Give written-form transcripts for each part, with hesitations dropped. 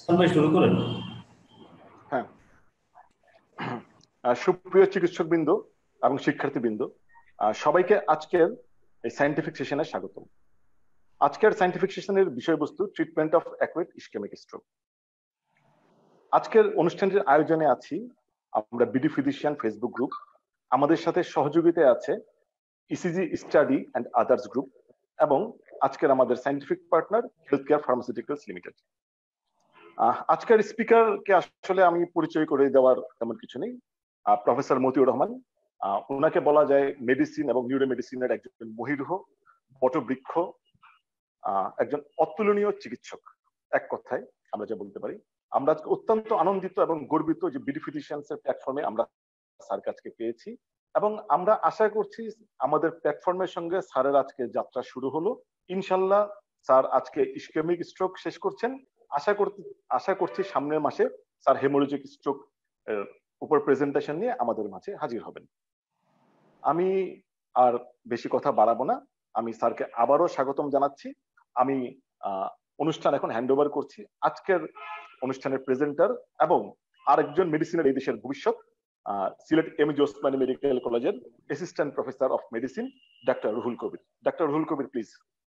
ভাই শুরু করেন। হ্যাঁ। সুপ্রিয় চিকিৎসকবৃন্দ এবং শিক্ষার্থীবৃন্দ, সবাইকে আজকের এই সায়েন্টিফিক সেশনে স্বাগত। আজকের সায়েন্টিফিক সেশনের বিষয়বস্তু treatment of acute ischemic stroke. আজকের অনুষ্ঠানটির আয়োজনে আছি আমরা বিডি ফিজিশিয়ান ফেসবুক গ্রুপ, আমাদের সাথে সহযোগিতায় আছে ECG study and others group এবং আজকের আমাদের scientific partner health care pharmaceuticals limited. আজকের স্পিকারকে আসলে আমি পরিচয় করে দেওয়ার তেমন কিছু নেই। প্রফেসর মতিউর রহমান, ওনাকে বলা যায় মেডিসিন এবং নিউরো মেডিসিনের একজন বহির্হ বটবৃক্ষ, একজন অতুলনীয় চিকিৎসক। এক কথায় আমরা যা বলতে পারি, আমরা আজকে অত্যন্ত আনন্দিত এবং গর্বিত যে বিডি ফিজিশিয়ানস এর প্ল্যাটফর্মে আমরা স্যারকে আজকে পেয়েছি এবং আমরা আশা করছি আমাদের প্ল্যাটফর্মের সঙ্গে স্যারের আজকে যাত্রা শুরু হলো। ইনশাল্লাহ স্যার আজকে ইসকেমিক স্ট্রোক শেষ করছেন। আশা করছি সামনের মাসে স্যার হেমোরেজিক স্ট্রোক উপর প্রেজেন্টেশন নিয়ে আমাদের মাঝে হাজির হবেন। আমি আর বেশি কথা বাড়াবো না, আমি স্যারকে আবারও স্বাগতম জানাচ্ছি। আমি অনুষ্ঠান এখন হ্যান্ড ওভার করছি আজকের অনুষ্ঠানের প্রেজেন্টার এবং আরেকজন মেডিসিনের এই দেশের ভবিষ্যৎ, সিলেট এমএজি ওসমানী মেডিকেল কলেজের অ্যাসিস্ট্যান্ট প্রফেসর অফ মেডিসিন ডাক্তার রুহুল কবির। ডাক্তার রুহুল কবির, প্লিজ।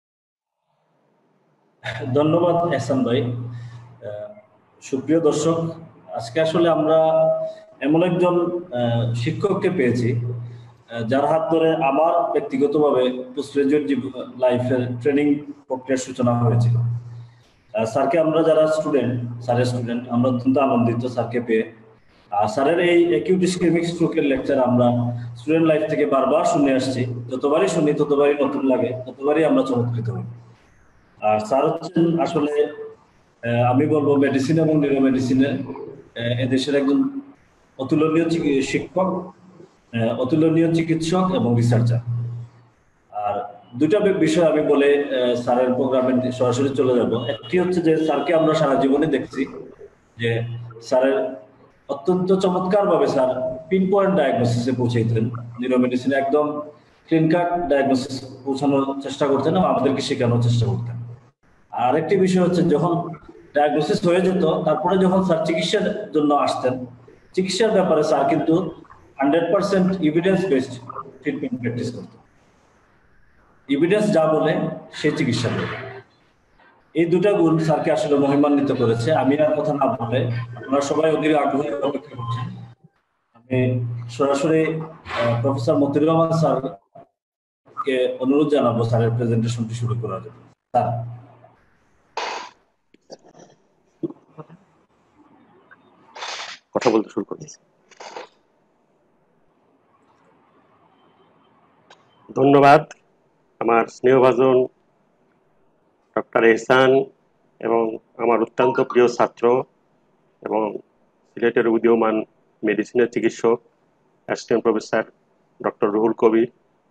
ধন্যবাদ এহসান ভাই। সুপ্রিয় দর্শক, আজকে আসলে আমরা এমন একজন শিক্ষককে পেয়েছি যার হাত ধরে আমার ব্যক্তিগতভাবে পোস্ট গ্রাজুয়েট লাইফের ট্রেনিং প্রক্রিয়ার সূচনা হয়েছিল। স্যারকে আমরা যারা স্যারের স্টুডেন্ট, আমরা অত্যন্ত আনন্দিত স্যারকে পেয়ে। স্যারের এই অ্যাকিউট ইসকেমিক স্ট্রোকের লেকচার আমরা স্টুডেন্ট লাইফ থেকে বারবার শুনে আসছি। যতবারই শুনি ততবারই নতুন লাগে, ততবারই আমরা চমৎকৃত হই। আর স্যার হচ্ছেন আসলে আমি বলবো মেডিসিন এবং নিউরো মেডিসিনে এদেশের একজন অতুলনীয় শিক্ষক, অতুলনীয় চিকিৎসক এবং রিসার্চার। আর দুটা বিষয় আমি বলে স্যারের প্রোগ্রামে সরাসরি চলে যাব। একটি হচ্ছে যে স্যারকে আমরা সারা জীবনে দেখছি যে স্যারের অত্যন্ত চমৎকার ভাবে স্যার পিন পয়েন্ট ডায়াগনোসিসে পৌঁছাইতেন। নিউরো মেডিসিনে একদম ক্লিন কাট ডায়াগনোসিস পৌঁছানোর চেষ্টা করতেন এবং আমাদেরকে শেখানোর চেষ্টা করতেন। আর একটি বিষয় হচ্ছে যখন ডায়াগনোসিস হয়ে যেত, তারপরে যখন স্যার চিকিৎসার জন্য আসতেন, চিকিৎসার ব্যাপারে স্যার কিন্তু 100% এভিডেন্স বেসড ট্রিটমেন্ট প্র্যাকটিস করতেন। এভিডেন্স যা বলে সে চিকিৎসা করে। এই দুটা গুণ স্যারকে আসলে মহিমান্বিত করেছে। আমি আর কথা না বলে, আপনারা সবাই অধীর আগ্রহে অপেক্ষা করছেন, আমি সরাসরি প্রফেসর মতিউর রহমান স্যারকে অনুরোধ জানাবো স্যারের প্রেজেন্টেশনটি শুরু করার জন্য। স্যার, কথা বলতে শুরু করেছি। ধন্যবাদ আমার স্নেহভাজন ডক্টর এহসান এবং আমার অত্যন্ত প্রিয় ছাত্র এবং সিলেটের উদীয়মান মেডিসিনের চিকিৎসক assistant professor doctor Ruhul Kabir.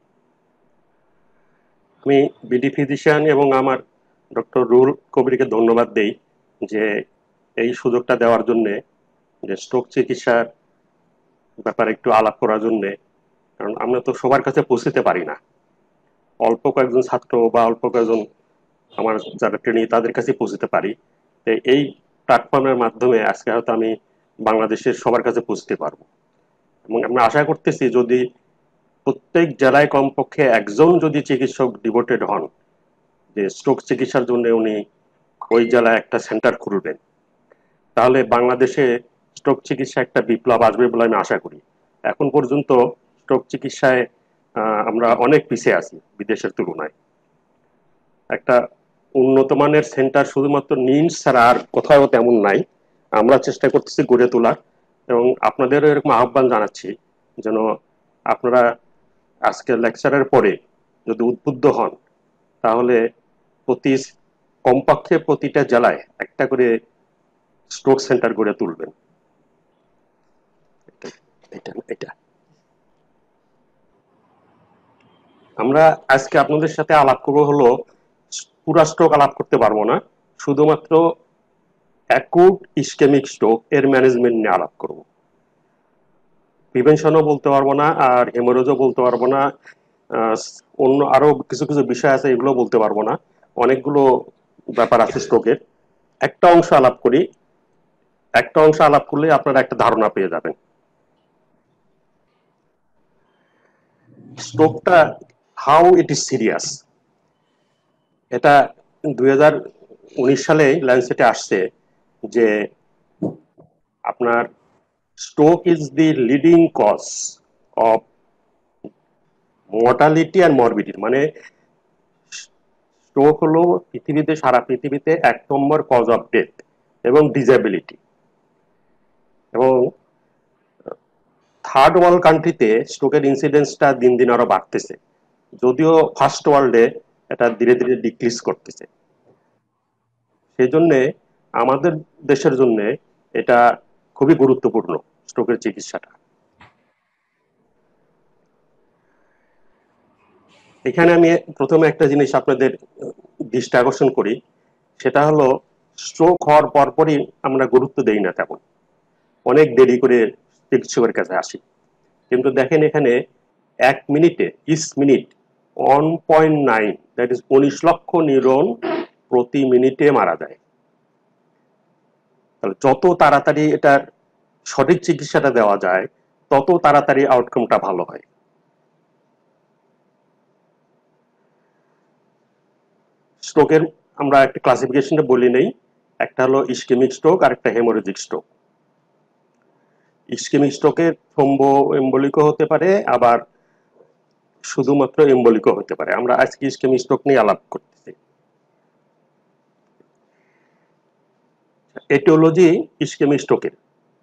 আমি বিডি ফিজিশিয়ান এবং আমার ডক্টর রুহুল কবিরকে ধন্যবাদ দেই যে এই সুযোগটা দেওয়ার জন্যে, যে স্ট্রোক চিকিৎসার ব্যাপারে একটু আলাপ করার জন্যে। কারণ আমরা তো সবার কাছে পৌঁছতে পারি না, অল্প কয়েকজন ছাত্র বা অল্প কয়েকজন আমার যারা ট্রেনিং তাদের কাছে পৌঁছতে পারি। এই প্ল্যাটফর্মের মাধ্যমে আজকে হয়তো আমি বাংলাদেশের সবার কাছে পৌঁছতে পারবো এবং আমরা আশা করতেছি যদি প্রত্যেক জেলায় কমপক্ষে একজন যদি চিকিৎসক ডিভোটেড হন যে স্ট্রোক চিকিৎসার জন্য উনি ওই জেলায় একটা সেন্টার খুলবেন, তাহলে বাংলাদেশে স্ট্রোক চিকিৎসা একটা বিপ্লব আসবে বলে আমি আশা করি। এখন পর্যন্ত স্ট্রোক চিকিৎসায় আমরা অনেক পিছিয়ে আছি বিদেশের তুলনায়। একটা উন্নত মানের সেন্টার শুধুমাত্র নিমস ছাড়া আর কোথাও তেমন নাই। আমরা চেষ্টা করতেছি গড়ে তোলার এবং আপনাদেরও এরকম আহ্বান জানাচ্ছি যেন আপনারা আজকের লেকচারের পরে যদি উদ্বুদ্ধ হন তাহলে কমপক্ষে প্রতিটা জেলায় একটা করে স্ট্রোক সেন্টার গড়ে তুলবেন। এটা আমরা আজকে আপনাদের সাথে আলাপ করবো হলো, পুরা স্ট্রোক আলাপ করতে পারবো না, শুধুমাত্র অ্যাকুট ইসকেমিক স্ট্রোক এর ম্যানেজমেন্ট নিয়ে আলাপ করব। প্রিভেনশনও বলতে পারবো না, আর হেমোরেজও বলতে পারবো না, অন্য আরো কিছু কিছু বিষয় আছে এগুলো বলতে পারবো না। অনেকগুলো ব্যাপার আছে স্ট্রোকের। একটা অংশ আলাপ করি একটা অংশ আলাপ করলে আপনারা একটা ধারণা পেয়ে যাবেন। স্ট্রোকটা হাউ ইট ইজ সিরিয়াস, এটা 2019 সালে ল্যান্সেটে আসছে যে আপনার stroke is the leading cause of mortality and morbidity, মানে স্ট্রোক হলো পৃথিবীতে, সারা পৃথিবীতে 1 নম্বর কজ অফ ডেথ এবং ডিসএবিলিটি। এবং থার্ড ওয়ার্ল্ড কান্ট্রিতে স্ট্রোকের ইনসিডেন্সটা দিন দিন আরো বাড়তেছে, যদিও ফার্স্ট ওয়ার্ল্ডে এটা ধীরে ধীরে ডিক্রিজ করতেছে। সেই জন্যে আমাদের দেশের জন্য এটা খুবই গুরুত্বপূর্ণ স্ট্রোকের চিকিৎসাটা। এখানে আমি প্রথমে একটা জিনিস আপনাদের দৃষ্টি আকর্ষণ করি, সেটা হলো স্ট্রোক হওয়ার পরপরই আমরা গুরুত্ব দেই না তেমন, অনেক দেরি করে চিকিৎসকের কাছে আসি। কিন্তু দেখেন এখানে 1 মিনিটে, ইচ মিনিট 1.9, দ্যাট ইজ 19 লক্ষ নিউরন প্রতি মিনিটে মারা যায়। তাহলে যত তাড়াতাড়ি এটার সঠিক চিকিৎসাটা দেওয়া যায় তত তাড়াতাড়ি আউটকামটা ভালো হয়। স্ট্রোকের আমরা একটা ক্লাসিফিকেশনটা বলি নেই, একটা হলো ইসকেমিক স্ট্রোক আর একটা হেমোরেজিক স্ট্রোক। ইসকেমিক স্ট্রোকের থ্রম্বো এম্বলিকও হতে পারে, আবার শুধুমাত্র এম্বলিকও হতে পারে। আমরা আজকে ইসকেমিক স্ট্রোক নিয়ে আলাপ করতেছি। এটিওলজি ইসকেমিক স্ট্রোকের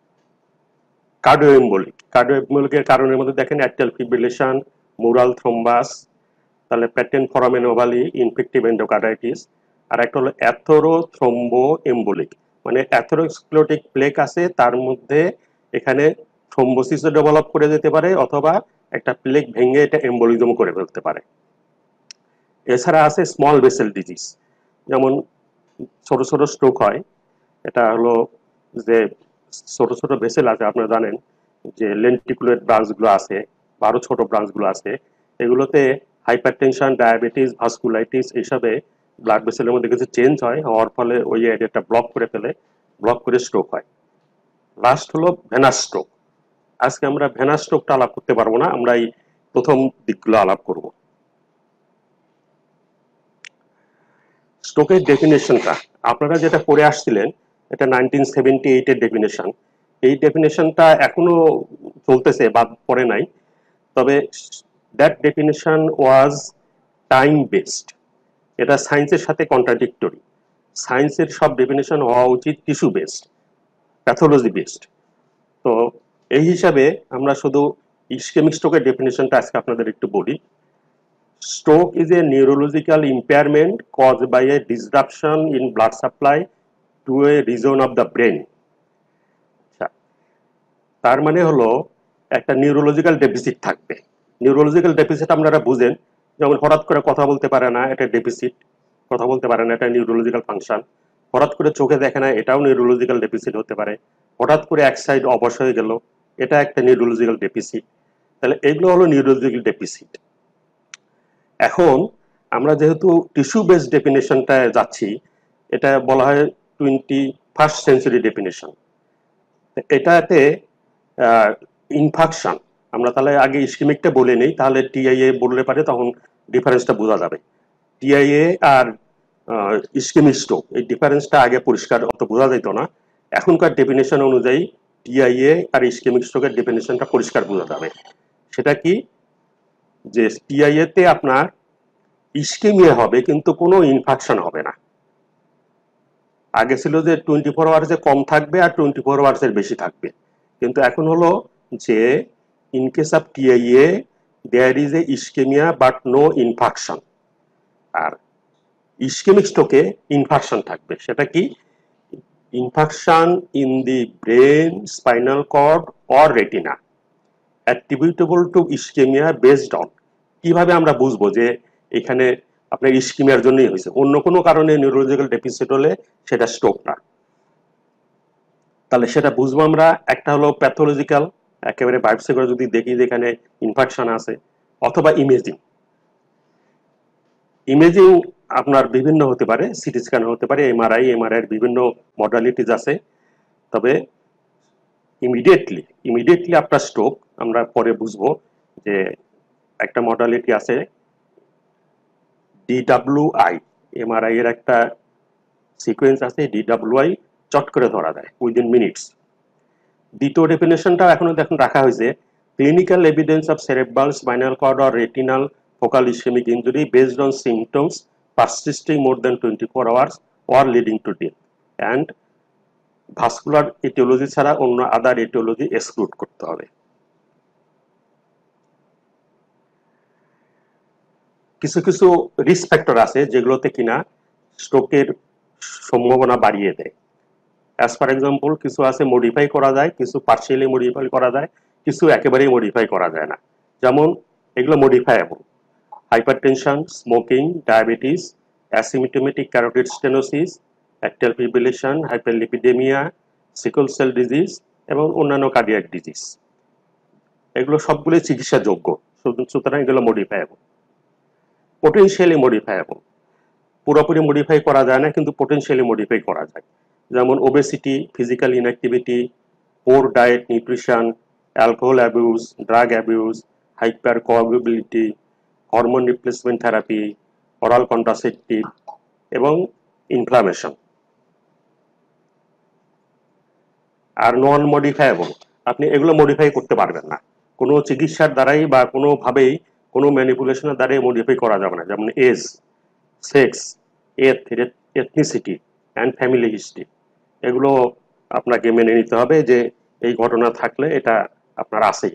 কার্ডিওএম্বলিকের কারণের মধ্যে দেখেন অ্যাট্রিয়াল ফিব্রিলেশন, মুরাল থ্রম্বাস, তাহলে patent foramen ovale, infective endocarditis, আর একটা হলো অ্যাথেরোথ্রম্বো এম্বলিক, মানে অ্যাথেরোস্ক্লেরোটিক প্লেক আছে, তার মধ্যে এখানে থ্রম্বোসিসও ডেভেলপ করে যেতে পারে, অথবা একটা প্লেক ভেঙে এটা এম্বলিজম করে ফেলতে পারে। এছাড়া আছে স্মল ভেসেল ডিজিজ, যেমন ছোট ছোট স্ট্রোক হয়। এটা হলো যে ছোট ছোট ভেসেল আছে, আপনারা জানেন যে লেন্টিকুলেট ব্রাঞ্চগুলো আছে বা আরো ছোট ব্রাঞ্চগুলো আছে, এগুলোতে হাইপারটেনশন, ডায়াবেটিস, ভাস্কুলাইটিস এইসবে ব্লাড ভেসেলের মধ্যে কিছু চেঞ্জ হয়, হওয়ার ফলে ওই এরিয়াটা ব্লক করে ফেলে, ব্লক করে স্ট্রোক হয়। লাস্ট হলো ভেনাস স্ট্রোক। আজকে আমরা ভেনাস স্ট্রোকটা আলাপ করতে পারবো না, আমরা এই প্রথম দিকগুলো আলাপ করব। স্ট্রোকের ডেফিনেশনটা আপনারা যেটা পড়ে আসছিলেন, এটা 1978 এর ডেফিনেশন। এই ডেফিনেশনটা এখনো চলতেছে, বাদ পড়ে নাই, তবে that definition was time based. এটা সায়েন্সের সাথে কন্ট্রাডিক্টরি। সায়েন্সের সব ডেফিনেশন হওয়া উচিত টিস্যু বেসড, প্যাথোলজি বেসড। তো এই হিসাবে আমরা শুধু ইসকেমিক স্ট্রোকের ডেফিনেশনটা আজকে আপনাদের একটু বলি। Stroke is a neurological impairment caused by a disruption in blood supply to a region of the brain. তার মানে হলো একটা নিউরোলজিক্যাল ডেফিসিট থাকবে। নিউরোলজিক্যাল ডেফিসিট আপনারা বুঝেন, যেমন হঠাৎ করে কথা বলতে পারে না, এটা ডেফিসিট। কথা বলতে পারে না, এটা নিউরোলজিক্যাল ফাংশন। হঠাৎ করে চোখে দেখে না, এটাও নিউরোলজিক্যাল ডেফিসিট হতে পারে। হঠাৎ করে এক সাইড অবশ হয়ে গেল, এটা একটা নিউরোলজিক্যাল ডেফিসিট। তাহলে এগুলো হলো নিউরোলজিক্যাল ডেফিসিট। এখন আমরা যেহেতু টিস্যু বেসড ডেফিনেশনটা যাচ্ছি, এটা বলা হয় 21st সেঞ্চুরি ডেফিনেশন। এটাতে ইনফাকশন, আমরা তাহলে আগে ইসকেমিকটা বলে নেই, তাহলে টিআইএ বললে পারে তখন ডিফারেন্সটা বোঝা যাবে। টিআইএ আর ইসকেমিক স্ট্রোক, এই ডিফারেন্সটা আগে পরিষ্কার অত বোঝা যেত না। এখনকার ডেফিনেশন অনুযায়ী টিআইএ আর ইসকেমিক স্ট্রোকের ডেফিনেশনটা পরিষ্কার বোঝা যাবে। সেটা কি, যে টিআইএ তে আপনার ইসকেমিয়া হবে কিন্তু কোনো ইনফেকশন হবে না। আগে ছিল যে 24 আওয়ার্সে কম থাকবে আর 24 আওয়ার্সের বেশি থাকবে, কিন্তু এখন হলো যে in case of TIA there is a ischemia but no infection, আর ইসকেমিক স্ট্রোকে ইনফেকশন থাকবে। সেটা কি, infection in the brain, spinal cord or retina attributable to ischemia based on। কিভাবে আমরা বুঝবো যে এখানে আপনার ইসকেমিয়ার জন্যই হয়েছে, অন্য কোনো কারণে নিউরোলজিক্যাল ডেফিসিট হলে সেটা স্ট্রোক না। তাহলে সেটা বুঝবো আমরা, একটা হলো প্যাথোলজিক্যাল, একেবারে বায়োপসি করে যদি দেখি যে এখানে ইনফেকশন আছে, অথবা ইমেজিং। ইমেজিং আপনার বিভিন্ন হতে পারে, সিটি স্ক্যান হতে পারে, এমআরআই এর বিভিন্ন মডালিটিস আছে। তবে ইমিডিয়েটলি আপনার স্ট্রোক আমরা পরে বুঝবো যে একটা মডালিটি আছে DWI, এমআরআই এর একটা সিকোয়েন্স আছে, DWI চট করে ধরা যায় উইদিন মিনিটস। দ্বিতীয় ডেফিনেশনটা এখনো দেখুন রাখা হয়েছে, clinical evidence of cerebral spinal cord or retinal focal ischemic injury based on symptoms persisting more than 24 hours or leading to death, and vascular etiology ছাড়া অন্য আদার এটিওলজি এক্সক্লুড করতে হবে। কিছু কিছু রিস্ক ফ্যাক্টর আছে যেগুলোতে কিনা স্ট্রোকের সম্ভাবনা বাড়িয়ে দেয়। অ্যাজ ফর এক্সাম্পল, কিছু আছে মডিফাই করা যায়, কিছু পার্শিয়ালি মডিফাই করা যায়, কিছু একেবারেই মডিফাই করা যায় না। যেমন এগুলো modifiable: hypertension, smoking, diabetes, asymptomatic carotid stenosis, atrial fibrillation, hyperlipidemia, sickle cell disease এবং অন্যান্য কার্ডিয়াক ডিজিজ। এগুলো সবগুলোই চিকিৎসাযোগ্য, সুতরাং এগুলো মডিফাইয়েবল। পোটেনশিয়ালি মডিফাইয়েবল, পুরোপুরি মডিফাই করা যায় না কিন্তু পোটেনশিয়ালি মডিফাই করা যায়। যেমন obesity, physical inactivity, poor diet, nutrition, alcohol abuse, drug abuse, hyper coagulability, hormone replacement therapy, oral contraceptive এবং ইনফ্লামেশন। আর নন মডিফাইয়েবল, আপনি এগুলো মডিফাই করতে পারবেন না কোনো চিকিৎসার দ্বারাই বা কোনোভাবেই, কোনো ম্যানিপুলেশনের দ্বারাই মডিফাই করা যাবে না। যেমন age, sex, ethnicity and family history, এগুলো আপনাকে মেনে নিতে হবে যে এই ঘটনা থাকলে এটা আপনার আছেই।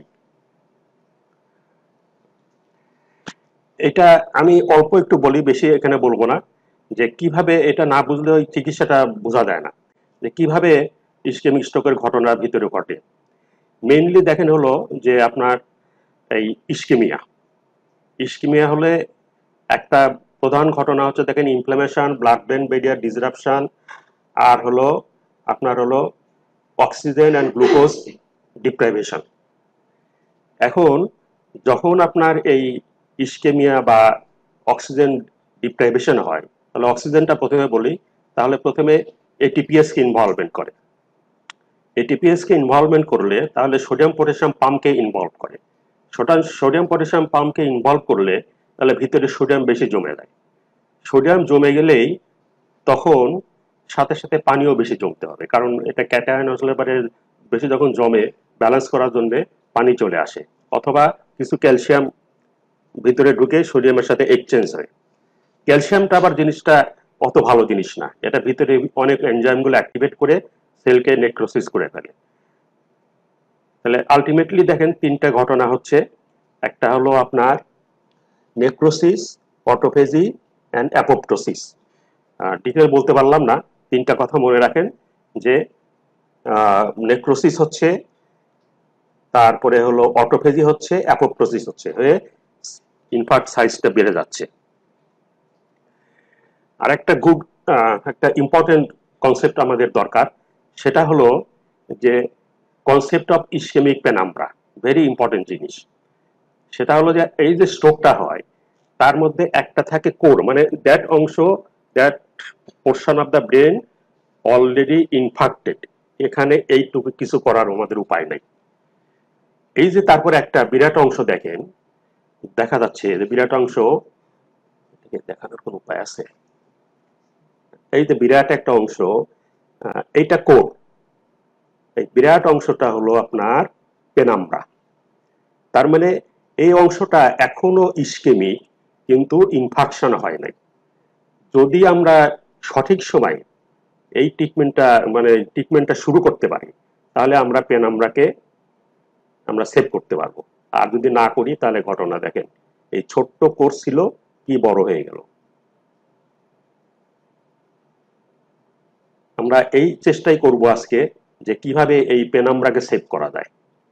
এটা আমি অল্প একটু বলি, বেশি এখানে বলবো না, যে কিভাবে এটা না বুঝলে ওই চিকিৎসাটা বোঝা যায় না, যে কিভাবে ইসকেমিক স্ট্রোকের ঘটনার ভিতরে ঘটে। মেইনলি দেখেন হলো যে আপনার এই ইসকেমিয়া হলে একটা প্রধান ঘটনা হচ্ছে দেখেন inflammation, blood brain barrier disruption, আর হলো আপনার হলো অক্সিজেন অ্যান্ড গ্লুকোজ ডিপ্রাইভেশন। এখন যখন আপনার এই ইসকেমিয়া বা অক্সিজেন ডিপ্রাইভেশন হয়, তাহলে অক্সিজেনটা প্রথমে বলি, তাহলে প্রথমে এটিপিএস কে ইনভলভমেন্ট করে। এটিপিএস কে ইনভলভমেন্ট করলে তাহলে সোডিয়াম পটাশিয়াম পাম্পকে ইনভলভ করে। সোডিয়াম পটাশিয়াম পাম্পকে ইনভলভ করলে তাহলে ভিতরে সোডিয়াম বেশি জমে যায়। সোডিয়াম জমে গেলেই তখন সাথে সাথে পানিও বেশি জমতে হবে, কারণ এটা ক্যাটায়ন আসলে পরে বেশি যখন জমে ব্যালেন্স করার জন্য পানি চলে আসে, অথবা কিছু ক্যালসিয়াম ভিতরে ঢুকে সোডিয়ামের সাথে এক্সচেঞ্জ হয়। ক্যালসিয়ামটা আবার জিনিসটা অত ভালো জিনিস না, এটা ভিতরে অনেক এনজাইমগুলো অ্যাক্টিভেট করে সেলকে নেক্রোসিস করে ফেলে। তাহলে আলটিমেটলি দেখেন তিনটা ঘটনা হচ্ছে, একটা হলো আপনার necrosis, autophagy and apoptosis. Detail বলতে পারলাম না, তিনটা কথা মনে রাখেন যে নেক্রোসিস হচ্ছে, তারপরে হলো অটোফেজি হচ্ছে, অ্যাপোপ্টোসিস হচ্ছে, হয়ে ইনফ্যাক্ট সাইজটা বেড়ে যাচ্ছে। আর একটা ইম্পর্টেন্ট কনসেপ্ট আমাদের দরকার, সেটা হলো যে concept of ischemic penumbra, very important জিনিস। সেটা হলো যে এই যে স্ট্রোকটা হয় তার মধ্যে একটা থাকে কোর, মানে দ্যাট অংশ, that portion of the brain already infarcted, এখানে এইটুকু কিছু করার আমাদের উপায় নাই। এই যে তারপরে একটা বিরাট অংশ দেখেন, দেখা যাচ্ছে যে বিরাট অংশ, দেখানোর কোন উপায় আছে? এই যে বিরাট একটা অংশ, এইটা কোর, এই বিরাট অংশটা হলো আপনার পেনাম্ব্রা। তার মানে এই অংশটা এখনো ইসকেমিক কিন্তু ইনফাকশন হয় নাই। যদি আমরা সঠিক সময় এই ট্রিটমেন্টটা শুরু করতে পারি, তাহলে আমরা পেনাম্ব্রাকে আমরা সেভ করতে পারবো। আর যদি না করি তাহলে ঘটনা দেখেন, এই ছোট্ট কোর্স ছিল কি বড় হয়ে গেল। আমরা এই চেষ্টাই করব আজকে যে কিভাবে এই পেনাম্ব্রাকে সেভ করা যায়।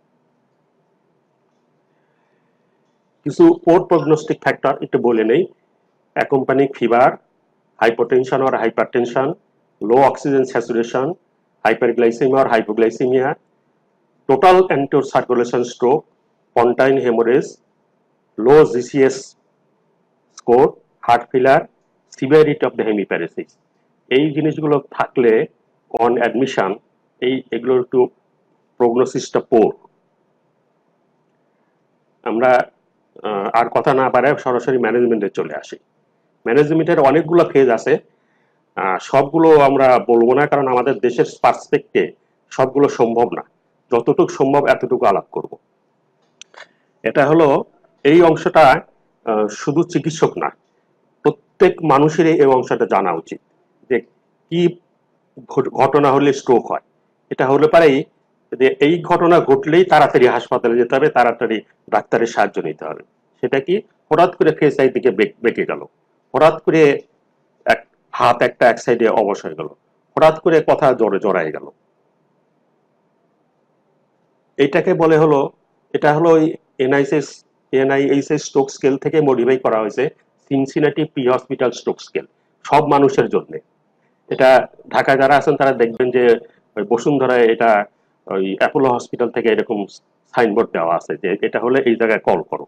কিছু পোর প্রগনোস্টিক ফ্যাক্টর একটু বলে নেই: accompanying fever, hypotension or hypertension, low oxygen saturation, hyperglycemia or hypoglycemia, total anterior circulation stroke, pontine hemorrhage, low GCS score, heart failure, severity of the hemiparesis। এই জিনিসগুলো থাকলে অন অ্যাডমিশন এগুলোর একটু প্রগনোসিসটা পোর। আমরা আর কথা না বাড়ায় সরাসরি ম্যানেজমেন্টে চলে আসি। ম্যানেজমেন্টের অনেকগুলো ফেজ আছে, সবগুলো আমরা বলবো না, কারণ আমাদের দেশের পার্সপেক্টে সবগুলো সম্ভব না। যতটুকু সম্ভব এতটুকু আলাপ করব। এটা হলো এই অংশটা শুধু চিকিৎসক না, প্রত্যেক মানুষের এই অংশটা জানা উচিত যে কি ঘটনা হলে স্ট্রোক হয়। এটা হলে পারেই যে এই ঘটনা ঘটলেই তাড়াতাড়ি হাসপাতালে যেতে হবে, তাড়াতাড়ি ডাক্তারের সাহায্য নিতে হবে। সেটা কি, হঠাৎ করে ফেস সাইড দিকে বেঁকে গেল, হঠাৎ করে হাত একটা এক সাইডে অবশ হয়ে গেল, হঠাৎ করে কথা জড়ায় গেল, এইটাকে বলে হলো, এটা হলো ওই এনআইএইচএস স্ট্রোক স্কেল থেকে মডিফাই করা হয়েছে Cincinnati pre hospital stroke scale, সব মানুষের জন্য। এটা ঢাকায় যারা আছেন তারা দেখবেন যে ওই বসুন্ধরায় এটা ওই অ্যাপোলো হসপিটাল থেকে এরকম সাইনবোর্ড দেওয়া আছে যে এটা হলে এই জায়গায় কল করো।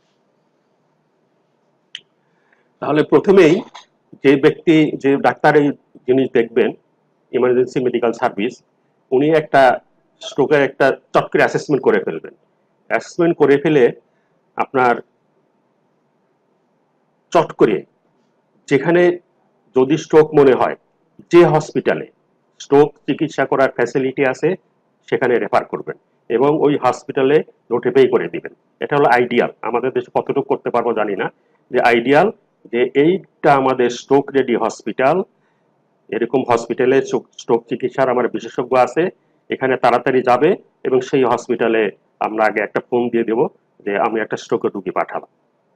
তাহলে প্রথমেই যে ব্যক্তি, যে ডাক্তার এই জিনিস দেখবেন, ইমার্জেন্সি মেডিকেল সার্ভিস, উনি একটা স্ট্রোকের একটা চট করে অ্যাসেসমেন্ট করে ফেলবেন। অ্যাসেসমেন্ট করে ফেলে আপনার চট করে যেখানে যদি স্ট্রোক মনে হয়, যে হসপিটালে স্ট্রোক চিকিৎসা করার ফ্যাসিলিটি আছে সেখানে রেফার করবেন এবং ওই হসপিটালে নোটিফাই করে দিবেন। এটা হলো আইডিয়াল। আমাদের দেশে কতটুকু করতে পারবো জানি না, যে আইডিয়াল যে এইটা আমাদের স্ট্রোক রেডি হসপিটাল, এরকম হসপিটালে স্ট্রোক চিকিৎসার আমার বিশেষজ্ঞ আছে, এখানে তাড়াতাড়ি যাবে এবং সেই হসপিটালে আমরা আগে একটা ফোন দিয়ে দেব যে আমি একটা স্ট্রোকের রুগী পাঠালাম।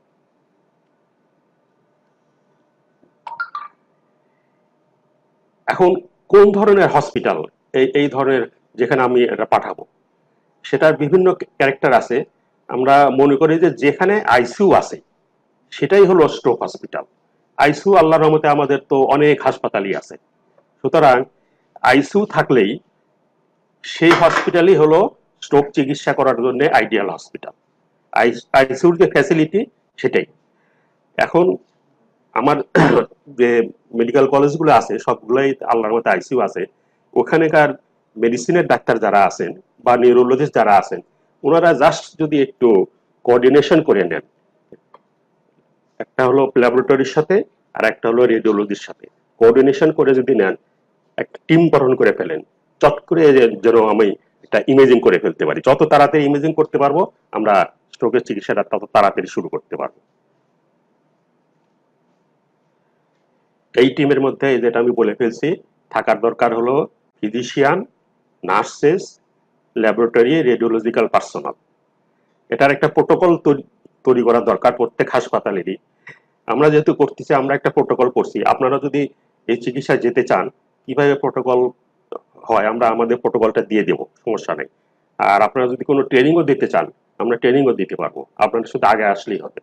এখন কোন ধরনের হসপিটাল এই ধরনের যেখানে আমি এটা পাঠাবো, সেটার বিভিন্ন ক্যারেক্টার আছে। আমরা মনে করি যে যেখানে আইসিইউ আছে সেটাই হলো স্ট্রোক হসপিটাল। আইসিইউ আল্লাহর রহমতে আমাদের তো অনেক হাসপাতালই আছে, সুতরাং আইসিইউ থাকলেই সেই হসপিটালই হলো স্ট্রোক চিকিৎসা করার জন্য আইডিয়াল হসপিটাল। আইসিইউর যে ফ্যাসিলিটি সেটাই। এখন আমার যে মেডিকেল কলেজগুলো আছে সবগুলোই আল্লাহর মতো আইসিইউ আছে। ওখানেকার মেডিসিনের ডাক্তার যারা আছেন বা নিউরোলজিস্ট যারা আছেন, ওনারা জাস্ট যদি একটু কোঅর্ডিনেশন করে নেন, একটা হলো ল্যাবরেটরির সাথে আর একটা হলো রেডিওলজির সাথে কোঅর্ডিনেশন করে যদি নেন, একটা টিম গঠন করে ফেলেন, চট করে যেন আমি একটা ইমেজিং করে ফেলতে পারি। যত তাড়াতাড়ি ইমেজিং করতে পারবো আমরা স্ট্রোকের চিকিৎসাটা তত তাড়াতাড়ি শুরু করতে পারবো। এই টিমের মধ্যে যেটা আমি বলে ফেলছি, থাকার দরকার হলো physician, nurses, laboratory, radiological personnel. এটার একটা প্রোটোকল তৈরি করা দরকার প্রত্যেক হাসপাতালেরই। আমরা যেহেতু করতেছি, আমরা একটা প্রোটোকল করছি। আপনারা যদি এই চিকিৎসায় যেতে চান, কিভাবে প্রোটোকল হয় আমরা আমাদের প্রোটোকলটা দিয়ে দেবো, সমস্যা নেই। আর আপনারা যদি কোনো ট্রেনিংও দিতে চান, আমরা ট্রেনিংও দিতে পারবো, আপনারা শুধু আগে আসলেই হবে।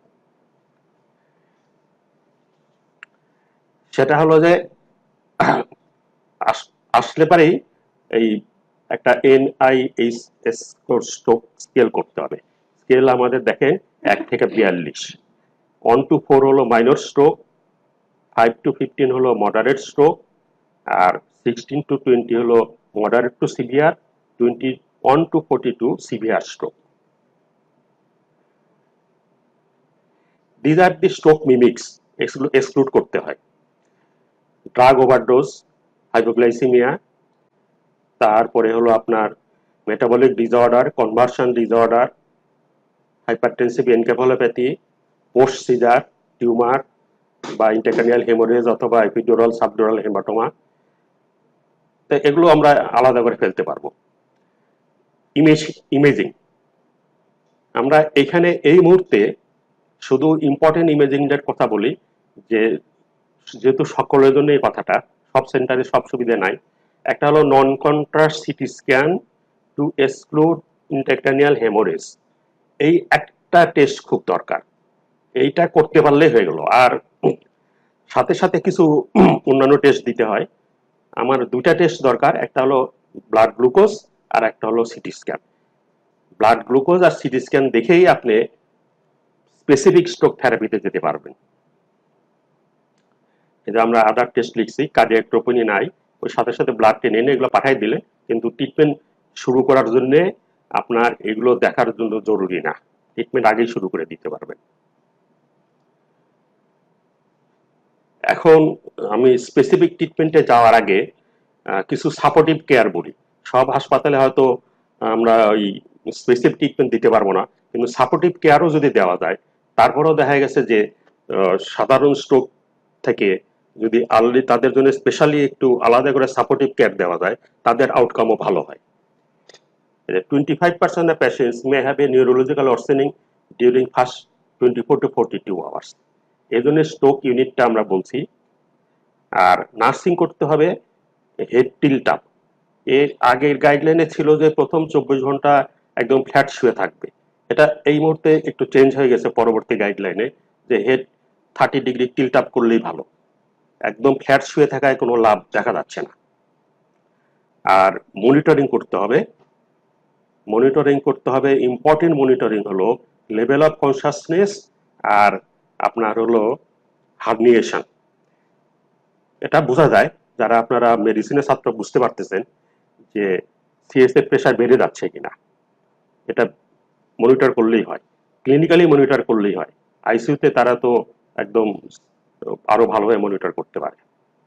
সেটা হলো যে আসলে পারেই এই একটা এনআইএইচএস স্ট্রোক স্কেল করতে হবে। স্কেল আমাদের দেখেন 1 থেকে 42, 1 to 4 হলো মাইনর স্ট্রোক, 5 to 15 হলো মডারেট স্ট্রোক, আর 16 to 20 হলো moderate to severe, 21 to 42 severe stroke. These are the stroke mimics, exclude করতে হয়। ড্রাগ ওভারডোজ, হাইপোগ্লাইসিমিয়া, তারপরে হলো আপনার metabolic disorder, conversion disorder, hypertensive encephalopathy, post seizure, tumor বা intracranial hemorrhage অথবা epidural subdural hematoma. তো এগুলো আমরা আলাদা করে ফেলতে পারবো। ইমেজিং, আমরা এখানে এই মুহূর্তে শুধু ইম্পর্টেন্ট ইমেজিংয়ের কথা বলি, যে যেহেতু সকলের জন্য এই কথাটা, সব সেন্টারে সব সুবিধা নাই। একটা হলো non contrast CT scan to exclude intracranial hemorrhage. এই একটা টেস্ট খুব দরকার, এইটা করতে পারলেই হয়ে গেল। আর সাথে সাথে কিছু অন্যান্য টেস্ট দিতে হয়। আমার দুইটা টেস্ট দরকার, একটা হলো ব্লাড গ্লুকোজ আর একটা হলো সিটি স্ক্যান। ব্লাড গ্লুকোজ আর সিটি স্ক্যান দেখেই আপনি স্পেসিফিক স্ট্রোক থেরাপিতে যেতে পারবেন। এই যে আমরা আদার টেস্ট লিখছি, কার্ডিয়াক ট্রোপনি নাই, ওই সাথে সাথে ব্লাড টেনে এনে এগুলো পাঠাই দিলে কিন্তু ট্রিটমেন্ট শুরু করার জন্য আপনার এগুলো দেখার জন্য জরুরি না, ট্রিটমেন্ট আগেই শুরু করে দিতে পারবেন। এখন আমি স্পেসিফিক ট্রিটমেন্টে যাওয়ার আগে কিছু সাপোর্টিভ কেয়ার বলি। সব হাসপাতালে হয়তো আমরা ওই স্পেসিফিক ট্রিটমেন্ট দিতে পারবো না, কিন্তু সাপোর্টিভ কেয়ারও যদি দেওয়া যায়, তারপরেও দেখা গেছে যে সাধারণ স্ট্রোক থেকে যদি আর্লি তাদের জন্য স্পেশালি একটু আলাদা করে সাপোর্টিভ কেয়ার দেওয়া যায়, তাদের আউটকামও ভালো হয়। 25% of patients may have a neurological worsening during first 24 to 42 hours. এই জন্য স্ট্রোক ইউনিটটা আমরা বলছি। আর নার্সিং করতে হবে হেড টিল্ট আপ। এর আগের গাইডলাইনে ছিল যে প্রথম 24 ঘন্টা একদম ফ্ল্যাট শুয়ে থাকবে, এটা এই মুহূর্তে একটু চেঞ্জ হয়ে গেছে পরবর্তী গাইডলাইনে, যে হেড 30 ডিগ্রি টিল্ট আপ করলেই ভালো, একদম ফ্ল্যাট শুয়ে থাকায় কোনো লাভ দেখা যাচ্ছে না। আর মনিটরিং করতে হবে, ইম্পর্টেন্ট মনিটরিং হলো লেভেল অফ কনসাসনেস আর আপনার হলো হার্নিয়েশন। এটা বোঝা যায়, যারা আপনারা মেডিসিনের ছাত্র বুঝতে পারতেছেন যে সিএস এর প্রেশার বেড়ে যাচ্ছে কিনা, এটা মনিটর করলেই হয়, ক্লিনিক্যালি মনিটর করলেই হয়। আইসিইউতে তারা তো একদম আরো ভালোভাবে মনিটর করতে পারে।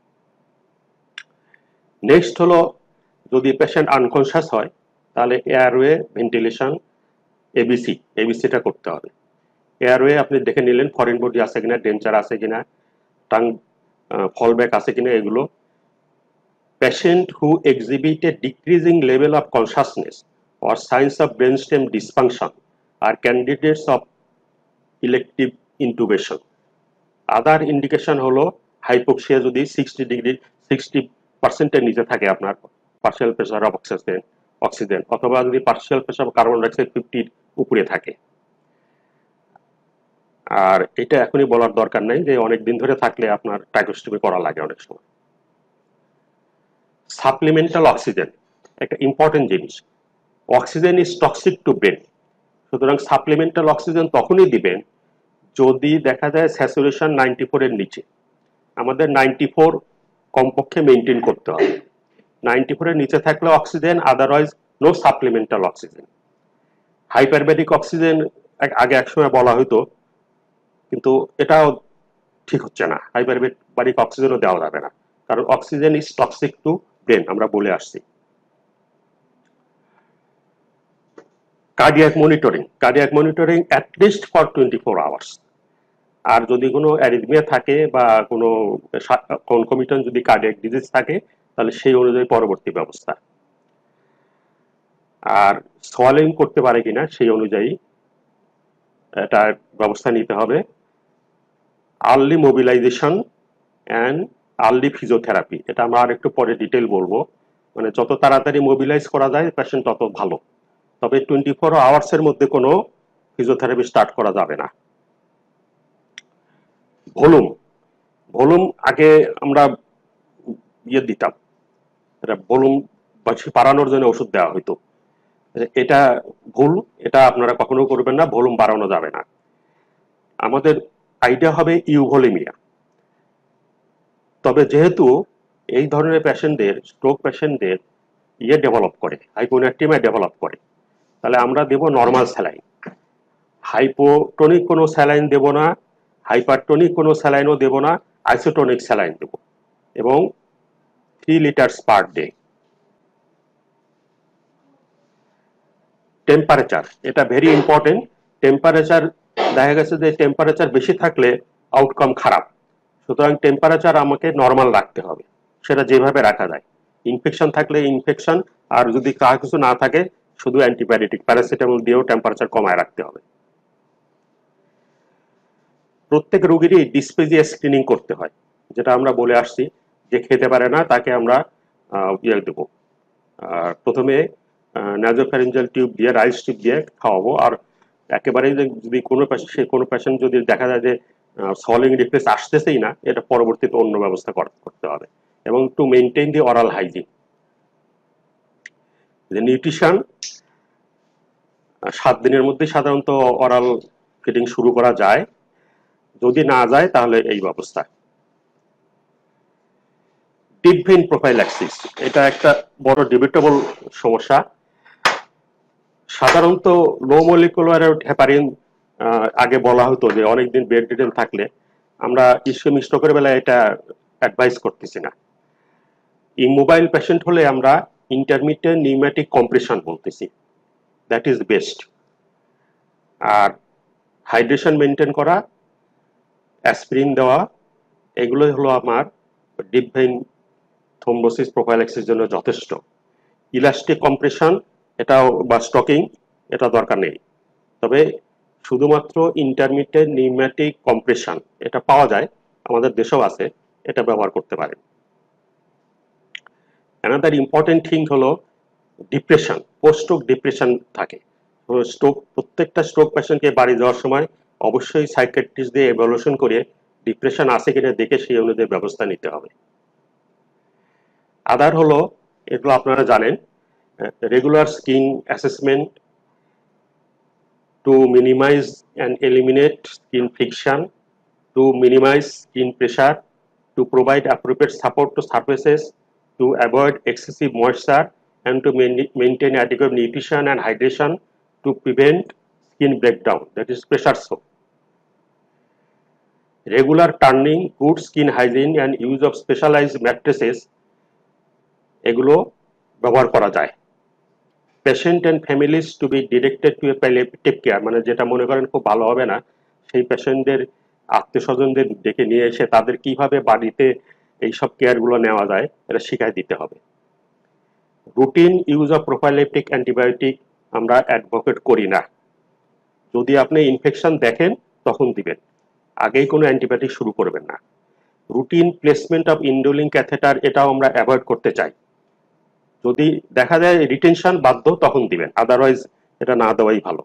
নেক্সট হলো যদি পেশেন্ট আনকনশাস হয় তাহলে এয়ারওয়ে ভেন্টিলেশন এবিসিটা করতে হবে। এয়ারওয়ে আপনি দেখে নিলেন ফরেন বডি আছে কিনা, ডেঞ্চার আছে কিনা, টাং ফলব্যাক আছে কিনা এগুলো। Patient who exhibit a decreasing level of consciousness or signs of brainstem dysfunction are candidates of elective intubation. Other indication হলো হাইপোক্সিয়া যদি 60% এর নিচে থাকে আপনার পার্শিয়াল প্রেসার অফ অক্সিজেন, অথবা যদি partial pressure of carbon dioxide 50 উপরে থাকে। আর এটা এখনই বলার দরকার নাই যে অনেক দিন ধরে থাকলে আপনার ট্রাইকোস্টমি করা লাগে অনেক সময়। সাপ্লিমেন্টাল অক্সিজেন একটা ইম্পর্টেন্ট জিনিস। Oxygen is toxic to brain, সুতরাং সাপ্লিমেন্টাল অক্সিজেন তখনই দিবেন যদি দেখা যায় স্যাচুরেশন 94 এর নিচে। আমাদের 94 কমপক্ষে মেনটেন করতে হবে। 94 এর নিচে থাকলে oxygen, otherwise no supplemental oxygen. Hyperbaric oxygen আগে একসময় বলা হতো, কিন্তু এটাও ঠিক হচ্ছে না, হাইপারবেরিক অক্সিজেনও দেওয়া যাবে না, কারণ oxygen is toxic to brain, আমরা বলে আসছি। Cardiac monitoring at least for 24 hours. আর যদি কোনো অ্যারিথমিয়া থাকে বা কোনো কনকমিটেন্ট যদি কার্ডিয়াক ডিজিজ থাকে তাহলে সেই অনুযায়ী পরবর্তী ব্যবস্থা। আর সোয়ালিং করতে পারে কিনা সেই অনুযায়ী এটা ব্যবস্থা নিতে হবে। Early mobilization and early physiotherapy, এটা আমরা আর একটু পরে ডিটেল বলবো। মানে যত তাড়াতাড়ি মোবিলাইজ করা যায় পেশেন্ট তত ভালো, তবে 24 আওয়ার্সের মধ্যে কোনো ফিজিওথেরাপি স্টার্ট করা যাবে না। ভলিউম আগে আমরা দিতাম, এটা ভলিউম বাড়ানোর জন্য ওষুধ দেওয়া হইতো, এটা ভুল, এটা আপনারা কখনো করবেন না, ভলিউম বাড়ানো যাবে না। আমাদের আইডিয়া হবে ইউভলিমিয়া। তবে যেহেতু এই ধরনের পেশেন্টদের, স্ট্রোক পেশেন্টদের ডেভেলপ করে, হাইপোনাট্রিমিয়া ডেভেলপ করে, তাহলে আমরা দেব নর্মাল স্যালাইন। হাইপোটনিক কোনো স্যালাইন দেব না, হাইপারটনিক কোনো স্যালাইনও দেব না, আইসোটনিক স্যালাইন দেব, এবং 3 লিটার পার ডে। টেম্পারেচার, এটা ভেরি ইম্পর্টেন্ট। টেম্পারেচার দেখা গেছে যে টেম্পারেচার বেশি থাকলে আউটকাম খারাপ, সুতরাং টেম্পারেচার আমাকে নর্মাল রাখতে হবে, সেটা যেভাবে রাখা যায়। ইনফেকশন থাকলে ইনফেকশন, আর যদি কার কিছু না থাকে শুধু অ্যান্টিবায়োটিক প্যারাসিটামল দিয়েও টেম্পারেচার কমায় রাখতে হবে। প্রত্যেক রোগীরই ডিসপেজিয়া স্ক্রিনিং করতে হয়, যেটা আমরা বলে আসছি, যে খেতে পারে না তাকে আমরা দেব, প্রথমে নাজোফ্যারিঞ্জাল টিউব দিয়ে, রাইস টিউব দিয়ে খাওয়াবো। আর একেবারেই যদি কোনো পেশেন্ট যদি দেখা যায় যে সলিং রিফ্লেক্স আসতেছেই না, এটা পরবর্তীতে অন্য ব্যবস্থা করতে হবে, এবং to maintain the oral hygiene. Nutrition 7 দিনের মধ্যে সাধারণত অরাল ফিডিং শুরু করা যায়, যদি না যায় তাহলে এই ব্যবস্থা। ডিপ ভেইন প্রোফাইল্যাক্সিস, এটা একটা বড় ডিবেটেবল সমস্যা। সাধারণত লো মলিকুলার হেপারিন আগে বলা হতো যে অনেকদিন বেড রিডেন থাকলে আমরা ইসকেমিক স্ট্রোকের বেলায় এটা অ্যাডভাইস করতেছি না। ইমোবাইল পেশেন্ট হলে আমরা ইন্টারমিটেন্ট নিউম্যাটিক কম্প্রেশন বলতেছি, দ্যাট ইজ বেস্ট। আর হাইড্রেশন মেনটেন করা, অ্যাসপিরিন দেওয়া, এগুলোই হলো আমার ডিপ ভেইন থ্রোম্বোসিস প্রোফাইল্যাক্সিসের জন্য যথেষ্ট। ইলাস্টিক কম্প্রেশন এটাও বা স্টকিং এটা দরকার নেই, তবে শুধুমাত্র ইন্টারমিটেন্ট নিউম্যাটিক কম্প্রেশন এটা পাওয়া যায়, আমাদের দেশেও আছে, এটা ব্যবহার করতে পারেন। অ্যানাদার ইম্পর্টেন্ট থিং হলো ডিপ্রেশন, পোস্ট স্ট্রোক ডিপ্রেশন থাকে। স্ট্রোক, প্রত্যেকটা স্ট্রোক পেশেন্টকে বাড়ি যাওয়ার সময় অবশ্যই সাইকিয়াট্রিস্ট দিয়ে এভালুয়েশন করে ডিপ্রেশন আছে কিনা দেখে সেই অনুযায়ী ব্যবস্থা নিতে হবে। আদার হলো, এগুলো আপনারা জানেন, regular skin assessment to minimize and eliminate skin friction, to minimize skin pressure, to provide appropriate support to surfaces, to avoid excessive moisture, and to maintain adequate nutrition and hydration to prevent skin breakdown, that is pressure sore. Regular turning, good skin hygiene and use of specialized mattresses এগুলো ব্যবহার করা যায়। Patient and families to be directed to a palliative care, মানে যেটা মনে করেন খুব ভালো হবে না, সেই পেশেন্টদের আত্মীয় স্বজনদের ডেকে নিয়ে এসে তাদের কিভাবে বাড়িতে এইসব কেয়ারগুলো নেওয়া যায় এটা শিখাই দিতে হবে। Routine use of prophylactic antibiotic আমরা অ্যাডভোকেট করি না। যদি আপনি ইনফেকশন দেখেন তখন দিবেন, আগেই কোনো অ্যান্টিবায়োটিক শুরু করবেন না। Routine placement of indwelling catheter এটাও আমরা অ্যাভয়েড করতে চাই। যদি দেখা যায় রিটেনশন বাধ্য তখন দিবেন, আদারওয়াইজ এটা না দেওয়াই ভালো।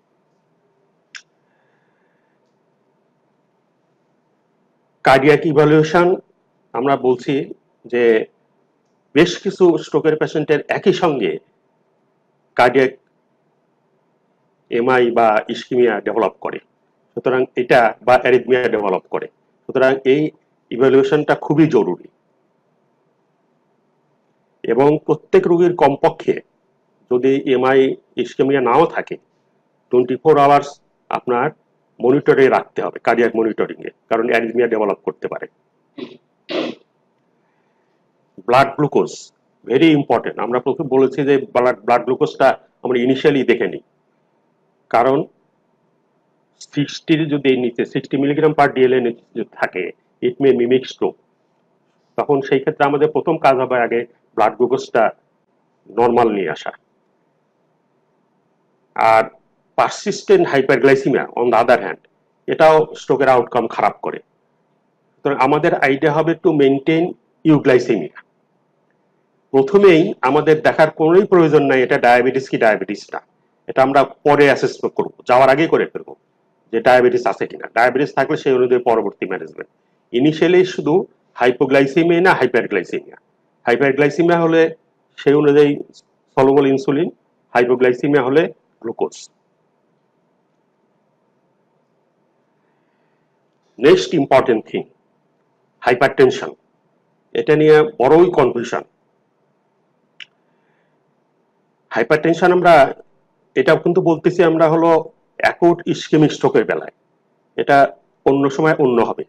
কার্ডিয়াক ইভ্যালুয়েশন আমরা বলছি যে বেশ কিছু স্ট্রোকের পেশেন্টের একই সঙ্গে কার্ডিয়াক এমআই বা ইসকিমিয়া ডেভেলপ করে, সুতরাং এটা বা অ্যারিথমিয়া ডেভেলপ করে, সুতরাং এই ইভ্যালুয়েশনটা খুবই জরুরি। এবং প্রত্যেক রোগীর কমপক্ষে যদি এমআই ইসকিমিয়া নাও থাকে 24 আওয়ার্স আপনার মনিটরে রাখতে হবে, কার্ডিয়াক মনিটরিং এ, কারণ অ্যারিথমিয়া ডেভেলপ করতে পারে। Blood glucose very important. আমরা প্রথমে বলেছি যে ব্লাড গ্লুকোজটা আমরা ইনিশিয়ালি দেখে নিই, কারণ 60 যদি নিচে 60 মিলিগ্রাম পার ডিএলএন থাকে, ইট মে মিমিক স্ট্রোক। তখন সেই ক্ষেত্রে আমাদের প্রথম কাজ হবে আগে ব্লাড গ্লুকোজটা নর্মাল নিয়ে আসা। আর persistent hyperglycemia on the other hand, এটাও স্ট্রোকের আউটকাম খারাপ করে। সুতরাং আমাদের আইডিয়া হবে টু মেনটেন ইউগ্লাইসেমিয়া। প্রথমেই আমাদের দেখার কোনোই প্রয়োজন নাই এটা ডায়াবেটিস কি ডায়াবেটিস না, এটা আমরা পরে অ্যাসেসমেন্ট করবো, যাওয়ার আগেই করে ফেলবো যে ডায়াবেটিস আছে কিনা। ডায়াবেটিস থাকলে সেই অনুযায়ী পরবর্তী ম্যানেজমেন্ট। ইনিশিয়ালি শুধু হাইপোগ্লাইসেমিয়া না হাইপারগ্লাইসেমিয়া। হাইপারগ্লাইসেমিয়া হলে সেই অনুযায়ী সলুবল ইনসুলিন, হাইপোগ্লাইসেমিয়া হলে glucose. Next important thing hypertension, এটা নিয়ে বড়ই কনফিউশন। হাইপারটেনশন আমরা এটা কিন্তু বলতেছি আমরা হলো অ্যাকুট ইসকেমিক স্ট্রোকের বেলায়, এটা অন্য সময় অন্য হবে,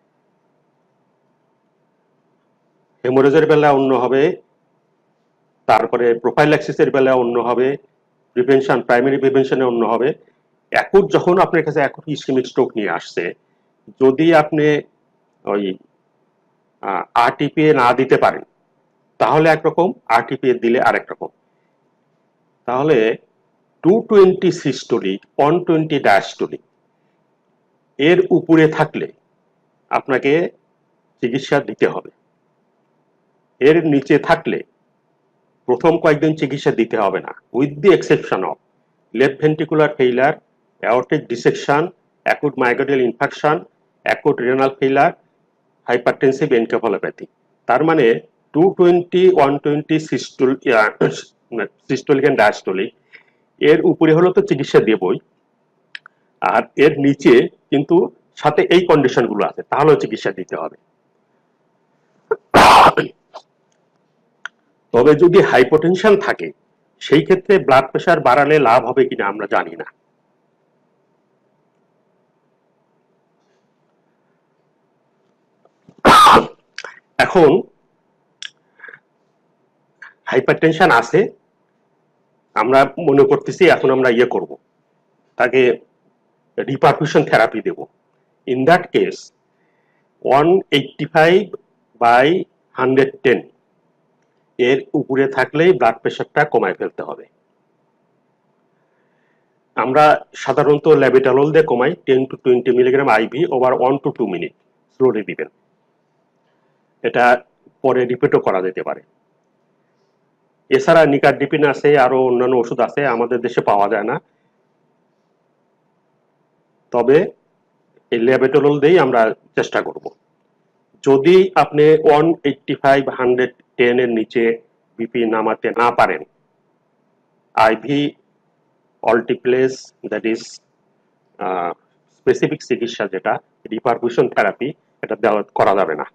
হেমোরেজের বেলা অন্য হবে, তারপরে প্রোফাইল্যাক্সিসের বেলা অন্য হবে, প্রিভেনশন প্রাইমারি প্রিভেনশনে অন্য হবে। অ্যাকুট যখন আপনার কাছে অ্যাকুট ইসকেমিক স্ট্রোক নিয়ে আসছে, যদি আপনি ওই আরটিপিএ না দিতে পারেন তাহলে একরকম, আরটিপিএ দিলে আরেক রকম। তাহলে 220 সিস্টোলিক 120 ডায়াস্টোলিক এর উপরে থাকলে আপনাকে চিকিৎসা দিতে হবে, এর নিচে থাকলে প্রথম কয়েকদিন চিকিৎসা দিতে হবে না, with the exception of left ventricular failure, aortic dissection, acute myocardial infarction, acute renal failure, hypertensive encephalopathy. তার মানে 220 120 সিস্টোলিক এন্ড ডায়াস্টোলিক এর উপরে হলো তো চিকিৎসা দেবই, আর এর নিচে কিন্তু সাথে এই কন্ডিশন গুলো আছে, তাহলে চিকিৎসা দিতে হবে। তবে যদি হাইপোটেনশন থাকে সেই ক্ষেত্রে ব্লাড প্রেশার বাড়ালে লাভ হবে কিনা আমরা জানি না। এখন হাইপারটেনশন আছে, আমরা মনে করতেছি এখন আমরা করব, তাকে রিপারফিউশন থেরাপি দেব। ইন দ্যাট কেস 185/110 এর উপরে থাকলেই ব্লাড প্রেশারটা কমায় ফেলতে হবে। আমরা সাধারণত ল্যাবেটালল দিয়ে কমাই 10 to 20 milligram IV over 1 to 2 minute slowly দিবেন। এটা পরে রিপিটও করা যেতে পারে। এছাড়া নিকারডিপিন আছে, আরো অন্যান্য ওষুধ আছে, আমাদের দেশে পাওয়া যায় না, তবে এই ল্যাবেটালল দিয়েই আমরা চেষ্টা করব। যদি আপনি 185/110 এর নিচে বিপি নামাতে না পারেন, IV alteplase, that is specific চিকিৎসা যেটা রিপারফিউশন থেরাপি, এটা দেওয়া করা যাবে না।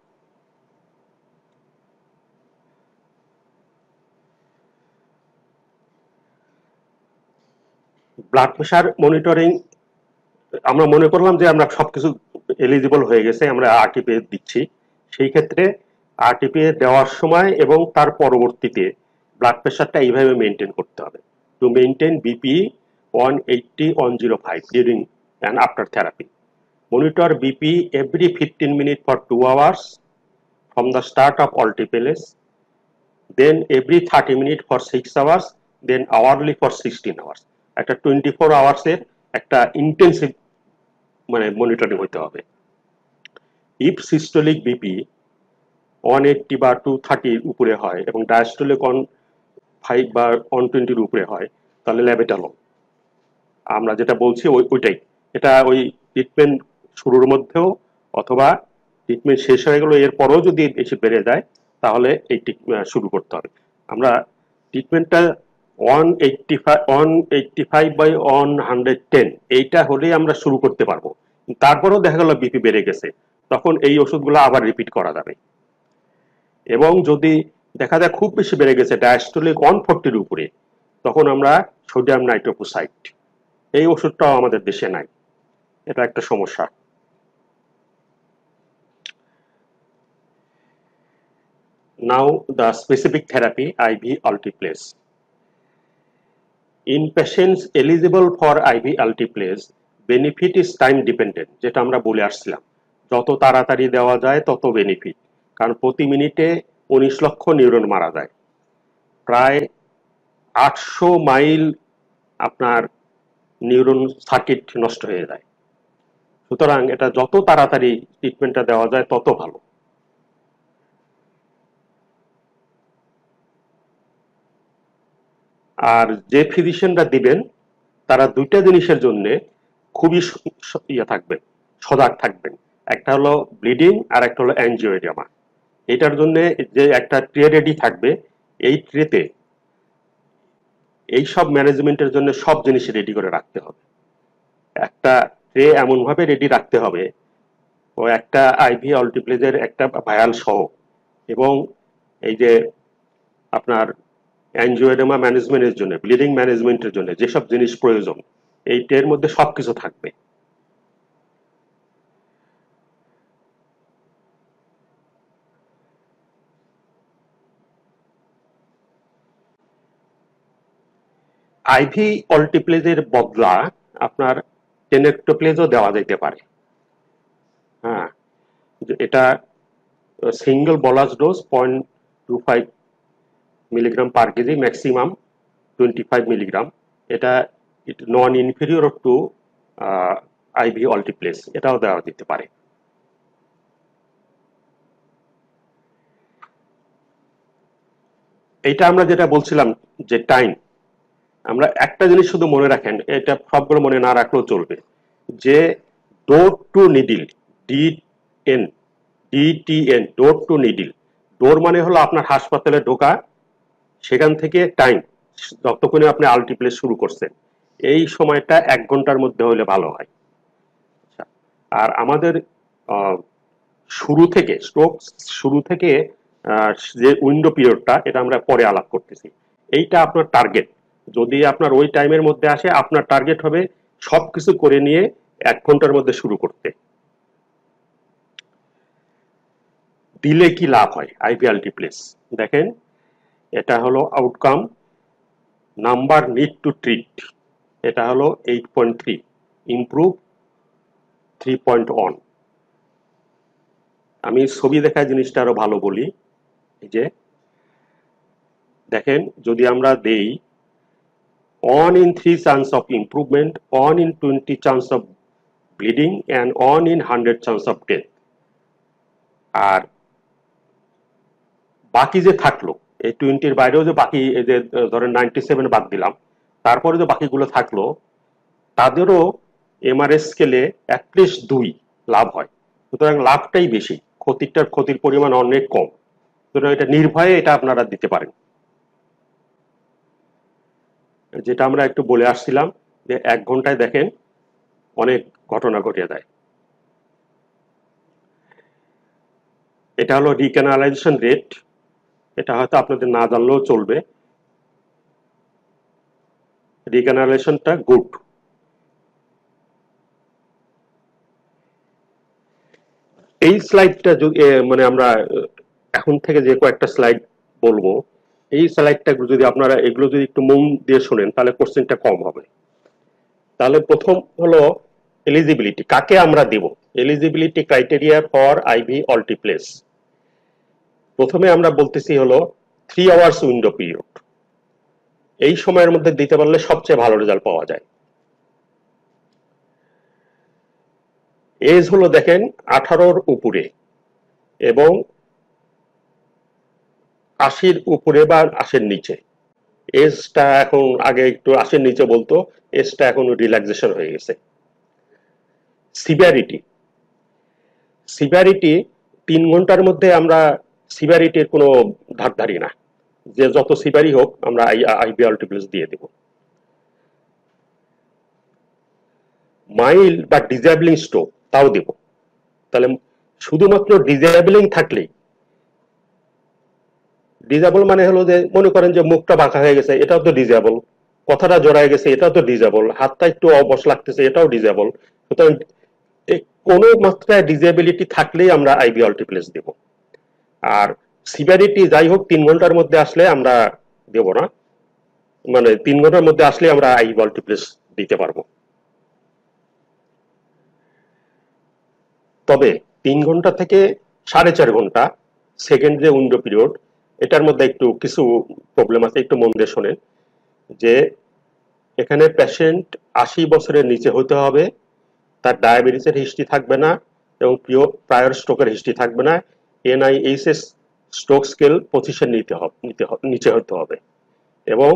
ব্লাড প্রেশার মনিটরিং আমরা মনে করলাম যে আমরা সবকিছু এলিজিবল হয়ে গেছে, আমরা আরটিপি দিচ্ছি। সেই ক্ষেত্রে আরটিপি দেওয়ার সময় এবং তার পরবর্তীতে ব্লাড প্রেশারটা এইভাবে মেনটেন করতে হবে। To maintain BP 180/105 during and after therapy. Monitor BP every 15 minutes for 2 hours from the start of altiplase, then every 30 minutes for 6 hours, then hourly for 16 hours। একটা 24 hours এর একটা ইন্টেন্সিভ মানে monitoring হতে হবে। If systolic BP 180 বা 230 উপরে হয় এবং ডায়াস্টোলিক 105 বা 120 উপরে হয়, তাহলে ল্যাবেটালল আমরা যেটা বলছি ওইটাই। এটা ওই ট্রিটমেন্ট শুরুর মধ্যেও অথবা ট্রিটমেন্ট শেষ হয়ে গেল এরপরও যদি এসে বেড়ে যায় তাহলে এই শুরু করতে হবে। আমরা ট্রিটমেন্টটা 185/110 এইটা হলেই আমরা শুরু করতে পারবো। তারপরেও দেখা গেল বিপি বেড়ে গেছে, তখন এই ওষুধগুলো আবার রিপিট করা যাবে। এবং যদি দেখা যায় খুব বেশি বেড়ে গেছে, ডায়াস্টোলিক 140 উপরে, তখন আমরা সোডিয়াম নাইট্রোফোসাইট, এই ওষুধটাও আমাদের দেশে নাই, এটা একটা সমস্যা। Now the specific therapy IV alteplase. In patients eligible for IV alteplase, benefit is time dependent, যেটা আমরা বলে আসছিলাম, যত তাড়াতাড়ি দেওয়া যায় তত বেনিফিট, কারণ প্রতি মিনিটে 19 লক্ষ নিউরন মারা যায়, প্রায় 800 মাইল আপনার নিউরন সার্কিট নষ্ট হয়ে যায়। সুতরাং এটা যত তাড়াতাড়ি ট্রিটমেন্টটা দেওয়া যায় তত ভালো। আর যে ফিজিশিয়ানরা দিবেন তারা দুইটা জিনিসের জন্য খুবই থাকবেন, সজাগ থাকবেন। একটা হলো ব্লিডিং আর একটা হলো অ্যাঞ্জিওএডিমা। এটার জন্য যে একটা ট্রে রেডি থাকবে, এই ট্রেতে এই সব ম্যানেজমেন্টের জন্য সব জিনিস রেডি করে রাখতে হবে। একটা ট্রে এমন ভাবে রেডি রাখতে হবে, ও একটা আইভি অল্টিপ্লেজের একটা ভায়াল সহ, এবং এই যে আপনার অ্যাঞ্জিওএডিমা ম্যানেজমেন্টের জন্য, ব্লিডিং ম্যানেজমেন্টের জন্য যেসব জিনিস প্রয়োজন, এই ট্রের মধ্যে সবকিছু থাকবে। আইভি অল্টিপ্লেজের বদলা আপনার টেনেক্টোপ্লেজও দেওয়া যেতে পারে। হ্যাঁ, এটা single bolus dose 0.25 milligram per KG, maximum 25 milligram. এটা non inferior to IV alteplase, এটাও দেওয়া যেতে পারে। এইটা আমরা যেটা বলছিলাম যে টাইম, আমরা একটা জিনিস শুধু মনে রাখেন, এটা সবগুলো মনে না রাখলেও চলবে, যে door to needle, DTN, door to needle. Door মানে হলো আপনার হাসপাতালে ঢোকা, সেখান থেকে টাইম যতক্ষণে আপনি আল্টিপ্লেজ শুরু করছেন, এই সময়টা 1 ঘন্টার মধ্যে হলে ভালো হয়। আর আমাদের শুরু থেকে, স্ট্রোক শুরু থেকে যে উইন্ডো পিরিয়ডটা এটা আমরা পরে আলাপ করতেছি। এইটা আপনার টার্গেট, যদি আপনার ওই টাইমের মধ্যে আসে আপনার টার্গেট হবে সবকিছু করে নিয়ে 1 ঘন্টার মধ্যে শুরু করতে। দিলে কি লাভ হয় আইভি আলটিপ্লেস দেখেন, এটা হলো outcome, number need to treat এটা হলো 8.3, ইমপ্রুভ 3.1। আমি ছবি দেখা জিনিসটা আরো ভালো বলি, এই যে দেখেন যদি আমরা দেই 1 in 3 chance of improvement, 1 in 20 chance of bleeding and 1 in 100 chance of death, আর বাকি যে থাকলো এই 20-র বাইরেও যে বাকি এই যে ধরেন 97 বাদ দিলাম, তারপরে যে বাকিগুলো থাকলো তাদেরও এমআরএস স্কেলে অ্যাটলিস্ট 2 লাভ হয়। সুতরাং লাভটাই বেশি, ক্ষতির পরিমাণ অনেক কম। সুতরাং এটা নির্ভয়ে এটা আপনারা দিতে পারেন। যেটা আমরা একটু বলে আসছিলাম যে 1 ঘন্টায় দেখেন অনেক ঘটনা ঘটে যায়। এটা হলো রিক্যানালাইজেশন রেট, এটা হয়তো আপনাদের না জানলেও চলবে। রিক্যানালাইজেশনটা গুড। এই স্লাইডটা মানে আমরা এখন থেকে যে কয়েকটা স্লাইড বলবো, এই স্লাইডটা যদি আপনারা এগুলো যদি একটু মন দিয়ে শোনেন তাহলে কোশ্চেনটা কম হবে। তাহলে প্রথম হলো এলিজিবিলিটি, কাকে আমরা দেব, eligibility criteria for IV alteplase. প্রথমে আমরা বলতেছি হলো 3 আওয়ার্স উইন্ডো পিরিয়ড, এই সময়ের মধ্যে দিতে পারলে সবচেয়ে ভালো রেজাল্ট পাওয়া যায়। এজ হলো দেখেন 18-র উপরে এবং 80-র উপরে বা 80-র নিচে। এজটা এখন আগে একটু 80-র নিচে বলতো, এজটা এখন রিল্যাক্সেশন হয়ে গেছে। সিভিয়ারিটি 3 ঘন্টার মধ্যে আমরা সিভিয়ারিটির কোনো ধার ধারি না, যে যত সিভিয়ারি হোক আমরা আইভি আলটিপ্লেস দিয়ে দেব। মাইল্ড বা ডিসেবলিং স্ট্রোক তাও দেব। তাহলে শুধুমাত্র ডিসেবলিং থাকলেই, ডিসেবল মানে হলো যে মনে করেন যে মুখটা বাঁকা হয়ে গেছে এটাও তো ডিসেবল, কথাটা জড়ায় গেছে এটাও তো ডিসেবল, হাতটা একটু অবশ লাগতেছে এটাও ডিসেবল। সুতরাং কোনো মাত্রায় ডিসেবিলিটি থাকলেই আমরা আইভি আলটিপ্লেস দেব। আর সিভিয়ারিটি যাই হোক 3 ঘন্টার মধ্যে আসলে আমরা দেব না, মানে 3 ঘন্টার মধ্যে আসলে আমরা আইভি আলটিপ্লেস দিতে পারবো। তবে 3 ঘন্টা থেকে 4.5 ঘন্টা সেকেন্ড যে উইন্ডো পিরিয়ড, এটার মধ্যে একটু কিছু প্রবলেম আছে, একটু মন দিয়ে শোনেন। যে এখানে পেশেন্ট 80 বছরের নিচে হতে হবে, তার ডায়াবেটিসের হিস্ট্রি থাকবে না এবং প্রায়র স্ট্রোকের হিস্ট্রি থাকবে না, এনআইএইচএস স্ট্রোক স্কেল 25-এর নিচে হতে হবে এবং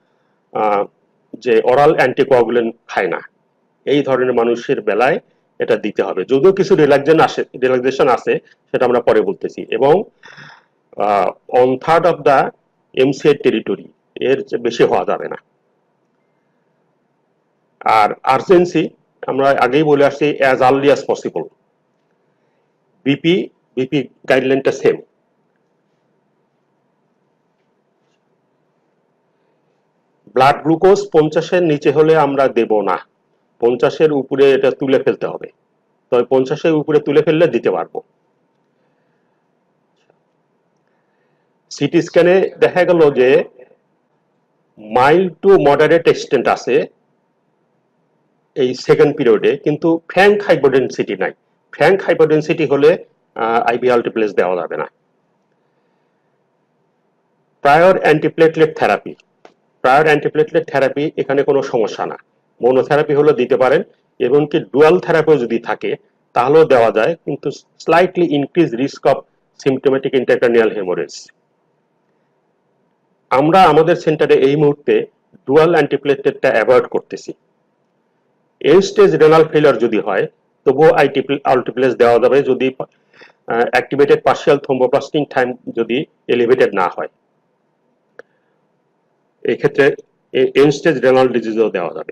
যে অরাল অ্যান্টিকোয়াগুলেন্ট খায় না, এই ধরনের মানুষের বেলায় এটা দিতে হবে। যদিও কিছু রিল্যাক্সেশন আছে সেটা আমরা পরে বলতেছি। এবং 1/3 অফ দা এমসিআই টেরিটরি, এর বেশি হওয়া যাবে না। আর আর্জেন্সি আমরা আগেই বলে আসছি as early as possible. BP গাইডলাইনটা সেম। ব্লাড গ্লুকোজ 50-এর নিচে হলে আমরা দেব না, 50-এর উপরে এটা তুলে ফেলতে হবে, তবে 50-এর উপরে তুলে ফেললে দিতে পারবো। সিটি স্ক্যানে দেখা গেল যে মাইল্ড টু মডারেট এক্সটেন্ট আছে এই সেকেন্ড পিরিয়ডে, কিন্তু ফ্র্যাঙ্ক হাইপোডেনসিটি নাই। ফ্র্যাঙ্ক হাইপোডেনসিটি হলে আইভি আলটিপ্লেস দেওয়া যাবে না। প্রায়র অ্যান্টিপ্লেটলেট থেরাপি এখানে কোনো সমস্যা না, মনোথেরাপি হলে দিতে পারেন, এমনকি ডুয়াল থেরাপিও যদি থাকে তাহলেও দেওয়া যায়, কিন্তু slightly increase risk of symptomatic intracranial haemorrhage. আমরা আমাদের সেন্টারে এই মুহূর্তে ডুয়াল অ্যান্টিপ্লেটলেটটা অ্যাভয়েড করতেছি। এন্ড স্টেজ রেনাল ফেলিওর যদি হয় তবুও আলটিপ্লেস দেওয়া যাবে যদি অ্যাক্টিভেটেড পার্শিয়াল থ্রোম্বোপ্লাস্টিং টাইম যদি এলিভেটেড না হয়। এই ক্ষেত্রে এন্ড স্টেজ রেনাল ডিজিজও দেওয়া যাবে।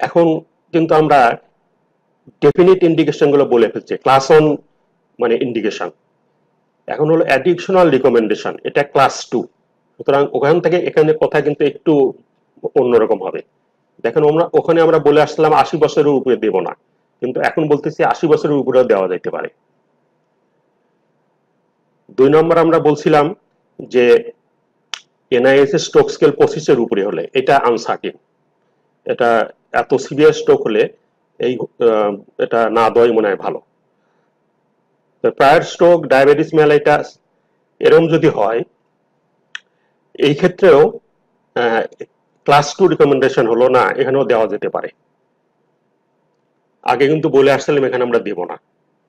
এখন কিন্তু আমরা ডেফিনিট ইন্ডিকেশন গুলো বলে ফেলছি, ক্লাস 1 মানে ইন্ডিকেশন, এখন হলো অ্যাডিশনাল রিকমেন্ডেশন, এটা ক্লাস 2। সুতরাং ওখান থেকে এখানে কথা কিন্তু একটু অন্যরকম হবে। দেখেন ওখানে আমরা বলে আসলাম 80 বছরের উপরে দেব না, কিন্তু এখন বলতেছি 80 বছরের উপরেও দেওয়া যেতে পারে। 2 নম্বর আমরা বলছিলাম যে এনআইএস এর স্ট্রোক স্কেল 25 এর উপরে হলে এটা আনসার্টিন, এটা এত সিভিয়ার স্ট্রোক হলে এটা না দেওয়াই মনে হয় ভালো। প্রায়র স্ট্রোক, ডায়াবেটিস মেলাইটাস এরকম যদি হয়, এই ক্ষেত্রেও ক্লাস 2 রিকমেন্ডেশন হলো না, এখানেও দেওয়া যেতে পারে। আগে কিন্তু বলে আসছিলাম এখানে আমরা দেব না।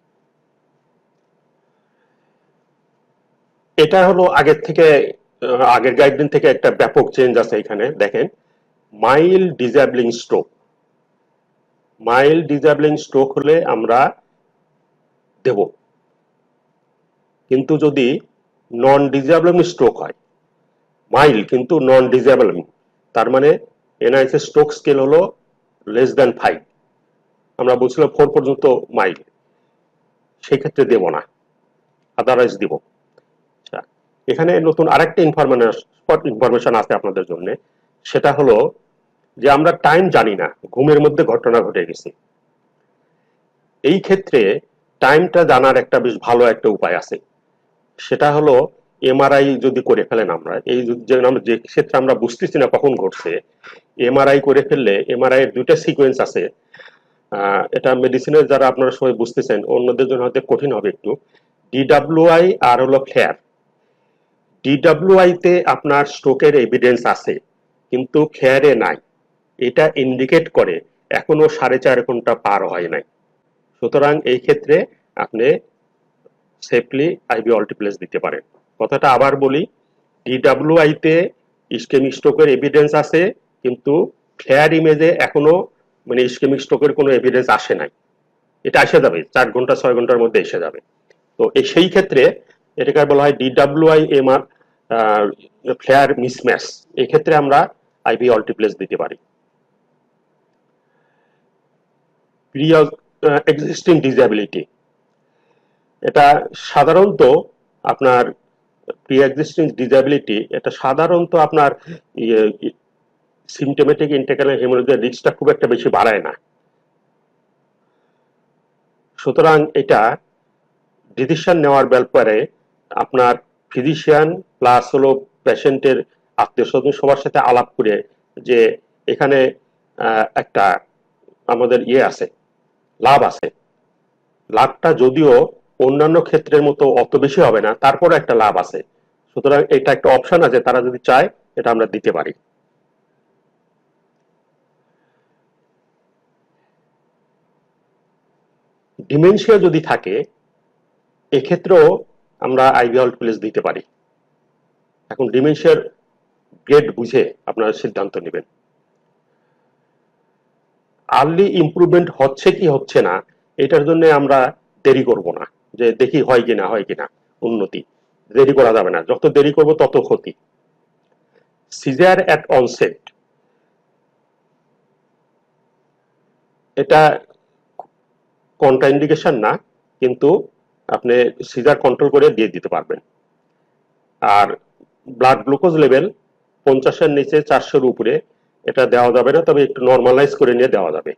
এটা হলো আগের গাইডলাইন থেকে একটা ব্যাপক চেঞ্জ আছে। এখানে দেখেন মাইল্ড ডিসএবলিং স্ট্রোক হলে আমরা দেব, কিন্তু যদি নন ডিসএবলিং স্ট্রোক হয়, মাইল্ড কিন্তু নন ডিসএবলিং, তার মানে এনআইএস স্ট্রোক স্কেল হলো লেস দ্যান 5, আমরা বলছিলাম 4 পর্যন্ত মাইল্ড, সেই ক্ষেত্রে দেব না, আদারওয়াইজ দিব। এখানে নতুন আরেকটা ইনফরমেশন আছে আপনাদের জন্য, সেটা হলো যে আমরা টাইম জানি না, ঘুমের মধ্যে ঘটনা ঘটে গেছে। এই ক্ষেত্রে টাইমটা জানার একটা বেশ ভালো একটা উপায় আছে, সেটা হলো এমআরআই যদি করে ফেলেন, আমরা যে ক্ষেত্রে আমরা বুঝতেছি না কখন ঘটছে, এমআরআই করে ফেললে, এমআরআই এর 2টা সিকোয়েন্স আছে। এটা মেডিসিনের যারা আপনারা সবাই বুঝতেছেন, অন্যদের জন্য হয়তো কঠিন হবে একটু। ডিডব্লিউআই আর হলো ফ্লেয়ার। ডিডব্লিউআই তে আপনার স্ট্রোকের এভিডেন্স আছে, কিন্তু ফ্লেয়ারে নাই। এটা ইন্ডিকেট করে এখনো 4.5 ঘন্টা পার হয় নাই। সুতরাং এই ক্ষেত্রে আপনি সেফলি আইভি অল্টিপ্লেস দিতে পারেন। কথাটা আবার বলি, ডিডব্লিউআই তে ইসকেমিক স্ট্রোকের এভিডেন্স আছে, কিন্তু ফ্লেয়ার ইমেজে এখনো মানে ইসকেমিক স্ট্রোকের কোনো এভিডেন্স আসে নাই। এটা এসে যাবে 4 ঘন্টা 6 ঘন্টার মধ্যে এসে যাবে। তো সেই ক্ষেত্রে এটাকে বলা হয় ডিডব্লিউআই এমআর ফ্লেয়ার মিসম্যাচ। এই ক্ষেত্রে আমরা আইভি অল্টিপ্লেস দিতে পারি। এক্সিস্টিং ডিসএবিলিটি, এটা সাধারণত আপনার প্রি এক্সিস্টিং ডিসএবিলিটি, এটা সাধারণত আপনার সিমটোমেটিক ইন্টেগ্রাল হেমোরেজের রিস্কটা খুব একটা বেশি বাড়ায় না। সুতরাং এটা ডিসিশন নেওয়ার ব্যাপারে আপনার ফিজিশিয়ান প্লাস হলো পেশেন্টের আত্মীয় স্বজন সবার সাথে আলাপ করে, যে এখানে একটা আমাদের আছে, লাভ আছে, লাভটা যদিও অন্যান্য ক্ষেত্রের মতো অত বেশি হবে না, তারপরে একটা লাভ আছে। সুতরাং এটা একটা অপশন আছে, তারা যদি চায় এটা আমরা দিতে পারি। ডিমেনশিয়া যদি থাকে, এক্ষেত্রেও আমরা আইভি অল্টিপ্লেস দিতে পারি। এখন ডিমেনশিয়ার গ্রেড বুঝে আপনারা সিদ্ধান্ত নেবেন। আর্লি ইমপ্রুভমেন্ট হচ্ছে কি হচ্ছে না, এটার জন্য আমরা দেরি করব না, যে দেখি হয় কিনা উন্নতি। দেরি করা যাবে না, যত দেরি করব তত ক্ষতি। সিজার অ্যাট অনসেট, এটা কন্ট্রাইন্ডিকেশন না, কিন্তু আপনি সিজার কন্ট্রোল করে দিয়ে দিতে পারবেন। আর ব্লাড গ্লুকোজ লেভেল 50-এর নিচে 400-এর উপরে এটা দেওয়া যাবে না, তবে একটু নর্মালাইজ করে নিয়ে দেওয়া যাবে।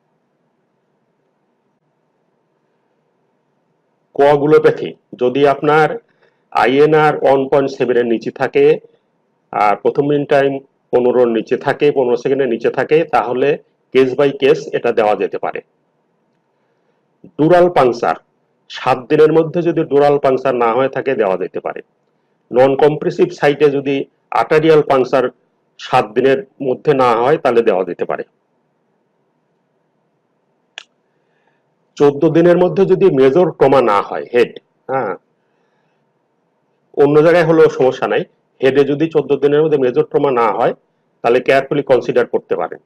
কোয়াগুলোপ্যাথি, যদি আপনার আইএনআর 1.7 এর নিচে থাকে আর প্রথম মিন টাইম 15-এর নিচে থাকে, 15 সেকেন্ডের নিচে থাকে, তাহলে কেস বাই কেস এটা দেওয়া যেতে পারে। ডুরাল পাংচার, 7 দিনের মধ্যে যদি ডুরাল পাংচার না হয়ে থাকে দেওয়া যেতে পারে। নন কম্প্রেসিভ সাইটে যদি আর্টারিয়াল পাংচার 7 দিনের মধ্যে না হয় তাহলে দেওয়া যেতে পারে। 14 দিনের মধ্যে যদি মেজর ট্রমা না হয়, হেড, অন্য জায়গায় হলেও সমস্যা নাই, হেডে যদি 14 দিনের মধ্যে মেজর ট্রমা না হয় তাহলে কেয়ারফুলি কনসিডার করতে পারেন।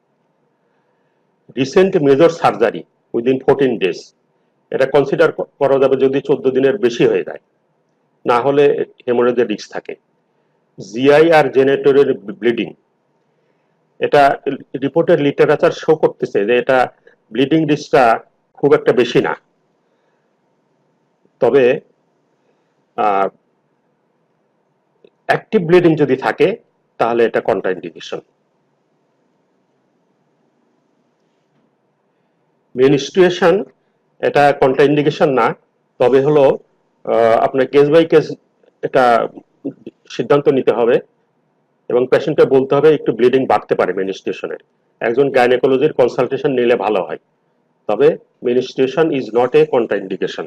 Recent major surgery within 14 days, এটা কনসিডার করা যাবে যদি 14 দিনের বেশি হয়ে যায়, না হলে হেমোরেজের রিস্ক থাকে। জিআই আর জেনারেটরের ব্লিডিং, এটা রিপোর্টের লিটারেচার শো করতেছে যে এটা ব্লিডিং রিস্কটা খুব একটা বেশি না, তবে অ্যাক্টিভ ব্লিডিং যদি থাকে তাহলে এটা কন্ট্রাইন্ডিকেশন। মেনস্ট্রুয়েশন এটা কন্ট্রাইন্ডিকেশন না, তবে হলো আপনার কেস বাই কেস এটা সিদ্ধান্ত নিতে হবে এবং পেশেন্টকে বলতে হবে একটু ব্লিডিং বাড়তে পারে মেনস্ট্রুয়েশনের, একজন গাইনেকোলজির কনসালটেশন নিলে ভালো হয়, তবে menstruation is not a contraindication.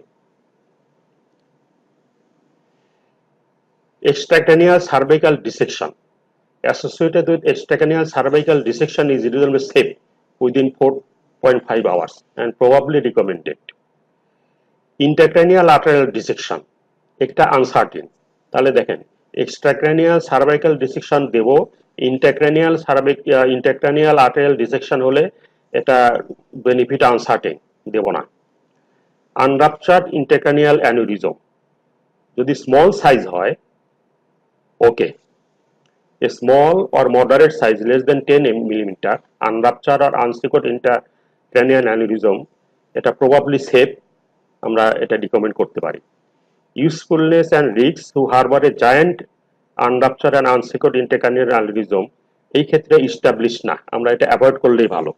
Extracranial cervical dissection associated with extracranial cervical dissection is usually safe within 4.5 hours and probably recommended. Intracranial arterial dissection একটা আনসার্টিন, তাহলে দেখেন এক্সট্রাক্রানিয়াল সার্ভাইকাল ডিসেকশন দেব, ইন্ট্রাক্রানিয়াল আর্টেরিয়াল ডিসেকশন হলে এটা benefit uncertain, দেব না। Unruptured intracranial aneurysm যদি small size হয় okay, a small or moderate size less than 10 mm unruptured or unsecured intracranial aneurysm এটা probably safe, আমরা এটা রিকমেন্ড করতে পারি। usefulness and risks who harbor a giant unruptured and unsecured intracranial aneurysm এই ক্ষেত্রে established না, আমরা এটা অ্যাভয়েড করলেই ভালো।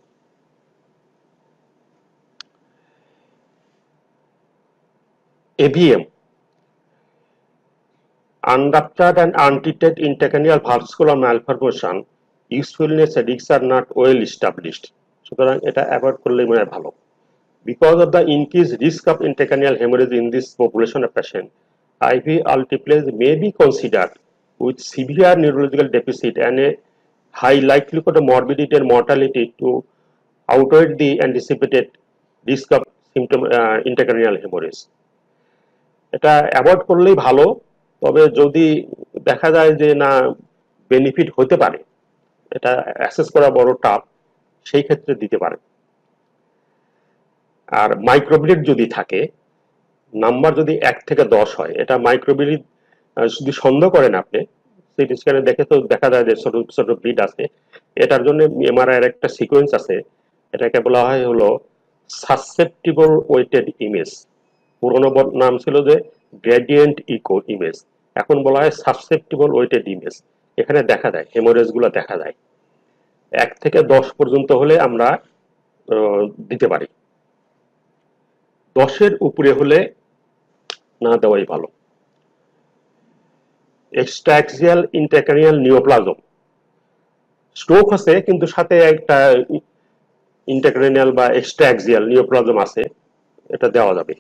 AVM unruptured and untreated intracranial vascular malformation usefulness and risks are not well established, সুতরাং এটা অ্যাভয়েড করলেই মনে হয় ভালো। Because of the increased risk of intracranial hemorrhage in this population of patient, IV alteplase may be considered with severe neurological deficit and a high likelihood of morbidity and mortality to outweigh the anticipated risk of intracranial hemorrhage. এটা avoid করলেই ভালো, তবে যদি দেখা যায় যে না benefit হতে পারে, এটা অ্যাসেস করা বড় টাফ, সেই ক্ষেত্রে দিতে পারে। আর মাইক্রোব্লিড যদি থাকে, নাম্বার যদি 1 থেকে 10 হয়, এটা মাইক্রোব্লিড যদি সন্দেহ করেন আপনি সিটি স্ক্যানে দেখে তো দেখা যায় যে ছোট ছোট ব্লিড আছে, এটার জন্য এমআরআই এর একটা সিকোয়েন্স আছে, এটাকে বলা হয় হলো সাসসেপ্টিবল ওয়েটেড ইমেজ। পুরনো নাম ছিল যে গ্রেডিয়েন্ট ইকো ইমেজ, এখন বলা হয় সাসসেপ্টিবল ওয়েটেড ইমেজ। এখানে দেখা যায় হেমোরেজ গুলো দেখা যায়, 1 থেকে 10 পর্যন্ত হলে আমরা দিতে পারি, 10-এর উপরে হলে না দেওয়াই ভালো। এক্সট্রাক্সিয়াল ইন্ট্রাক্রানিয়াল নিওপ্লাজম স্ট্রোক আছে কিন্তু সাথে একটা ইন্ট্রাক্রানিয়াল বা এক্সট্রাক্সিয়াল নিওপ্লাজম আছে, এটা দেওয়া যাবে।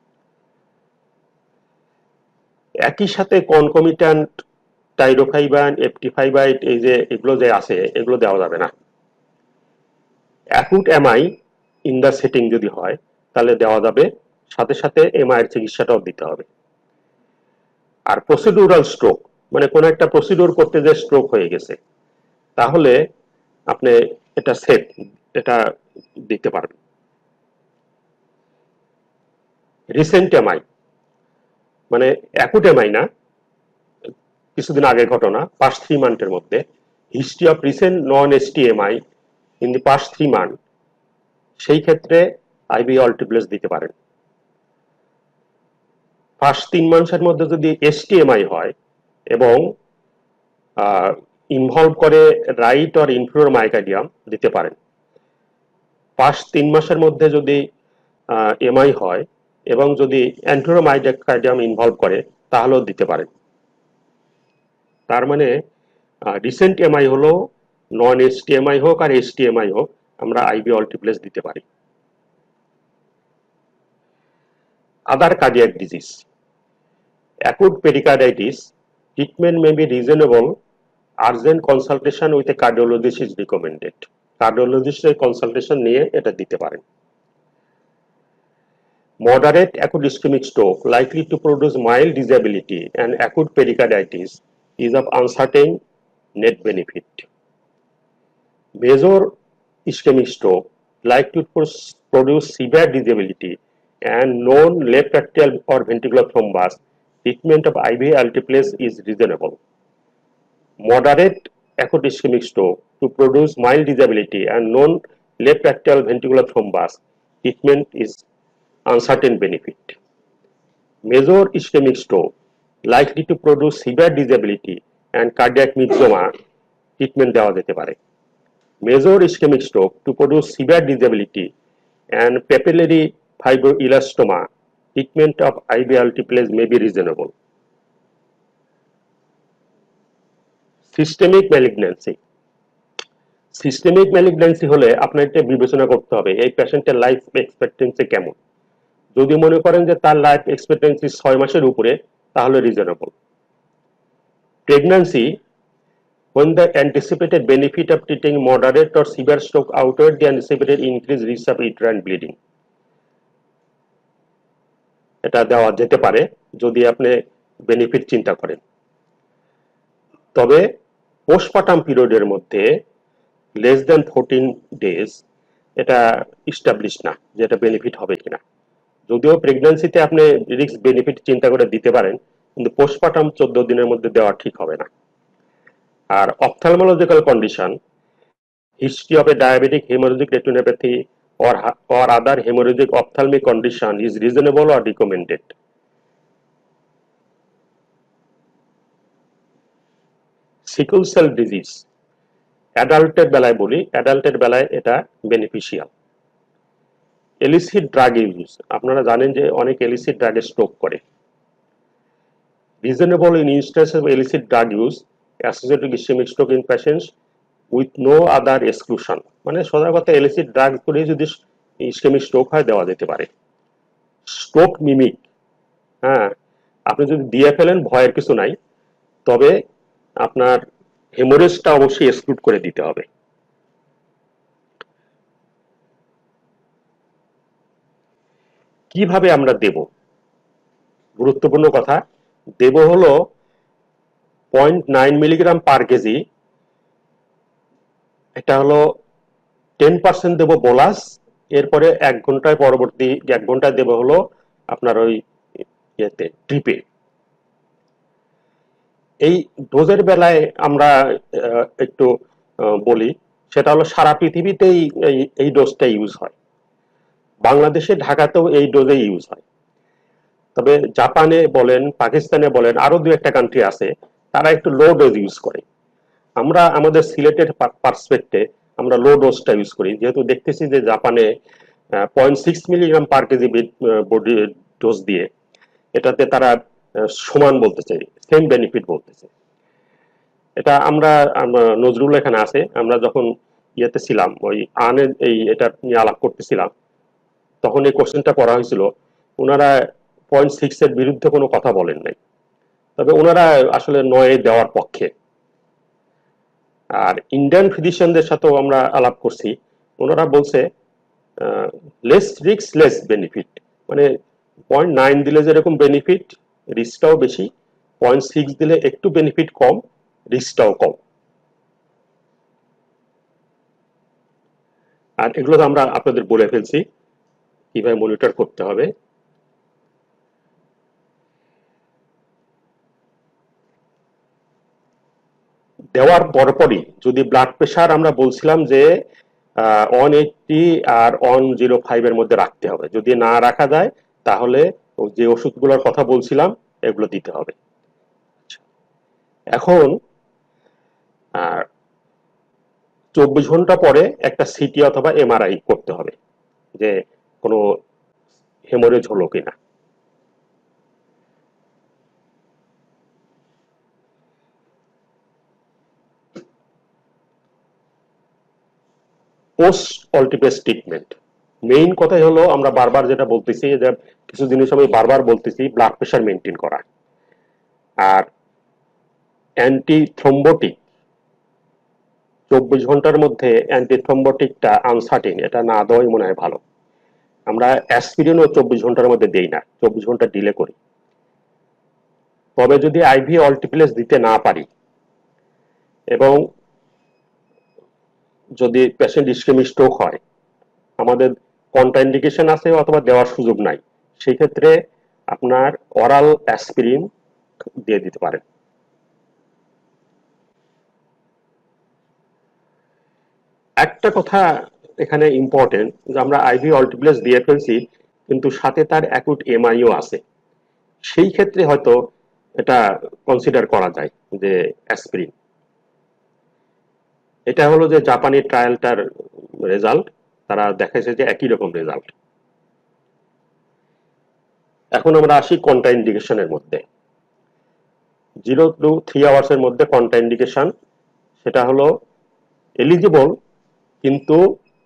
একই সাথে কনকমিট্যান্ট টাইরোফাইবান, এপটিফাইবাইট এই যে এগুলো যে আছে এগুলো দেওয়া যাবে না। Acute MI in the setting যদি হয় তাহলে দেওয়া যাবে, সাথে সাথে এমআই এর চিকিৎসাটাও দিতে হবে। আর প্রসিডিউরাল স্ট্রোক মানে কোন একটা প্রসিডিউর করতে যে স্ট্রোক হয়ে গেছে, তাহলে আপনি এটা সেফ, এটা দিতে পারবেন। রিসেন্ট এমআই মানে অ্যাকুট এমআই না, কিছুদিন আগের ঘটনা, পাস্ট 3 মান্থের মধ্যে history of recent non STEMI in the past 3 month, সেই ক্ষেত্রে আইভি অল্টিপ্লেস দিতে পারেন। ফার্স্ট 3 মাসের মধ্যে যদি এসটিএমআই হয় এবং ইনভলভ করে রাইট অর ইনফিরিয়র মায়োকার্ডিয়াম দিতে পারেন। ফার্স্ট 3 মাসের মধ্যে যদি এমআই হয় এবং যদি অ্যান্টেরিয়র মায়োকার্ডিয়াম ইনভলভ করে তাহলেও দিতে পারেন। তার মানে রিসেন্ট এমআই হলো নন এসটিএমআই হোক আর এসটিএমআই হোক, আমরা আইভি অল্টিপ্লেস দিতে পারি। Other cardiac disease, acute pericarditis, treatment may be reasonable. Urgent consultation with a cardiologist is recommended. Cardiologist consultation নিয়ে এটা দিতে পারেন। Moderate acute ischemic stroke likely to produce mild disability and acute pericarditis is of uncertain net benefit. Major ischemic stroke likely to produce severe disability and known left atrial or ventricular thrombus, treatment of IV alteplase is reasonable. Moderate acute ischemic stroke to produce mild disability and non-left atrial ventricular thrombus, treatment is uncertain benefit. Major ischemic stroke likely to produce severe disability and cardiac myxoma, treatment দেওয়া যেতে পারে। Major ischemic stroke to produce severe disability and papillary fibroelastoma, treatment of IV alteplase may be reasonable. Systemic malignancy. Systemic malignancy হলে আপনার এটা বিবেচনা করতে হবে এই পেশেন্টের লাইফ এক্সপেক্টেন্সি কেমন। যদি মনে করেন যে তার লাইফ এক্সপেক্টেন্সি 6 মাসের উপরে তাহলে reasonable. Pregnancy, when the anticipated benefit of treating moderate or severe stroke outweighed the anticipated increased risk of uterine bleeding, এটা দেওয়া যেতে পারে যদি আপনি বেনিফিট চিন্তা করেন। তবে পোস্টপার্টাম পিরিয়ডের মধ্যে less than 14 days এটা এস্টাবলিশ না যে এটা বেনিফিট হবে কিনা। যদিও প্রেগন্যান্সিতে আপনি রিস্ক বেনিফিট চিন্তা করে দিতে পারেন, কিন্তু পোস্টপার্টাম 14 দিনের মধ্যে দেওয়া ঠিক হবে না। আর ophthalmological condition, history of a diabetic hemorrhagic retinopathy or other hemorrhagic ophthalmic condition is reasonable or recommended. Sickle cell disease, অ্যাডাল্টের বেলায় বলি, অ্যাডাল্টের বেলায় এটা বেনিফিশিয়াল। এলিসিড ড্রাগ ইউজ, আপনারা জানেন যে অনেক এলিসিড ড্রাগে স্ট্রোক করে। Reasonable in instance of illicit drug use associated ischaemic stroke in patients with no other exclusion, মানে সোজা কথা এলিসিড ড্রাগ করে যদি ইসকেমিক স্ট্রোক হয় দেওয়া যেতে পারে। স্ট্রোক মিমিক, হ্যাঁ আপনি যদি দিয়ে ফেলেন ভয়ের কিছু নাই, তবে আপনার হেমোরেজটা অবশ্যই এক্সক্লুড করে দিতে হবে। কিভাবে আমরা দেব, গুরুত্বপূর্ণ কথা, দেব হলো 0.9 মিলিগ্রাম পার কেজি, এটা হলো 10% দেব বোলাস, এরপরে 1 ঘন্টায় পরবর্তী 1 ঘন্টায় দেব হলো আপনার ওই ইয়েতে ড্রিপে। এই ডোজের বেলায় আমরা একটু বলি, সেটা হলো সারা পৃথিবীতেই এই ডোজটা ইউজ হয়, বাংলাদেশে ঢাকাতেও এই ডোজে ইউজ হয়। তবে জাপানে বলেন, পাকিস্তানে বলেন, আরো 2-1টা কান্ট্রি আছে তারা একটু লো ডোজ ইউজ করে। আমরা আমাদের সিলেটের পার্সপেক্টে আমরা লো ডোজটা ইউজ করি, যেহেতু দেখতেছি যে জাপানে 0.6 milligram per kg body dose দিয়ে এটাতে তারা সমান বলতেছে, সেম বেনিফিট বলতেছে। এটা আমরা নজরুল এখানে আছে, আমরা যখন ইয়েতে ছিলাম ওই এটা নিয়ে আলাপ করতেছিলাম, তখন এই কোশ্চেনটা করা হয়েছিল, ওনারা 0.6 এর বিরুদ্ধে কোনো কথা বলেন নাই, তবে ওনারা আসলে 9 দেওয়ার পক্ষে। আর ইন্ডিয়ান ফিজিশিয়ানদের সাথেও আমরা আলাপ করছি, ওনারা বলছে লেস রিস্ক লেস বেনিফিট, মানে 0.9 দিলে যেরকম বেনিফিট রিস্কটাও বেশি, 0.6 দিলে একটু বেনিফিট কম, রিস্কটাও কম। আর এগুলো আমরা আপনাদের বলে ফেলছি কিভাবে মনিটর করতে হবে। দেওয়ার পরপরই যদি ব্লাড প্রেশার আমরা বলছিলাম যে 180 আর 105 এর মধ্যে রাখতে হবে, যদি না রাখা যায় তাহলে যে ওষুধগুলোর কথা বলছিলাম এগুলো দিতে হবে। এখন 24 ঘন্টা পরে একটা সিটি অথবা এমআরআই করতে হবে যে কোনো হেমোরেজ হলো কিনা। পোস্ট অল্টিপেস ট্রিটমেন্ট, মেইন কথাই হলো আমরা বারবার যেটা বলতেছি, যে কিছু জিনিস আমি বারবার বলতেছি, ব্লাড প্রেশার মেনটেন করা। আর অ্যান্টি থ্রম্বোটিক 24 ঘন্টার মধ্যে অ্যান্টি থ্রম্বোটিকটা আনসার্টেন, এটা না দেওয়াই মনে হয় ভালো। আমরা অ্যাসপিরিনও 24 ঘন্টার মধ্যে দেই না, 24 ঘন্টা ডিলে করি। তবে যদি আইভি অল্টিপ্লেস দিতে না পারি এবং যদি পেশেন্ট ইসকেমিক স্ট্রোক হয়, আমাদের কন্ট্রাইন্ডিকেশন আছে অথবা দেওয়ার সুযোগ নাই, সেই ক্ষেত্রে আপনার অরাল অ্যাসপিরিন দিয়ে দিতে পারেন। একটা কথা এখানে ইম্পর্টেন্ট যে আমরা আইভি অল্টিপ্লেস দিয়ে ফেলছি, কিন্তু সাথে তার অ্যাকুট এমআইও আছে। সেই ক্ষেত্রে হয়তো এটা কনসিডার করা যায় যে অ্যাসপিরিন। এটা হলো যে জাপানি ট্রায়ালটার রেজাল্ট, তারা দেখাইছে যে একই রকম রেজাল্ট। এখন আমরা আসি কন্ট্রাইন্ডিকেশনের মধ্যে। 0 to 3 আওয়ার্স এর মধ্যে কন্ট্রাইন্ডিকেশন, সেটা হলো এলিজিবল কিন্তু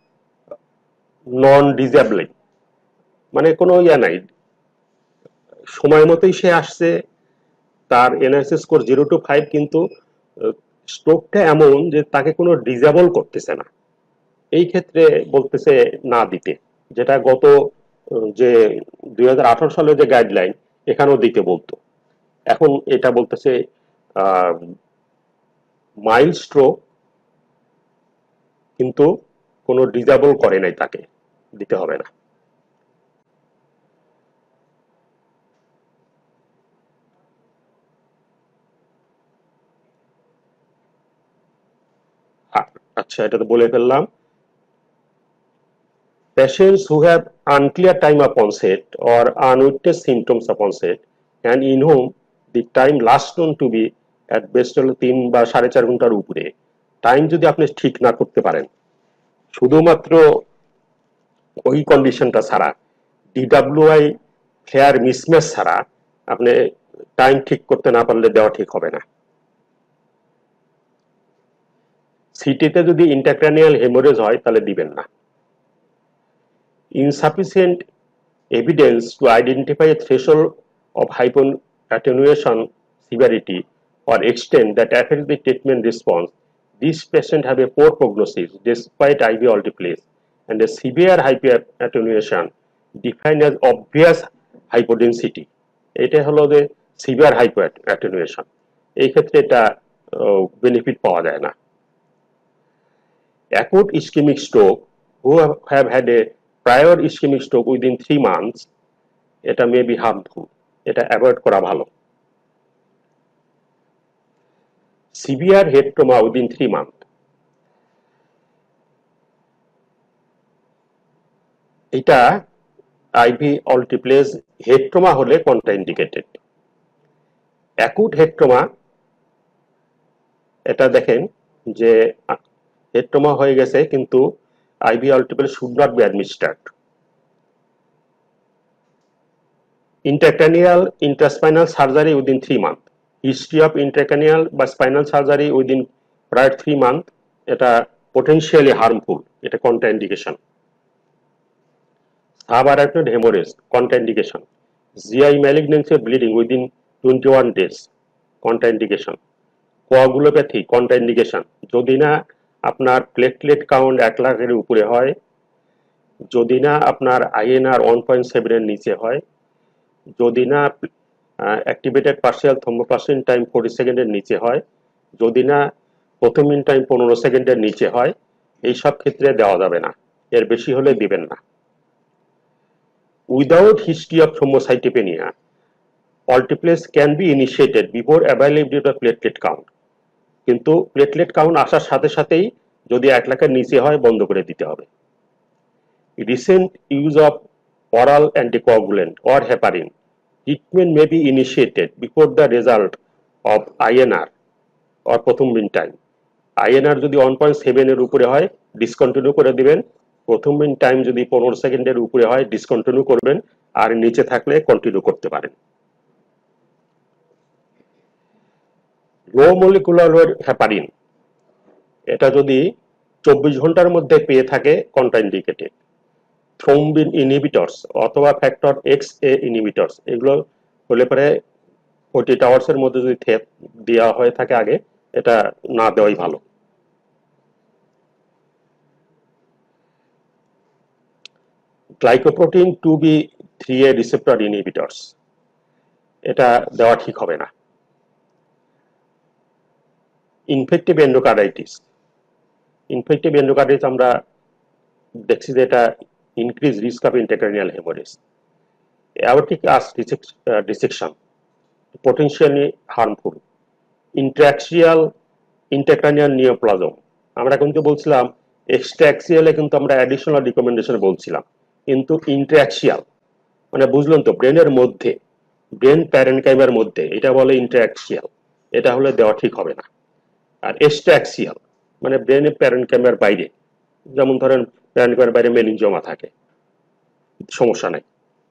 নন ডিজেবলিং, মানে কোনো ইয়া নাই, সময় মতোই সে আসছে, তার এনআরসি স্কোর 0 to 5, কিন্তু স্ট্রোকটা এমন যে তাকে কোনো ডিজেবল করতেছে না। এই ক্ষেত্রে বলতেছে না দিতে, যেটা গত যে 2018 সালে যে গাইডলাইন এখানেও দিতে বলতো। এখন এটা বলতেছে মাইল্ড স্ট্রোক কিন্তু কোনো ডিজেবল করে নাই, তাকে দিতে হবে না। আচ্ছা, এটা তো বলে ফেললাম। Patients who have unclear time of onset or unwitnessed symptoms of onset and in whom the time last known to be at best হলো 3 বা 4.5 ঘন্টার উপরে, টাইম যদি আপনি ঠিক না করতে পারেন, শুধুমাত্র ওই কন্ডিশনটা ছাড়া, ডিডব্লিউআই ফেয়ার মিসম্যাচ ছাড়া আপনি টাইম ঠিক করতে না পারলে দেওয়া ঠিক হবে না। সিটিতে যদি ইন্টারক্রানিয়াল হেমোরেজ হয় তাহলে দিবেন না। Insufficient evidence to identify a threshold of hypoattenuation severity or extent that affects the treatment response. These patients have a poor prognosis despite IV alteplase and a severe hypoattenuation defined as obvious hypodensity. এটা হলো যে severe হাইপোঅ্যাটেনুয়েশন, এই ক্ষেত্রে এটা benefit পাওয়া যায় না। Acute ischemic stroke who have had a prior ischemic stroke within 3 months, এটা মে বি হার্মফুল, এটা অ্যাভয়েড করা ভালো। Severe head trauma within 3 month, এটা আইভি অল্টিপ্লেজ হেড ট্রমা হলে কন্ট্রাইন্ডিকেটেড। অ্যাকুট হেড ট্রমা, এটা দেখেন যে হেড ট্রমা হয়ে গেছে কিন্তু IV alteplase should not be administered. Intracranial intraspinal surgery within 3 months. History of intracranial বা spinal surgery within prior 3 months, এটা potentially harmful, এটা contraindication. Subarachnoid hemorrhage, contraindication. GI malignancy bleeding within 21 days, contraindication. Coagulopathy, contraindication. যদি না আপনার platelet count 1 লাখের উপরে হয়, যদি না আপনার INR 1.7 এর নিচে হয়, যদি না অ্যাক্টিভেটেড পার্শিয়াল থ্রম্বোপ্লাস্টিন টাইম 40 সেকেন্ডের নিচে হয়, যদি না প্রথম মিন টাইম 15 সেকেন্ডের নিচে হয়, এই সব ক্ষেত্রে দেওয়া যাবে না, এর বেশি হলে দিবেন না। Without history of thrombocytopenia, alteplase can be initiated before availability of platelet count, কিন্তু প্লেটলেট কাউন্ট আসার সাথে সাথেই যদি 1 লাখের নিচে হয় বন্ধ করে দিতে হবে। Recent use of oral anticoagulant or heparin, treatment may be initiated before the result of INR or প্রথম মিন টাইম। INR যদি 1.7 এর উপরে হয় ডিসকন্টিনিউ করে দিবেন, প্রথম মিন টাইম যদি 15 সেকেন্ডের উপরে হয় ডিসকন্টিনিউ করবেন, আর নিচে থাকলে কন্টিনিউ করতে পারেন। লো মলিকুলার ওয়েট হেপারিন, এটা যদি 24 ঘন্টার মধ্যে পেয়ে থাকে কন্ট্রাইন্ডিকেটেড। থ্রোম্বিন ইনহিবিটরস অথবা ফ্যাক্টর XA ইনহিবিটরস, এগুলো হলে পরে 48 আওয়ার্সের মধ্যে যদি দেওয়া হয়ে থাকে আগে, এটা না দেওয়াই ভালো। গ্লাইকোপ্রোটিন 2B3A রিসেপ্টর ইনহিবিটরস, এটা দেওয়া ঠিক হবে না। ইনফেক্টিভ এন্ডোকার্ডাইটিস, ইনফেক্টিভ এন্ডোকার্ডাইটিস আমরা দেখছি যে এটা increase risk of intracranial hemorrhage. Aortic arch dissection, potentially harmful. Intracranial neoplasm, আমরা কিন্তু বলছিলাম এক্সট্রা অ্যাক্সিয়ালে কিন্তু আমরা অ্যাডিশনাল রিকমেন্ডেশন বলছিলাম, কিন্তু ইন্টারঅ্যাক্সিয়াল মানে বুঝলেন তো, ব্রেনের মধ্যে, ব্রেন প্যারেনকাইমার মধ্যে, এটা বলে ইন্টারঅ্যাক্সিয়াল, এটা হলে দেওয়া ঠিক হবে না। আর এক্সট্রাঅ্যাক্সিয়াল মানে ব্রেনের প্যারেনকাইমার বাইরে, যেমন ধরেন প্যারেনকাইমার বাইরে মেনিনজিওমা থাকে, সমস্যা নাই।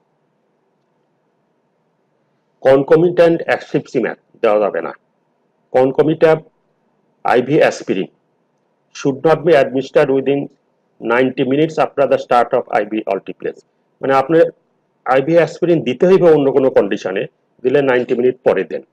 কনকমিট্যান্ট অ্যাসফিক্সিম্যাব দেওয়া যাবে না। Concomitant IV aspirin should not be administered within 90 minutes after the start of IV alteplase। মানে আপনি আইভি অ্যাসপিরিন দিতে হইবে অন্য কোনো কন্ডিশনে, দিলে 90 মিনিট পরে দেন।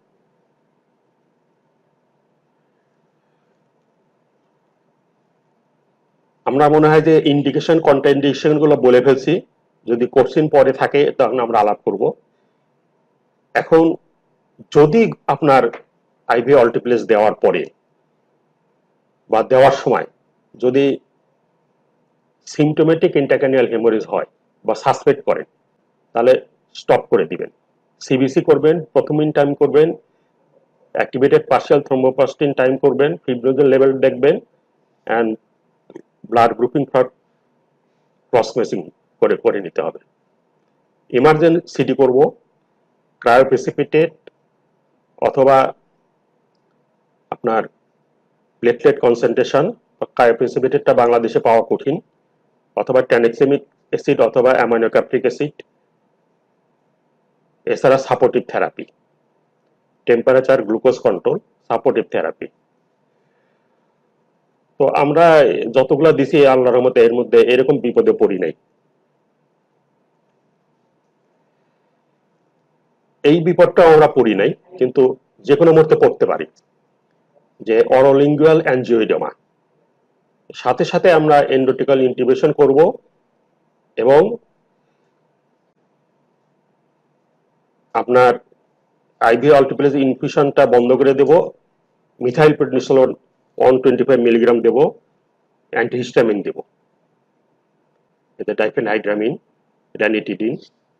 আমরা মনে হয় যে ইন্ডিকেশন কন্ট্রাইন্ডিকেশন গুলো বলে ফেলছি, যদি কোশ্চেন পরে থাকে তখন আমরা আলাপ করব। এখন যদি আপনার আইভি অল্টিপ্লেস দেওয়ার পরে বা দেওয়ার সময় যদি সিমটোমেটিক ইন্ট্রাক্র্যানিয়াল হেমোরেজ হয় বা সাসপেক্ট করেন, তাহলে স্টপ করে দিবেন। সিবিসি করবেন, প্রথমিন টাইম করবেন, অ্যাক্টিভেটেড পার্শিয়াল থ্রম্বোপ্লাস্টিন টাইম করবেন, ফিব্রিনোজেন লেভেল দেখবেন, and blood grouping for cross matching করে নিতে হবে। ইমার্জেন্সিটি করব ক্রায়োপ্রেসিপিটেট অথবা আপনার প্লেটলেট কনসেন্ট্রেশন, ক্রায়োপ্রেসিপিটেটটা বাংলাদেশে পাওয়া কঠিন, অথবা ট্যানেক্সিমিক অ্যাসিড অথবা অ্যামাইনোক্যাপ্রিক অ্যাসিড। এছাড়া supportive therapy, temperature, glucose control, supportive therapy. তো আমরা যতগুলা দিছি আল্লাহর রহমতে এর মধ্যে এরকম বিপদে পড়ি নাই। এই বিপদটাও আমরা পড়ি নাই, কিন্তু যে কোনো মুহূর্তে পড়তে পারি, যে অরোলিঙ্গুয়াল অ্যাঞ্জিওইডেমা। সাথে সাথে আমরা এন্ডোটেকাল ইন্টিউবেশন করব এবং আপনার আইভি অল্টিপ্লেজ ইনফিউশনটা বন্ধ করে দেব, মিথাইল প্রেডনিসোলোন 125 মিলিগ্রাম দেব, অ্যান্টিহিস্টামিন দেব, এতে ডাইফেনহাইড্রামিন, র্যানিটিডিন,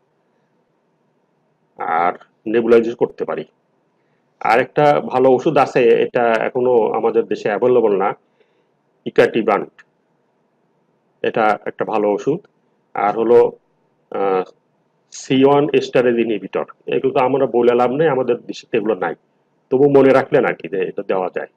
আর নেবুলাইজ করতে পারি। আর একটা ভালো ওষুধ আছে, এটা এখনো আমাদের দেশে অ্যাভেলেবল না, ইকাটিবান্ট, এটা একটা ভালো ওষুধ। আর হলো C1 এস্টারেজ ইনহিবিটর, এগুলো তো আমরা বলে লাভ নেই, আমাদের দেশে এগুলো নাই, তবু মনে রাখলেন আর কি যে এটা দেওয়া যায়।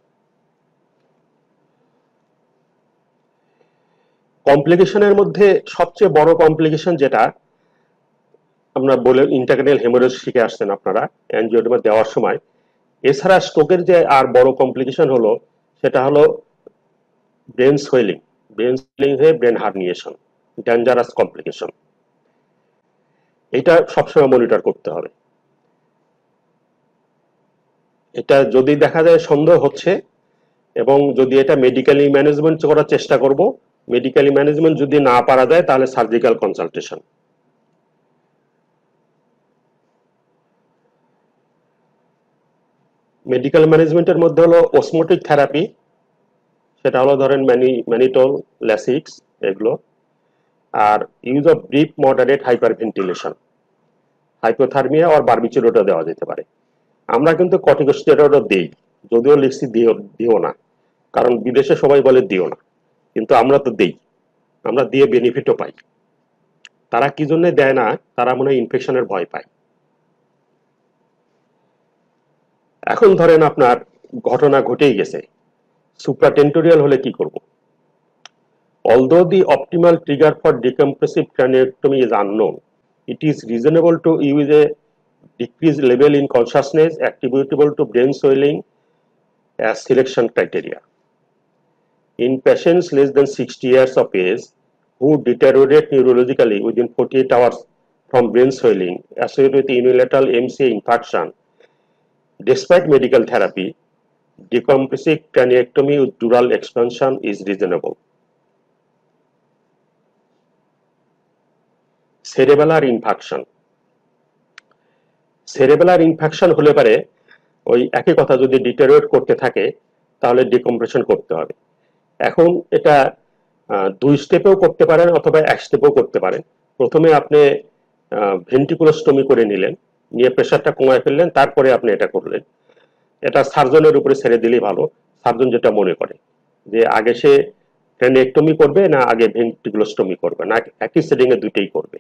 কমপ্লিকেশনের মধ্যে সবচেয়ে বড় কমপ্লিকেশন যেটা আমরা বলে, ইন্ট্রাক্র্যানিয়াল হেমোরেজ শিখে আসছেন আপনারা অ্যাঞ্জিওডেমা দেওয়ার সময়। এছাড়া স্ট্রোকের যে আর বড় কমপ্লিকেশন হলো, সেটা হলো ব্রেন সোয়েলিং, হয়ে ব্রেন হার্নিয়েশন, ডেঞ্জারাস কমপ্লিকেশন। এটা সবসময় মনিটর করতে হবে। এটা যদি দেখা যায় সন্দেহ হচ্ছে, এবং যদি এটা মেডিকেলি ম্যানেজমেন্ট করার চেষ্টা করব, মেডিকেলি ম্যানেজমেন্ট যদি না পারা যায় তাহলে সার্জিক্যাল কনসালটেশন। মেডিকেল ম্যানেজমেন্টের মধ্যে হলো অসমোটিক থেরাপি, সেটা হলো ধরেন ম্যানিটল, ল্যাসিক্স, এগুলো। আর use of brief moderate hyperventilation, hypothermia আর বারবিচুরেটও দেওয়া যেতে পারে। আমরা কিন্তু কর্টিকোস্টেরয়েডও দিই, যদিও লিখছি দিও না, কারণ বিদেশে সবাই বলে দিও না, কিন্তু আমরা তো দিই, আমরা দিয়ে বেনিফিটও পাই। তারা কি জন্য দেয় না, তারা মনে হয় ইনফেকশনের ভয় পায়। এখন ধরেন আপনার ঘটনা ঘটেই গেছে, সুপ্রাটেন্টোরিয়াল হলে কি করব? Although the optimal trigger for decompressive craniectomy is unknown, it is reasonable to use a decreased level in consciousness attributable to brain swelling as selection criteria. In patients less than 60 years of age who deteriorate neurologically within 48 hours from brain swelling associated with unilateral MCA infarction, despite medical therapy, decompressive craniectomy with dural expansion is reasonable. Cerebellar infarction, cerebellar infarction হলে পারে ওই একই কথা, যদি ডিটেরিওরেট করতে থাকে তাহলে decompression করতে হবে। এখন এটা 2 স্টেপেও করতে পারেন অথবা 1 স্টেপেও করতে পারেন। প্রথমে আপনি ভেন্ট্রিকুলোস্টমি করে নিলেন, নিয়ে প্রেশারটা কমায় ফেললেন, তারপরে আপনি এটা করলেন। এটা সার্জনের উপরে ছেড়ে দিলেই ভালো, সার্জন যেটা মনে করে, যে আগে সে ক্র্যানিয়েক্টমি করবে না আগে ভেন্ট্রিকুলোস্টমি করবে, না একই সেটিং এ দুইটাই করবে।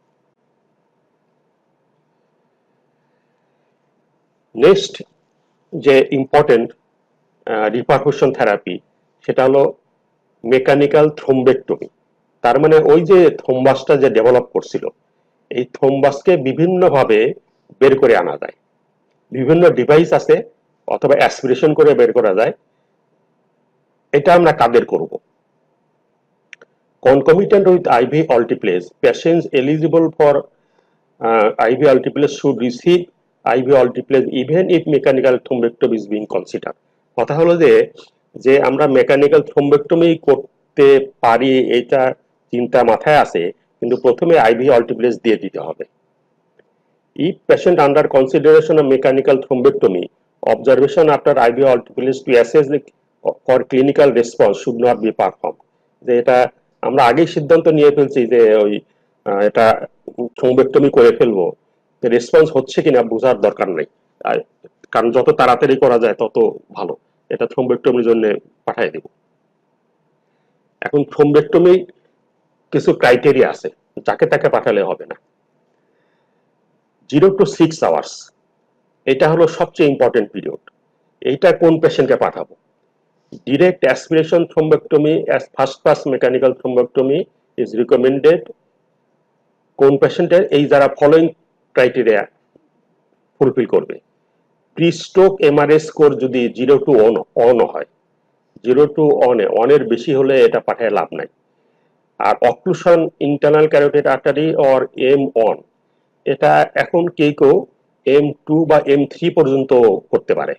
নেক্সট যে ইম্পর্টেন্ট রিপারকুশন থেরাপি সেটা হলো মেকানিক্যাল থ্রোম্বেক্টমি। তার মানে ওই যে থ্রোম্বাসটা যে ডেভেলপ করছিল, এই থ্রোম্বাসকে বিভিন্নভাবে বের করে আনা যায়। বিভিন্ন ডিভাইস আছে, অথবা অ্যাসপিরেশন করে বের করা যায়। এটা আমরা কাদের করব? Concomitant with IV alteplase, patients eligible for IV alteplase should receive IV alteplase even if mechanical thrombectomy is being considered. কথা হলো যে আমরা মেকানিক্যাল থ্রোম্বেক্টমি করতে পারি, এটা চিন্তা মাথায় আছে, কিন্তু প্রথমে IV alteplase দিয়ে দিতে হবে। If patient under consideration of mechanical thrombectomy, observation after IV alteplase to assess for clinical response should not be performed. যে এটা আমরা আগেই সিদ্ধান্ত নিয়ে ফেলছি যে ওই এটা থ্রোম্বেক্টমি করে ফেলবো, রেসপন্স হচ্ছে কিনা বোঝার দরকার নেই, কারণ যত তাড়াতাড়ি করা যায় তত ভালো। এটা থ্রোম্বেক্টমির জন্য পাঠিয়ে দেব। এখন থ্রোম্বেক্টমি কিছু ক্রাইটেরিয়া আছে, যাকে তাকে পাঠালে হবে না। 0 to 6 আওয়ার্স এটা হলো সবচেয়ে ইম্পর্টেন্ট পিরিয়ড। এইটা কোন পেশেন্টকে পাঠাবো? Direct aspiration thrombectomy as first pass mechanical thrombectomy is recommended কোন পেশেন্টের? এই যারা ফলোইং ক্রাইটেরিয়া ফুলফিল করবে। প্রি স্ট্রোক এমআরআই স্কোর যদি 0 to 1 হয়, 0 to 1 এর বেশি হলে এটা পাঠায় লাভ নাই। আর occlusion internal carotid artery or M1, এটা এখন কেউ M2 বা M3 পর্যন্ত করতে পারে।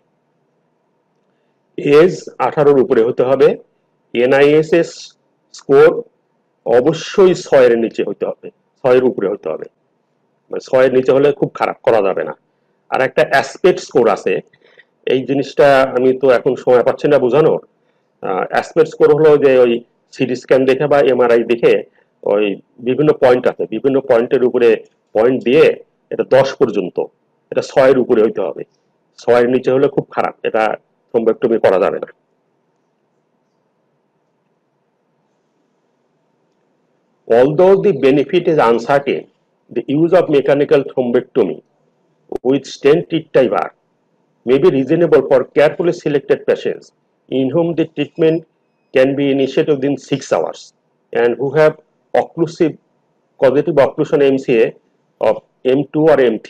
এজ 18-র উপরে হতে হবে। NISS স্কোর অবশ্যই 6 এর নিচে হতে হবে, 6 এর উপরে হতে হবে। 6 এর নিচে হলে খুব খারাপ, করা যাবে না। আর একটা অ্যাসপেক্ট স্কোর আছে, এই জিনিসটা আমি তো এখন সময় পাচ্ছি না বোঝানোর। অ্যাসপেক্ট স্কোর হলো যে ওই সিটি স্ক্যান দেখে বা এমআরআই দেখে ওই বিভিন্ন পয়েন্ট আছে, বিভিন্ন পয়েন্টের উপরে পয়েন্ট দিয়ে এটা 10 পর্যন্ত, এটা 6 এর উপরে হইতে হবে। 6 এর নিচে হলে খুব খারাপ, এটা থ্রোম্বেক্টমি করা যাবে না। Although the benefit is uncertain, the use of mechanical thrombectomy with stent T-type may be reasonable for carefully selected patients in whom the treatment can be initiated within 6 hours and who have occlusive causative occlusion MCA of M2 or M3.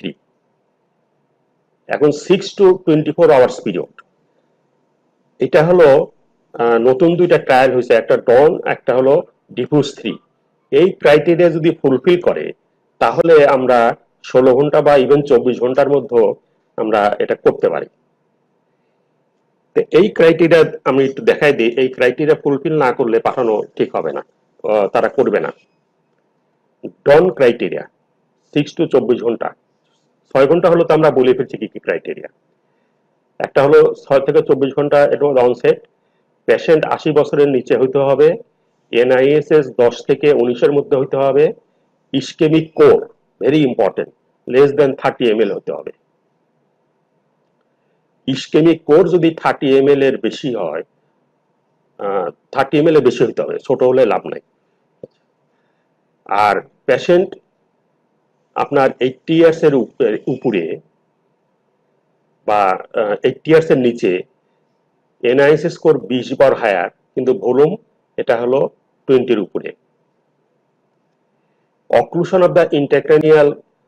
এখন 6 to 24 hours period, এটা হলো নতুন দুইটা trial হয়েছে, একটা ডন, একটা হলো diffuse 3। এই ক্রাইটেরিয়া যদি ফুলফিল করে তাহলে আমরা 16 ঘন্টা বা ইভেন 24 ঘন্টার মধ্যে আমরা এটা করতে পারি। তো এই ক্রাইটেরিয়া আমি একটু দেখাই দিই। এই ক্রাইটেরিয়া ফুলফিল না করলে পাঠানো ঠিক হবে না, তারা করবে না। ডন ক্রাইটেরিয়া 6 to 24 ঘন্টা। 6 ঘন্টা হলো তো আমরা বলে ফেলছি কি কি ক্রাইটেরিয়া। একটা হলো 6 থেকে 24 ঘন্টা, এটা হলো অনসেট। পেশেন্ট 80 বছরের নিচে হইতে হবে। NISS 10 থেকে 19-এর মধ্যে হইতে হবে। Ischaemic core very important, less than 30 ml হতে হবে। ইসকেমিক কোর যদি 30 ml এর বেশি হয়, 30 ml এর বেশি হইতে হবে, ছোট হলে লাভ নাই। আর পেশেন্ট আপনার 80 ইয়ার্স এর উপরে বা 80 ইয়ার্স এর নিচে, NISS স্কোর 20 বার হায়ার, কিন্তু ভলিউম এটা হলো 20-এর উপরে। Occlusion of the intracranial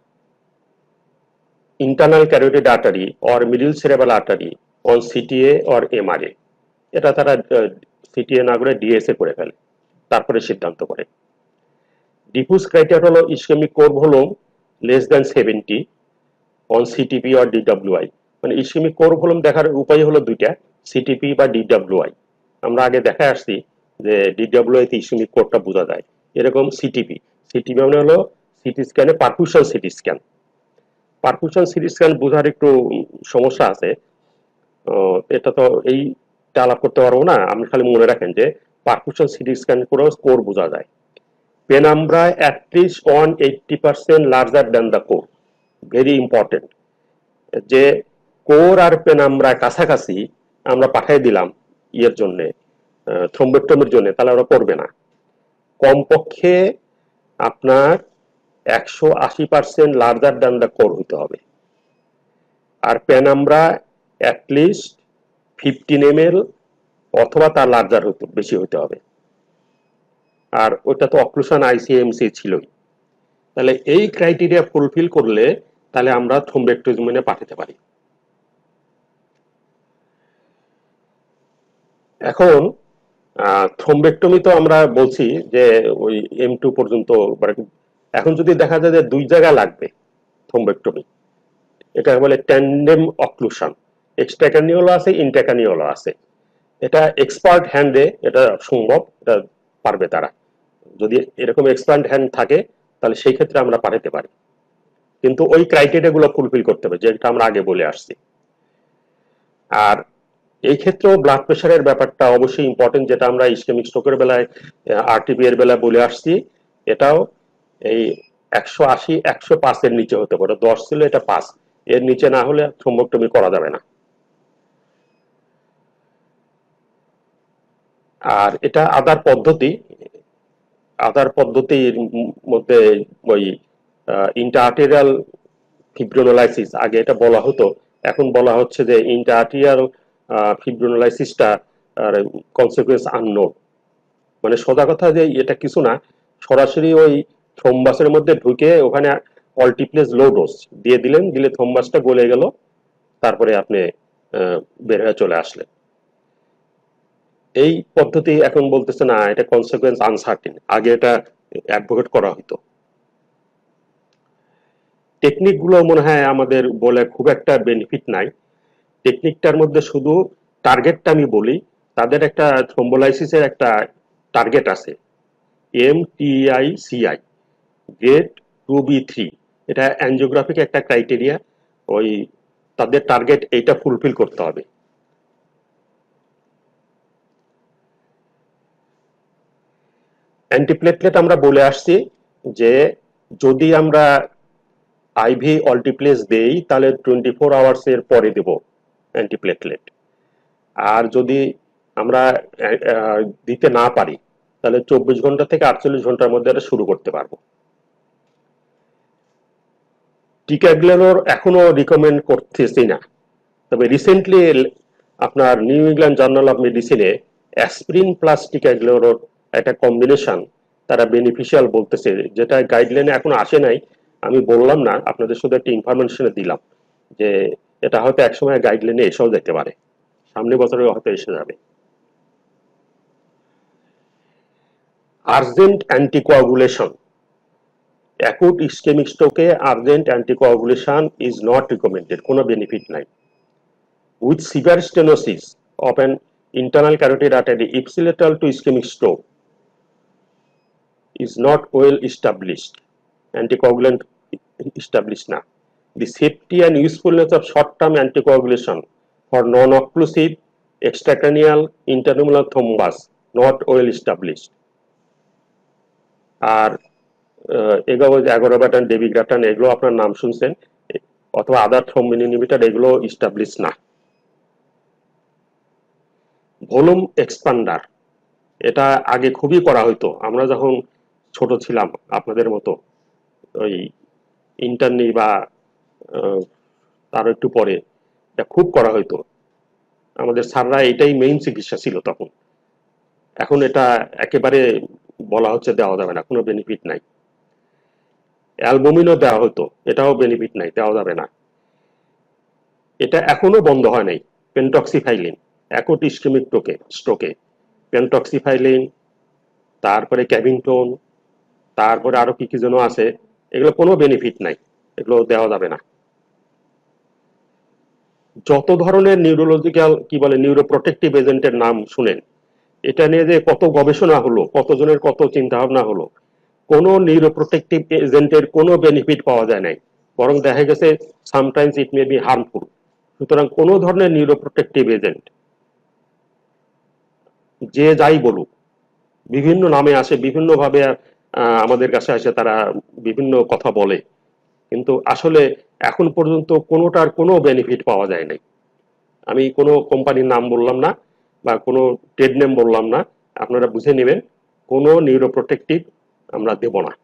internal carotid artery or middle cerebral artery on CTA or MRA, এটা তারা CTA না করে DSA করে ফেলে, তারপরে সিদ্ধান্ত করে। ডিফিউজ ক্রাইটেরিয়া হলো ischaemic core volume less than 70 on CTP or DWI। মানে ইসকেমিক কোর ভলিউম দেখার উপায় হলো দুইটা, CTP বা DWI। আমরা আগে দেখা আসছি যে DWI তে ইসকেমিক কোরটা বোঝা যায়। এরকম CTP মানে হলো সিটি স্ক্যানে perfusion CT scan. Perfusion CT scan বোঝার একটু সমস্যা আছে, এটা তো এইটা আলাপ করতে পারবো না। আপনি খালি মনে রাখেন যে পারফিউশন সিটি স্ক্যান করেও স্কোর বোঝা যায়। Penumbra at least 180% larger than the core, very important. যে কোর আর পেনাম্ব্রা কাছাকাছি আমরা পাঠিয়ে দিলাম ইয়ের জন্য থ্রম্বোক্টমির জন্য, তাহলে ওরা করবে না। কমপক্ষে আপনার 180% লার্জার দ্যান দ্য কোর হইতে হবে, আর পেনাম্ব্রা অ্যাটলিস্ট 15 ml অথবা তার লার্জার বেশি হইতে হবে। আর ওটা তো অক্লুশন ICMC ছিলই। তাহলে এই ক্রাইটেরিয়া ফুলফিল করলে তাহলে আমরা থ্রম্বোক্টমিতে পাঠাতে পারি। এখন থ্রম্বোক্টমি তো আমরা বলছি যে ওই M2 পর্যন্ত, এখন যদি দেখা যায় যে 2 জায়গায় লাগবে থ্রম্বোক্টমি, এটা বলে ট্যান্ডেম অক্লুশন, এক্সট্রাক্রানিয়ালও আছে ইন্ট্রাক্রানিয়ালও আছে। এটা এক্সপার্ট হ্যান্ডে এটা সম্ভব, এটা পারবে তারা। যদি এরকম এক্সপার্ট হ্যান্ড থাকে তাহলে সেই ক্ষেত্রে আমরা পাঠাতে পারি, কিন্তু ওই ক্রাইটেরিয়া গুলো ফুলফিল করতে হবে যেটা আমরা আগে বলে আসছি। আর এই ক্ষেত্রেও ব্লাড প্রেশারের ব্যাপারটা অবশ্যই ইম্পর্টেন্ট, যেটা আমরা ইসকেমিক স্ট্রোকের বেলায় RTP এর বেলায় বলে আসছি। এটাও এই 180-105 এর নিচে হতে পারে, 10 ছিল এটা 5, এর নিচে না হলে থ্রম্বোক্টমি করা যাবে না। আর এটা আদার পদ্ধতির মধ্যে ওই ইন্ট্রাআর্টেরিয়াল ফিব্রিনোলাইসিস, আগে এটা বলা হতো, এখন বলা হচ্ছে যে ইন্ট্রাআর্টেরিয়াল ফিব্রিনোলাইসিসটা কনসিকুয়েন্স আননোন। মানে সোজা কথা যে এটা কিছু না, সরাসরি ওই থ্রম্বাসের মধ্যে ঢুকে ওখানে অল্টিপ্লেস লো ডোজ দিয়ে দিলেন, দিলে থ্রম্বাসটা গলে গেল, তারপরে আপনি বের হয়ে চলে আসলেন। এই পদ্ধতি এখন বলতেছে না, এটা কনসিকুয়েন্স আনসার্টেন, আগে এটা অ্যাডভোকেট করা হতো। টেকনিক গুলো মনে হয় আমাদের বলে খুব একটা বেনিফিট নাই। টেকনিকটার মধ্যে শুধু টার্গেটটা আমি বলি, তাদের একটা থ্রম্বোলাইসিসের একটা টার্গেট আছে MTICI গ্রেড 2B3, এটা অ্যাঞ্জিওগ্রাফিক একটা ক্রাইটেরিয়া, ওই তাদের টার্গেট এইটা ফুলফিল করতে হবে। অ্যান্টিপ্লেটলেট আমরা বলে আসছি যে যদি আমরা IV অল্টিপ্লেস দেই তাহলে 24 আওয়ার্স এর পরে দেব অ্যান্টিপ্লেটলেট, আর যদি আমরা দিতে না পারি তাহলে 24 ঘন্টা থেকে 48 ঘন্টার মধ্যে এটা শুরু করতে পারবো। টিকাগ্লেনোর এখনো রিকমেন্ড করতেছি না, তবে রিসেন্টলি আপনার নিউ ইংল্যান্ড জার্নাল অফ মেডিসিনে অ্যাসপিরিন প্লাস টিকাগ্লেনোর একটা কম্বিনেশন তারা বেনিফিশিয়াল বলতেছে, যেটা গাইডলাইনে এখনো আসে নাই। আমি বললাম না, আপনাদের শুধু একটা ইনফরমেশন দিলাম যে এটা হয়তো একসময় গাইডলাইনে এসেও যেতে পারে, সামনের বছরে হয়তো এসে যাবে। আর্জেন্ট অ্যান্টিকোয়াগুলেশন, অ্যাকুট ইসকেমিক স্ট্রোকে urgent anticoagulation is not recommended, কোনো বেনিফিট নাই। With severe stenosis of an internal carotid artery ipsilateral to ischemic stroke is not well established, anticoagulant established na. The safety and usefulness of short-term anticoagulation for non-occlusive extracranial intranumular thrombus not well established. আর argatroban, dabigatran এগুলো আপনার নাম শুনছেন, অথবা other thrombin inhibitor, এগুলো establish না। Volume expander, এটা আগে খুবই করা হইতো, আমরা যখন ছোট ছিলাম আপনাদের মতো, ওই ইন্টারনি বা তার একটু পরে এটা খুব করা হইতো, আমাদের স্যাররা এটাই মেইন চিকিৎসা ছিল তখন। এখন এটা একেবারে বলা হচ্ছে দেওয়া যাবে না, কোনো বেনিফিট নাই। অ্যালবুমিনও দেওয়া হতো, এটাও বেনিফিট নাই, দেওয়া যাবে না। এটা এখনো বন্ধ হয় নাই। পেন্টক্সিফাইলিন অ্যাকুট ইসকেমিক স্ট্রোকে, পেন্টক্সিফাইলিন, তারপরে ক্যাভিংটন, তারপরে আরো কি কি যেন আছে, এগুলো কোনো বেনিফিট নাই, এগুলো দেওয়া যাবে না। যত ধরনের নিউরোলজিক্যাল কি বলে নিউরোপ্রোটেক্টিভ এজেন্টের নাম শুনেন, এটা নিয়ে যে কত গবেষণা হলো, কতজনের কত চিন্তা ভাবনা হলো, কোনো নিউরোপ্রোটেক্টিভ এজেন্টের কোনো বেনিফিট পাওয়া যায় নাই, বরং দেখা গেছে sometimes it may be harmful. সুতরাং কোনো ধরনের নিউরোপ্রোটেক্টিভ এজেন্ট যে যাই বলুক, বিভিন্ন নামে আসে, বিভিন্ন ভাবে আমাদের কাছে আসে, তারা বিভিন্ন কথা বলে, কিন্তু আসলে এখন পর্যন্ত কোনোটার কোনো বেনিফিট পাওয়া যায় নাই। আমি কোনো কোম্পানির নাম বললাম না, বা কোনো ট্রেড নেম বললাম না, আপনারা বুঝে নেবেন কোনো নিউরোপ্রোটেক্টিভ আমরা দেব না।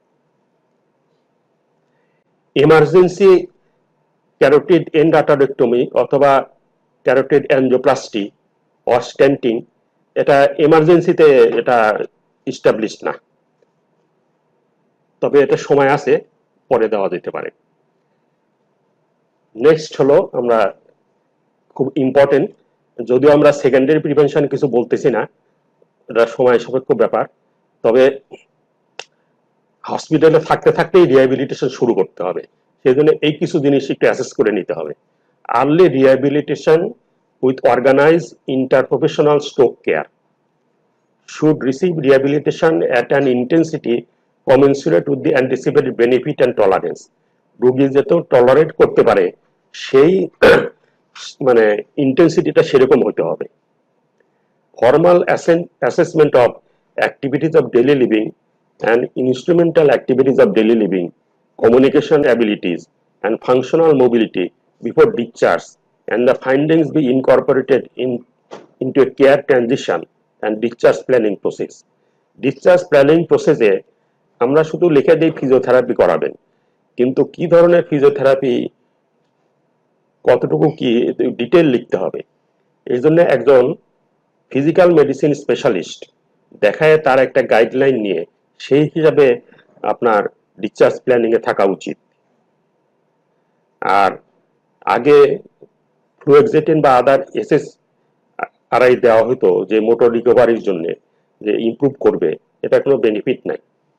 ইমার্জেন্সি ক্যারোটিড এন্ডাটারেক্টমি অথবা ক্যারোটিড অ্যানজিওপ্লাস্টি অর স্ট্যান্টিং, এটা এমার্জেন্সিতে এটা ইস্টাবলিশ না, তবে এটা সময় আছে, পরে দেওয়া যেতে পারে। নেক্সট হলো আমরা খুব ইম্পর্টেন্ট, যদিও আমরা সেকেন্ডারি প্রিভেনশন কিছু বলতেছি না, এটা সময় সাপেক্ষ ব্যাপার, তবে হসপিটালে থাকতে থাকতেই রিহ্যাবিলিটেশন শুরু করতে হবে। সেই জন্য এই কিছু জিনিস একটু অ্যাসেস করে নিতে হবে। Early rehabilitation with organise interprofessional stroke care should receive rehabilitation at an intensity commensurate with the anticipated benefit and tolerance. রোগী যত টলারেট করতে পারে সেই মানে ইন্টেন্সিটিটা সেরকম হতে হবে। Formal assessment of activities of daily living and instrumental activities of daily living, communication abilities and functional mobility before discharge, and the findings be incorporated into a care transition and discharge planning process. Discharge planning process এ আমরা শুধু লিখে দিই physiotherapy করাবেন, কিন্তু কি ধরনের physiotherapy, কতটুকু কি ডিটেইল লিখতে হবে। এই জন্য একজন ফিজিক্যাল মেডিসিন স্পেশালিস্ট দেখায় তার একটা গাইডলাইন নিয়ে সেই হিসাবে আপনার ডিসচার্জ প্ল্যানিং এ থাকা উচিত। আর আগে ফ্লুয়েক্সেটিন বা আদার এসএসআরআই দেওয়া হতো যে মোটর রিকভারির জন্য, যে ইমপ্রুভ করবে, এটা কোনো বেনিফিট নাই।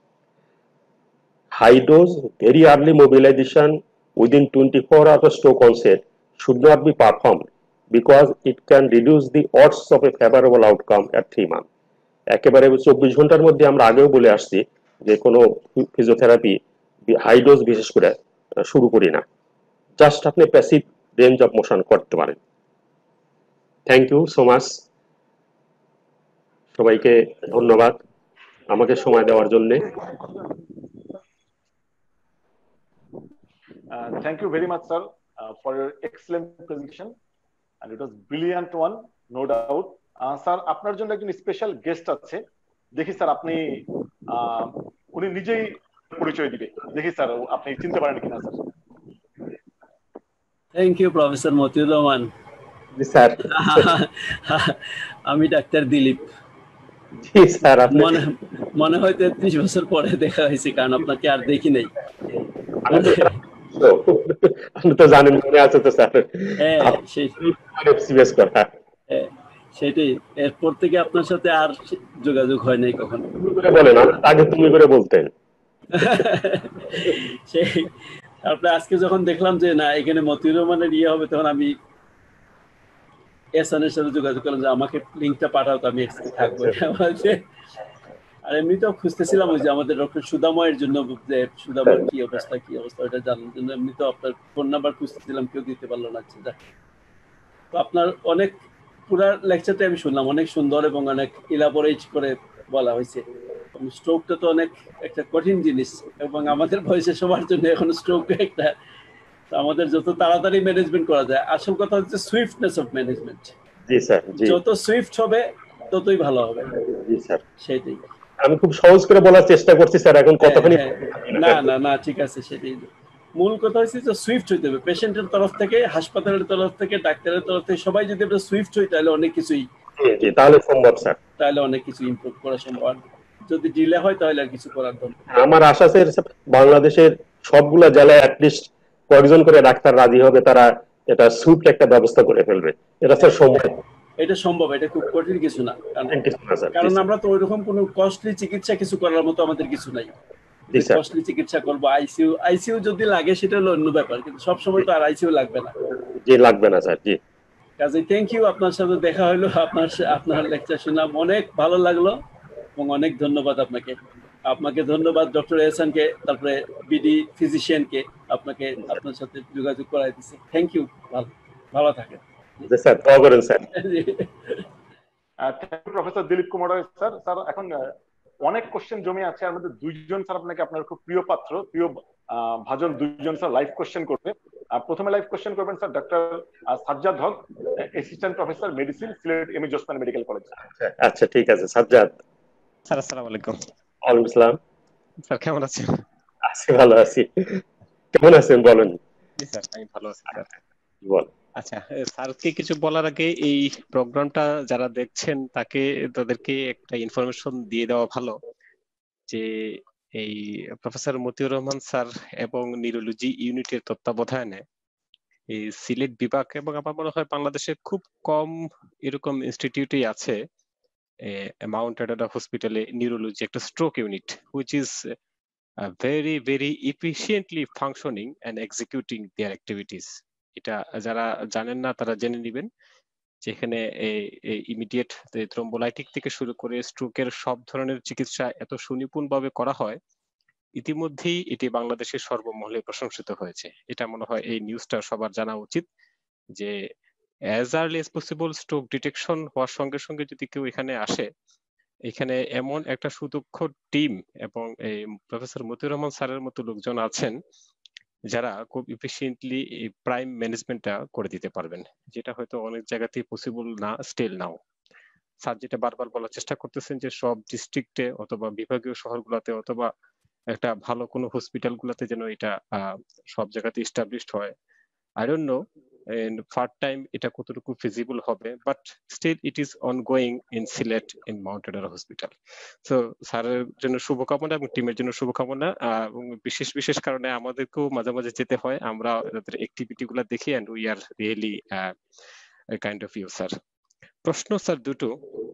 High dose very early mobilisation within 24 hours of stroke onset should not be performed because it can reduce the odds of a favorable outcome at 3 months. একেবারে 24 ঘন্টার মধ্যে আমরা আগেও বলে আসছি যে কোনো ফিজিওথেরাপি হাই ডোজ বিশেষ করে শুরু করি না, জাস্ট আপনি প্যাসিভ রেঞ্জ অফ মোশন করতে পারেন। থ্যাংক ইউ সো মাচ, সবাইকে ধন্যবাদ আমাকে সময় দেওয়ার জন্য। Thank you very much, sir, for your excellent presentation, and it was brilliant one, no doubt. Sir আপনার জন্য একজন স্পেশাল গেস্ট আছে, দেখি স্যার আপনি উনি নিজেই পরিচয় দিবে, দেখি স্যার আপনি চিনতে পারেন কিনা sir. Thank you professor Matiur Rahman. জি স্যার। আমি ডাক্তার দিলীপ। জি স্যার। মনে হয় 33 বছর পরে দেখা হয়েছে, কারণ আপনাকে আর দেখি নাই। আপনি তো জানেন, মনে আছে তো স্যার। হ্যাঁ সেটাই, এরপর থেকে আপনার সাথে আর যোগাযোগ হয় নাই কখনো। বলেন, আগে তুমি করে বলতেন। সেই তারপরে আজকে যখন দেখলাম যে না এখানে মতিউর রহমানের ইয়ে হবে, তখন আমি এসানের সাথে যোগাযোগ করলাম যে আমাকে লিঙ্কটা পাঠাও, তো আমি একসাথে থাকবো। আর এমনিতেও খুঁজতেছিলাম ওই যে আমাদের ডক্টর সুদাময়ের জন্য, যে সুদাময়ের কি অবস্থা ওটা জানার জন্য এমনি তো আপনার ফোন নাম্বার খুঁজতেছিলাম, কেউ দিতে পারলো না। তো আপনার অনেক পুরা লেকচারটা আমি শুনলাম, অনেক সুন্দর এবং অনেক ইলাবোরেট করে বলা হয়েছে। স্ট্রোকটা তো অনেক একটা কঠিন জিনিস, এবং আমাদের বয়সে সবার জন্য এখন স্ট্রোক একটা, আমাদের যত তাড়াতাড়ি ম্যানেজমেন্ট করা যায়। আসল কথা হচ্ছে সুইফটনেস অফ ম্যানেজমেন্ট। জি স্যার, যত সুইফট হবে ততই ভালো হবে। জি স্যার, সেটাই আমি খুব সহজ করে বলার চেষ্টা করছি স্যার, এখন কতখানি। না ঠিক আছে, সেটাই মূল কথা হচ্ছে যে সুইফট হইতে হবে পেশেন্টের তরফ থেকে, হাসপাতালের তরফ থেকে, ডাক্তারের তরফ থেকে, সবাই যদি আমরা সুইফট হই তাহলে অনেক কিছুই তাহলে সম্ভব স্যার, তাহলে অনেক কিছু ইমপ্রুভ করা সম্ভব। যদি ডিলে হয় তাহলে আর কিছু করার দরকার। আমার আশা স্যার বাংলাদেশের সবগুলা জেলায় অ্যাটলিস্ট কয়েকজন করে ডাক্তার রাজি হবে, তারা এটা সুইফট একটা ব্যবস্থা করে ফেলবে। এটা স্যার সম্ভব, এটা সম্ভব, এটা খুব কঠিন কিছু না। কারণ আমরা তো ওইরকম কোনো কস্টলি চিকিৎসা কিছু করার মতো আমাদের কিছু নাই। কস্টলি চিকিৎসা করবো, আইসিইউ যদি লাগে সেটা হলো অন্য ব্যাপার, কিন্তু সবসময় তো আর আইসিইউ লাগবে না। জি লাগবে না স্যার। জি কাজে থ্যাংক ইউ, আপনার সাথে দেখা হলো, আপনার লেকচার শুনলাম, অনেক ভালো লাগলো এবং অনেক ধন্যবাদ আপনাকে। ধন্যবাদ ডক্টর এহসানকে, তারপরে বিডি ফিজিশিয়ানকে, আপনার সাথে যোগাযোগ করাই দিচ্ছে। থ্যাংক ইউ, ভালো থাকেন স্যার, দোয়া করেন sir. Professor Dilip Kumar sir. Sir এখন অনেক কোশ্চেন জমে আছে, আমাদের দুইজন স্যার আপনাকে আপনার খুব প্রিয় পাত্র, প্রিয় ভাজন দুইজন স্যার লাইভ কোশ্চেন করবে। প্রথমে লাইভ কোশ্চেন করবেন sir doctor Sajjad Haque, assistant professor medicine, Sylhet M A জোসমান মেডিকেল কলেজ। আচ্ছা ঠিক আছে সাজ্জাদ। স্যার আসসালামু আলাইকুম। ওয়ালাইকুম আসসালাম। স্যার কেমন আছেন? আছি, ভালো আছি। কেমন আছেন বলেন? জি স্যার আমি ভালো আছি স্যার। বল। আচ্ছা স্যারকে কিছু বলার আগে এই প্রোগ্রামটা যারা দেখছেন তাদেরকে একটা ইনফরমেশন দিয়ে দেওয়া ভালো যে এই প্রফেসর মতিউর রহমান স্যার এবং নিউরোলজি ইউনিটের তত্ত্বাবধানে এই সিলেট বিভাগ এবং আমার মনে হয় বাংলাদেশে খুব কম এরকম ইনস্টিটিউটই আছে মাউন্ট এডারা হসপিটালে নিউরোলজি একটা stroke unit which is very very efficiently functioning and executing their activities. এটা যারা জানেন না তারা জেনে নেবেন যেখানে ইমিডিয়েট থ্রোম্বোলাইটিক থেকে শুরু করে স্ট্রোকের সব ধরনের চিকিৎসা এত সুনিপুণভাবে করা হয়। ইতিমধ্যেই এটি বাংলাদেশের সর্বমহলে প্রশংসিত হয়েছে। এটা মনে হয় এই নিউজটা সবার জানা উচিত যে as early as possible stroke detection হওয়ার সঙ্গে সঙ্গে যদি কেউ এখানে আসে, এখানে এমন একটা সুদক্ষ টিম এবং এই প্রফেসর মতিউর রহমান স্যারের মতো লোকজন আছেন যারা খুব এফিশিয়েন্টলি এই প্রাইম ম্যানেজমেন্টটা করে দিতে পারবেন, যেটা হয়তো অনেক জায়গাতেই পসিবল না স্টিল নাও। স্যার যেটা বারবার বলার চেষ্টা করতেছেন যে সব ডিস্ট্রিক্টে অথবা বিভাগীয় শহরগুলোতে অথবা একটা ভালো কোনো হসপিটাল গুলাতে যেন এটা সব জায়গাতে এস্টাবলিশড হয়। I don't know in part time এটা কতটুকু ফিজিবল হবে, but still it is ongoing in Sylhet in Mount Adora hospital. So স্যারের জন্য শুভকামনা এবং টিমের জন্য শুভকামনা। এবং বিশেষ বিশেষ কারণে আমাদেরকেও মাঝে মাঝে যেতে হয়, আমরা তাদের অ্যাক্টিভিটি গুলা দেখি and we are really kind of you sir. প্রশ্ন স্যার দুটো।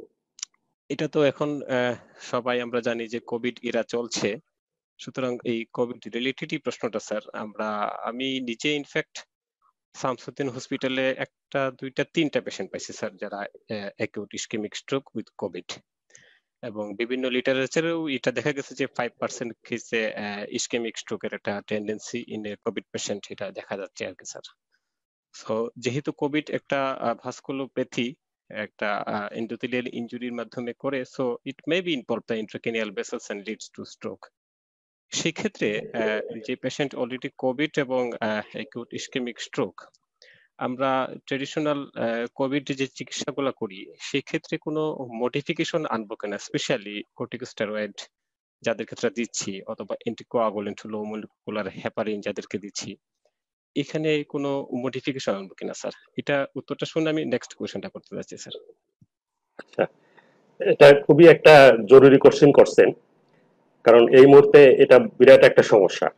এটা তো এখন সবাই আমরা জানি যে কোভিড এরা চলছে, সুতরাং এই কোভিড রিলেটেডই প্রশ্নটা স্যার। আমি নিজে ইনফ্যাক্ট শামসুদ্দিন হসপিটালে একটা দুইটা তিনটা পেশেন্ট পাইছি স্যার যারা acute ischaemic stroke with COVID, এবং বিভিন্ন লিটারেচারেও এটা দেখা গেছে যে 5% কেসে ইসকেমিক স্ট্রোকের একটা tendency in a COVID patient এটা দেখা যাচ্ছে আর কি স্যার। সো যেহেতু কোভিড একটা ভাস্কুলোপ্যাথি, একটা এন্ডোথেলিয়াল ইনজুরির মাধ্যমে করে, so it may be involve the intracranial vessels and leads to stroke. সেক্ষেত্রে যে পেশেন্ট অলরেডি কোভিড এবং অ্যাকিউট ইসকেমিক স্ট্রোক, আমরা ট্রেডিশনাল কোভিড যে চিকিৎসাগুলো করি সেক্ষেত্রে কোনো মডিফিকেশন আনবো কিনা, স্পেশালি কর্টিকোস্টেরয়েড যাদের ক্ষেত্রে দিচ্ছি অথবা অ্যান্টিকোয়াগুলেন্ট লো মলিকুলার হেপারিন যাদেরকে দিচ্ছি, এখানে কোনো মডিফিকেশন আনবো কিনা স্যার? এটা উত্তরটা শুনে আমি নেক্সট কোয়েশ্চেনটা করতে যাচ্ছি স্যার। আচ্ছা, এটা খুবই একটা জরুরি কোশ্চেন করছেন, কারণ এই মুহূর্তে এটা বিরাট একটা সমস্যা।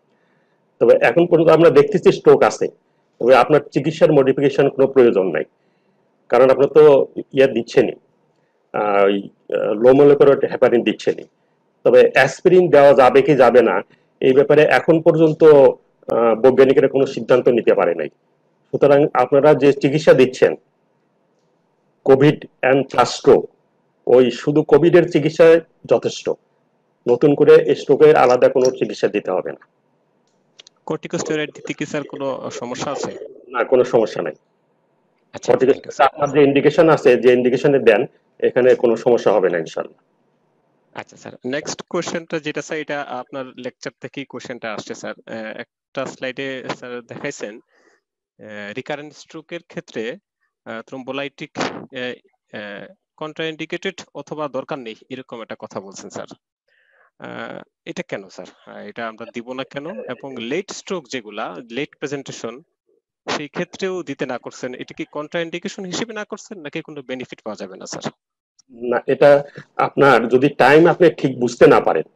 তবে এখন পর্যন্ত আমরা দেখতেছি স্ট্রোক আছে, তবে আপনার চিকিৎসার মডিফিকেশন কোনো প্রয়োজন নাই, কারণ আপনার তো দিচ্ছেনই, লো মলিকুলার হেপারিন দিচ্ছেনই। তবে অ্যাসপিরিন দেওয়া যাবে কি যাবে না এই ব্যাপারে এখন পর্যন্ত বৈজ্ঞানিকেরা কোনো সিদ্ধান্ত নিতে পারে নাই। সুতরাং আপনারা যে চিকিৎসা দিচ্ছেন কোভিড অ্যান্ড প্লাস স্ট্রোক, ওই শুধু কোভিডের চিকিৎসায় যথেষ্ট, নতুন করে স্ট্রোকের আলাদা কোনো চিকিৎসা দিতে হবে না। কর্টিকোস্টেরয়েড দিতে কি স্যার কোনো সমস্যা আছে? না, কোনো সমস্যা নাই। আচ্ছা, আপনার যে ইন্ডিকেশন আছে, যে ইন্ডিকেশনে দেন, এখানে কোনো সমস্যা হবে না ইনশাআল্লাহ। আচ্ছা স্যার, নেক্সট কোশ্চেনটা যেটা স্যার, এটা আপনার লেকচার থেকেই কোশ্চেনটা আসছে স্যার। একটা স্লাইডে স্যার দেখাইছেন রিকারেন্ট স্ট্রোকের ক্ষেত্রে থ্রোম্বোলাইটিক কন্ট্রাইন্ডিকেটেড অথবা দরকার নেই এরকম একটা কথা বলছেন স্যার। এটা কেন স্যার? এটা আমরা দিব না কেন? এবং লেট স্ট্রোক যেগুলা লেট প্রেজেন্টেশন সেই ক্ষেত্রেও দিতে না করছেন, এটা কি কন্ট্রাইন্ডিকেশন হিসেবে না করছেন নাকি কোনো বেনিফিট পাওয়া যাবে না স্যার? না, এটা আপনার যদি টাইম আপনি ঠিক বুঝতে না পারেন,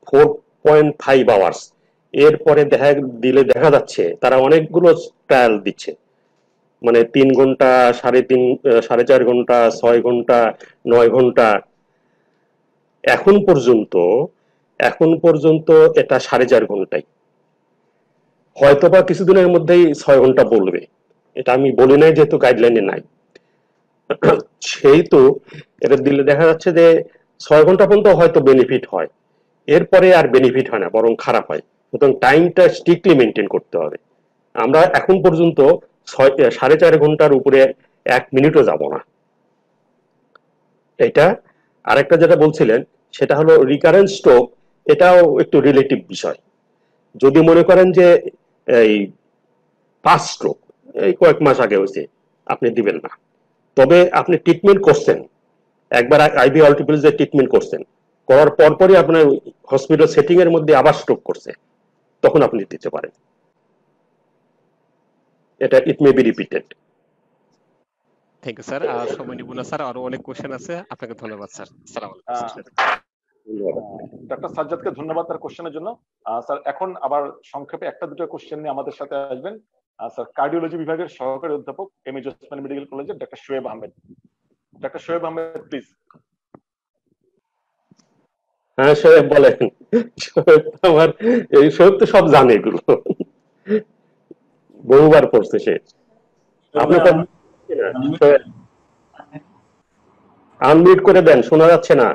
4.5 আওয়ার্স এরপরে দেখা যাচ্ছে তারা অনেকগুলো ট্রায়াল দিচ্ছে, মানে 3 ঘন্টা, 4.5 ঘন্টা, 6 ঘন্টা, 9 ঘন্টা। এখন পর্যন্ত এটা 4.5 ঘন্টাই, হয়তোবা কিছুদিনের মধ্যেই 6 ঘন্টা বলবে। এটা আমি বলি নাই, যেহেতু গাইডলাইনে নাই, সেই তো এটা দিলে দেখা যাচ্ছে যে 6 ঘন্টা পর্যন্ত হয়তো বেনিফিট হয়, এরপরে আর বেনিফিট হয় না, বরং খারাপ হয়। সুতরাং টাইমটা স্ট্রিক্টলি মেনটেন করতে হবে। আমরা এখন পর্যন্ত 4.5 ঘন্টার উপরে 1 মিনিটও যাব না। এটা আরেকটা যেটা বলছিলেন সেটা হলো রিকারেন্ট স্ট্রোক, এটাও একটু রিলেটিভ বিষয়। যদি মনে করেন যে এই ফার্স্ট স্ট্রোক, এই কয়েক মাস আগে হয়েছে, আপনি দিবেন না। তবে আপনি ট্রিটমেন্ট করছেন, একবার আইভি অল্টিপিলসের ট্রিটমেন্ট করছেন, করার পরপরই আপনার হসপিটাল সেটিং এর মধ্যে আবার স্ট্রোক করছে, তখন আপনি দিতে পারেন। এটা it may be repeated. Thank you sir. আর সময় নিব না স্যার, আরো অনেক কোশ্চেন আছে। আপনাকে ধন্যবাদ স্যার। আসসালামু আলাইকুম স্যার। ডক্টর সাজ্জাদকে ধন্যবাদ তার কোশ্চেনের জন্য। স্যার এখন আবার সংক্ষেপে একটা দুটো কোশ্চেন নিয়ে আমাদের সাথে আসবেন স্যার কার্ডিওলজি বিভাগের সহকারী অধ্যাপক এম এ জোসমান মেডিকেল কলেজের doctor Shoaib Ahmed. Doctor Shoaib Ahmed please. হ্যাঁ শোয়েব বলেন। শোয়েব আমার এই শোয়েব তো সব জানে, এগুলো বহুবার পড়ছে সে। আপনি আনমিউট করে দেন, শোনা যাচ্ছে না।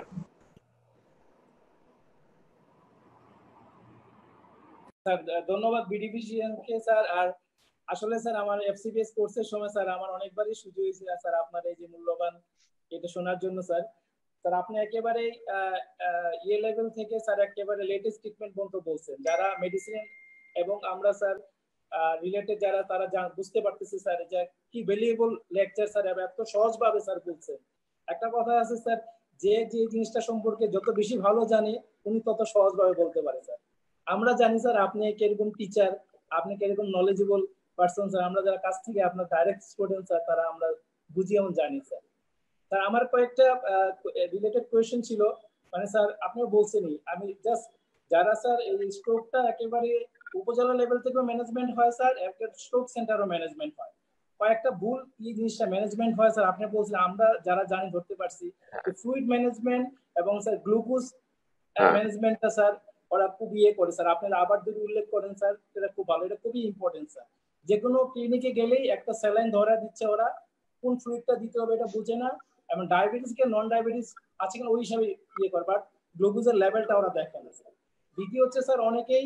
স্যার ধন্যবাদ বিডিভিশনকে স্যার। আর আসলে স্যার আমার এফসিপিএস কোর্সের সময় স্যার আমার অনেকবারই সুযোগ হয়েছিল স্যার আপনার এই যে মূল্যবান এটা শোনার জন্য স্যার। স্যার আপনি একেবারে ইয়ে লেভেল থেকে স্যার একেবারে লেটেস্ট ট্রিটমেন্ট পর্যন্ত বলছেন, যারা মেডিসিন এবং আমরা স্যার রিলেটেড যারা তারা বুঝতে পারতেছি স্যার যে কি ভ্যালুয়েবল লেকচার স্যার এত সহজভাবে স্যার বলছেন। একটা কথা আছে স্যার, যে যে জিনিসটা সম্পর্কে যত বেশি ভালো জানে উনি তত সহজভাবে বলতে পারে স্যার। আমরা জানি স্যার আপনি কিরকম টিচার, আপনি কিরকম নলেজেবল পারসন স্যার। আমরা যারা কাছ থেকে আপনার ডাইরেক্ট স্টুডেন্ট স্যার তারা আমরা বুঝি এবং জানি স্যার। স্যার আমার কয়েকটা রিলেটেড কোয়েশ্চেন ছিল, মানে স্যার আপনি বলছেনই, আমি জাস্ট যারা স্যার এই স্ট্রোকটা একেবারে উপজেলা লেভেল থেকেও ম্যানেজমেন্ট হয় স্যার, একটা স্ট্রোক সেন্টারও ম্যানেজমেন্ট হয়, কয়েকটা ভুল এই জিনিসটা ম্যানেজমেন্ট হয় স্যার। আপনি বলছেন আমরা যারা জানি ধরতে পারছি ফ্লুইড ম্যানেজমেন্ট এবং স্যার গ্লুকোজ ম্যানেজমেন্টটা স্যার ওরা খুব ইয়ে করে স্যার। আপনারা আবার যদি উল্লেখ করেন স্যার এটা খুব ভালো, এটা খুবই ইম্পর্টেন্ট স্যার। যে কোনো ক্লিনিকে গেলেই একটা স্যালাইন ধরা দিচ্ছে, ওরা কোন ফ্লুইডটা দিতে হবে এটা বুঝে না, এবং ডায়াবেটিস কে নন ডায়াবেটিস আছে কিনা ওই হিসাবে ইয়ে করে, বাট গ্লুকোজের লেভেলটা ওরা দেখে না স্যার। দ্বিতীয় হচ্ছে স্যার অনেকেই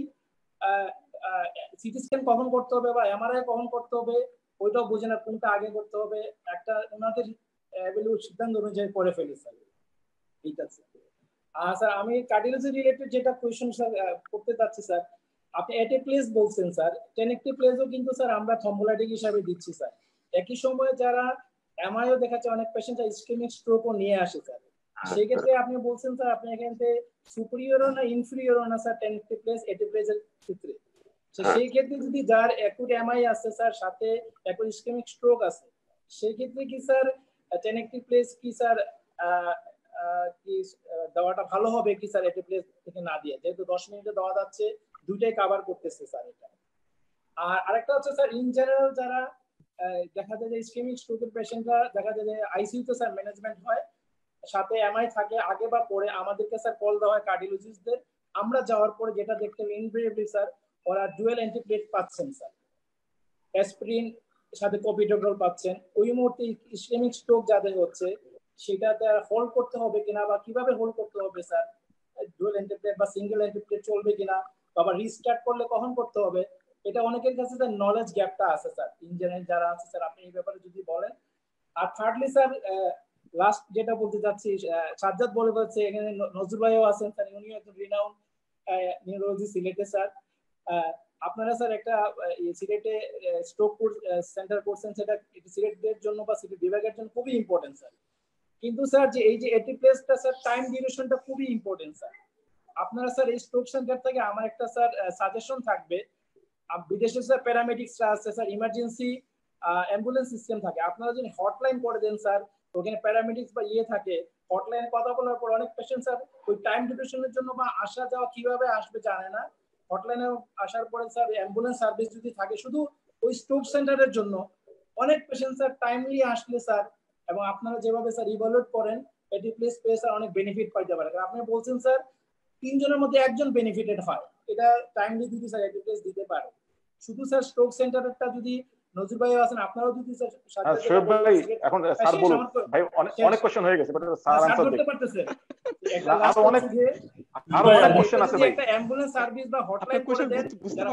সিটি স্ক্যান কখন করতে হবে বা এমআরআই কখন করতে হবে ওইটাও বুঝে না, কোনটা আগে করতে হবে, একটা ওনাদের সিদ্ধান্ত অনুযায়ী করে ফেলে স্যার। ঠিক আছে স্যার, আমি কার্ডিওলজি রিলেটেড যেটা কোয়েশ্চেন স্যার করতে চাচ্ছি স্যার, আপনি এটিপ্লেস বলছেন স্যার, টেনেক্টিপ্লেসও কিন্তু স্যার আমরা থ্রম্বোলাইটিক হিসাবে দিচ্ছি স্যার। একই সময়ে যারা এমআইও দেখাচ্ছে অনেক পেশেন্ট ইসকেমিক স্ট্রোকও নিয়ে আসে স্যার। সেই ক্ষেত্রে আপনি বলছেন স্যার আপনি এখান থেকে সুপিরিয়রও না ইনফিরিয়রও না স্যার টেনেক্টিপ্লেস এটিপ্লেসের ক্ষেত্রে। সেই ক্ষেত্রে যদি যার অ্যাকুট এমআই আছে স্যার সাথে অ্যাকুট ইসকেমিক স্ট্রোক আছে, সেই ক্ষেত্রে কি স্যার টেনেক্টিপ্লেস কি স্যার কি দেওয়াটা ভালো হবে কি স্যার এটিপ্লেস থেকে না দিয়ে, যেহেতু 10 মিনিটে দেওয়া যাচ্ছে, দুইটাই কভার করতেছে স্যার এটা। আর আরেকটা হচ্ছে স্যার ইন জেনারেল যারা দেখা যায় যে ইসকেমিক স্ট্রোকের পেশেন্টরা দেখা যায় যে আইসিইউতে স্যার ম্যানেজমেন্ট হয়, সাথে এমআই থাকে আগে বা পরে, আমাদেরকে স্যার কল দেওয়া হয় কার্ডিওলজিস্টদের। আমরা যাওয়ার পরে যেটা দেখতে হবে ইনভেরিয়েবলি স্যার ওরা ডুয়েল অ্যান্টিপ্লেট পাচ্ছেন স্যার, অ্যাসপিরিন সাথে কোপিডোগ্রাল পাচ্ছেন। ওই মুহূর্তে ইসকেমিক স্ট্রোক যাদের হচ্ছে সেটাতে হোল্ড করতে হবে কিনা বা কিভাবে হোল্ড করতে হবে স্যার, ডুয়েল অ্যান্টিপ্লেট বা সিঙ্গেল অ্যান্টিপ্লেট চলবে কিনা, বা রিস্টার্ট করলে কখন করতে হবে, এটা অনেকের কাছে স্যার নলেজ গ্যাপটা আছে স্যার। ইঞ্জিনিয়ার যারা আছে স্যার আপনি এই ব্যাপারে যদি বলেন। আর থার্ডলি স্যার লাস্ট যেটা বলতে চাচ্ছি, সাজ্জাদ বলে বলছে এখানে নজরুল ভাইও আছেন স্যার, উনিও একজন রিনাউন্ড নিউরোলজি সিলেটে স্যার। আপনারা স্যার একটা সিলেটে স্ট্রোক সেন্টার করছেন, সেটা সিলেটদের জন্য বা সিলেট বিভাগের জন্য খুবই ইম্পর্টেন্ট স্যার। কিন্তু স্যার যে এই যে এটিপ্লেসটা স্যার টাইম ডিউরেশনটা খুবই ইম্পর্টেন্ট স্যার। আপনারা স্যার এই স্ট্রোক সেন্টার থেকে আমার একটা স্যার সাজেশন থাকবে, বিদেশে স্যার প্যারামেডিক্সরা আছে স্যার, ইমার্জেন্সি অ্যাম্বুলেন্স সিস্টেম থাকে, আপনারা যদি হটলাইন করে দেন স্যার, ওখানে প্যারামেডিক্স বা ইয়ে থাকে, হটলাইনে কথা বলার পর অনেক পেশেন্ট স্যার ওই টাইম ডিউরেশনের জন্য বা আসা যাওয়া কিভাবে আসবে জানে না, হটলাইনে আসার পরে স্যার অ্যাম্বুলেন্স সার্ভিস যদি থাকে শুধু ওই স্ট্রোক সেন্টারের জন্য, অনেক পেশেন্ট স্যার টাইমলি আসলে স্যার, এবং আপনারা যেভাবে স্যার ইভালুয়েট করেন এটিপ্লেস পেয়ে স্যার অনেক বেনিফিট পাইতে পারে। আপনি বলছেন স্যার 3 জনের মধ্যে একজন বেনিফিটেড হয়, এটা টাইমলি যদি স্যার এটিপ্লেস দিতে পারে। শুধু স্যার স্ট্রোক সেন্টারেরটা যদি নজরুল ভাই আছেন, আপনারাও যদি স্যার শোয়েব ভাই এখন স্যার বলুন ভাই, অনেক কোশ্চেন হয়ে গেছে বাট স্যার আনসার করতে পারতেছেন। আরো অনেক কোশ্চেন আছে ভাই। একটা অ্যাম্বুলেন্স সার্ভিস বা হটলাইন করে দেন, যারা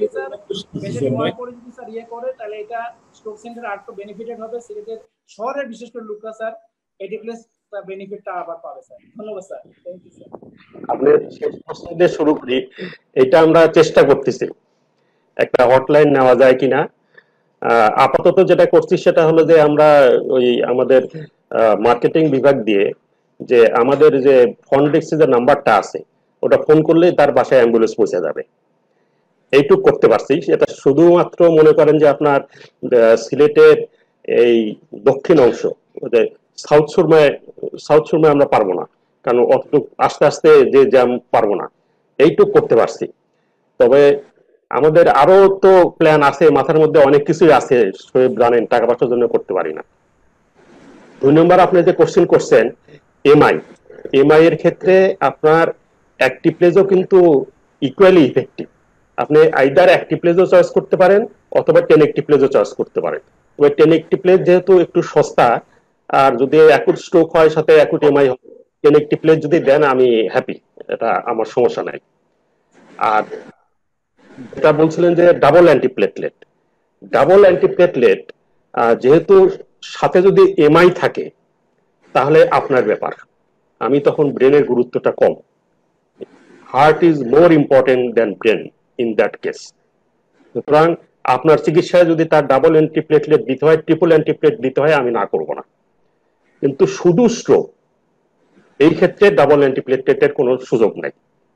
পেশেন্ট ওয়ার্ক করে যদি স্যার ইয়ে করে, তাহলে এটা স্ট্রোক সেন্টার আর তো বেনিফিটেড হবে। সিলেটের শহরের বিশেষ করে লোকরা স্যার এটিপ্লেস বেনিফিটটা আবার পাবে স্যার। ধন্যবাদ স্যার, থ্যাংক ইউ স্যার। আপনি শেষ প্রশ্ন দিয়ে শুরু করি, এটা আমরা চেষ্টা করতেছি একটা হটলাইন নেওয়া যায় কিনা। আপাতত যেটা করছি সেটা হলো যে আমরা ওই আমাদের মার্কেটিং বিভাগ দিয়ে যে আমাদের যে ফ্রন্ট ডেস্কে যে নাম্বারটা আছে ওটা ফোন করলেই তার বাসায় অ্যাম্বুলেন্স পৌঁছে যাবে, এইটুক করতে পারছি। এটা শুধুমাত্র মনে করেন যে আপনার সিলেটের এই দক্ষিণ অংশ সাউথ সুরমায় আমরা পারবো না, কারণ অতটুক আস্তে আস্তে যে জ্যাম পারবো না, এইটুক করতে পারছি। তবে আমাদের আরো তো প্ল্যান আছে, মাথার মধ্যে অনেক কিছুই আছে, জানেন টাকা পয়সার জন্য করতে পারি না। 2 নম্বর আপনি যে কোশ্চেন করছেন এমআই এর ক্ষেত্রে আপনার অ্যাক্টিভ প্লেজও কিন্তু ইকুয়ালি ইফেক্টিভ। আপনি আইদার অ্যাক্টিভ প্লেজও চয়েস করতে পারেন অথবা 10 অ্যাক্টিভ প্লেজও চয়েস করতে পারেন। ওই 10 অ্যাক্টিভ প্লেজ যেহেতু একটু সস্তা, আর যদি অ্যাকুট স্ট্রোক হয় সাথে অ্যাকুট এমআই হয়, 10 অ্যাক্টিভ প্লেজ যদি দেন আমি হ্যাপি, এটা আমার সমস্যা নাই। আর যেটা বলছিলেন যে ডাবল অ্যান্টিপ্লেটলেট যেহেতু সাথে যদি এমআই থাকে তাহলে আপনার ব্যাপার, আমি তখন ব্রেনের গুরুত্বটা কম। Heart is more important than brain in that case. সুতরাং আপনার চিকিৎসায় যদি তার ডাবল অ্যান্টিপ্লেটলেট দিতে হয়, ট্রিপল অ্যান্টিপ্লেট দিতে হয়, আমি না করব না। কিন্তু শুধু স্ট্রোক এই ক্ষেত্রে ডাবল অ্যান্টিপ্লেটলেটের কোনো সুযোগ নাই।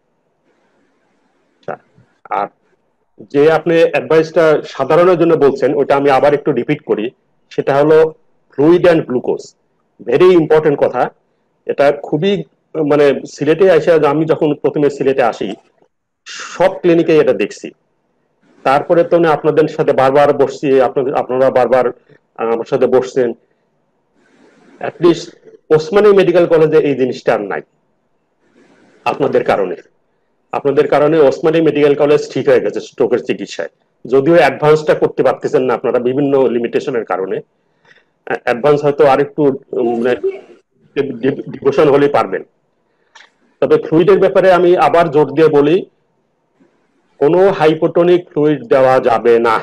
আর যে আপনি অ্যাডভাইসটা সাধারণের জন্য বলছেন ওটা আমি আবার একটু রিপিট করি, সেটা হলো fluid and glucose, very important কথা। এটা খুবই মানে সিলেটে এসে আমি যখন প্রথমে সিলেটে আসি সব ক্লিনিকে এটা দেখছি, তারপরে তো আপনাদের সাথে বারবার বসছি, আপনারা বারবার আমার সাথে বসছেন, অ্যাটলিস্ট ওসমানী মেডিকেল কলেজে এই জিনিসটা আর নাই। আপনাদের কারণে ওসমানী মেডিকেল কলেজ ঠিক হয়ে গেছে স্ট্রোকের চিকিৎসায়, যদিও অ্যাডভান্সটা করতে পারতেছেন না আপনারা বিভিন্ন লিমিটেশনের কারণে। অ্যাডভান্স হয়তো আরেকটু ডিভোশন হলেই পারবেন। তবে ফ্লুইডের ব্যাপারে আমি আবার জোর দিয়ে বলি, কোনো হাইপোটনিক ফ্লুইড দেওয়া যাবে না,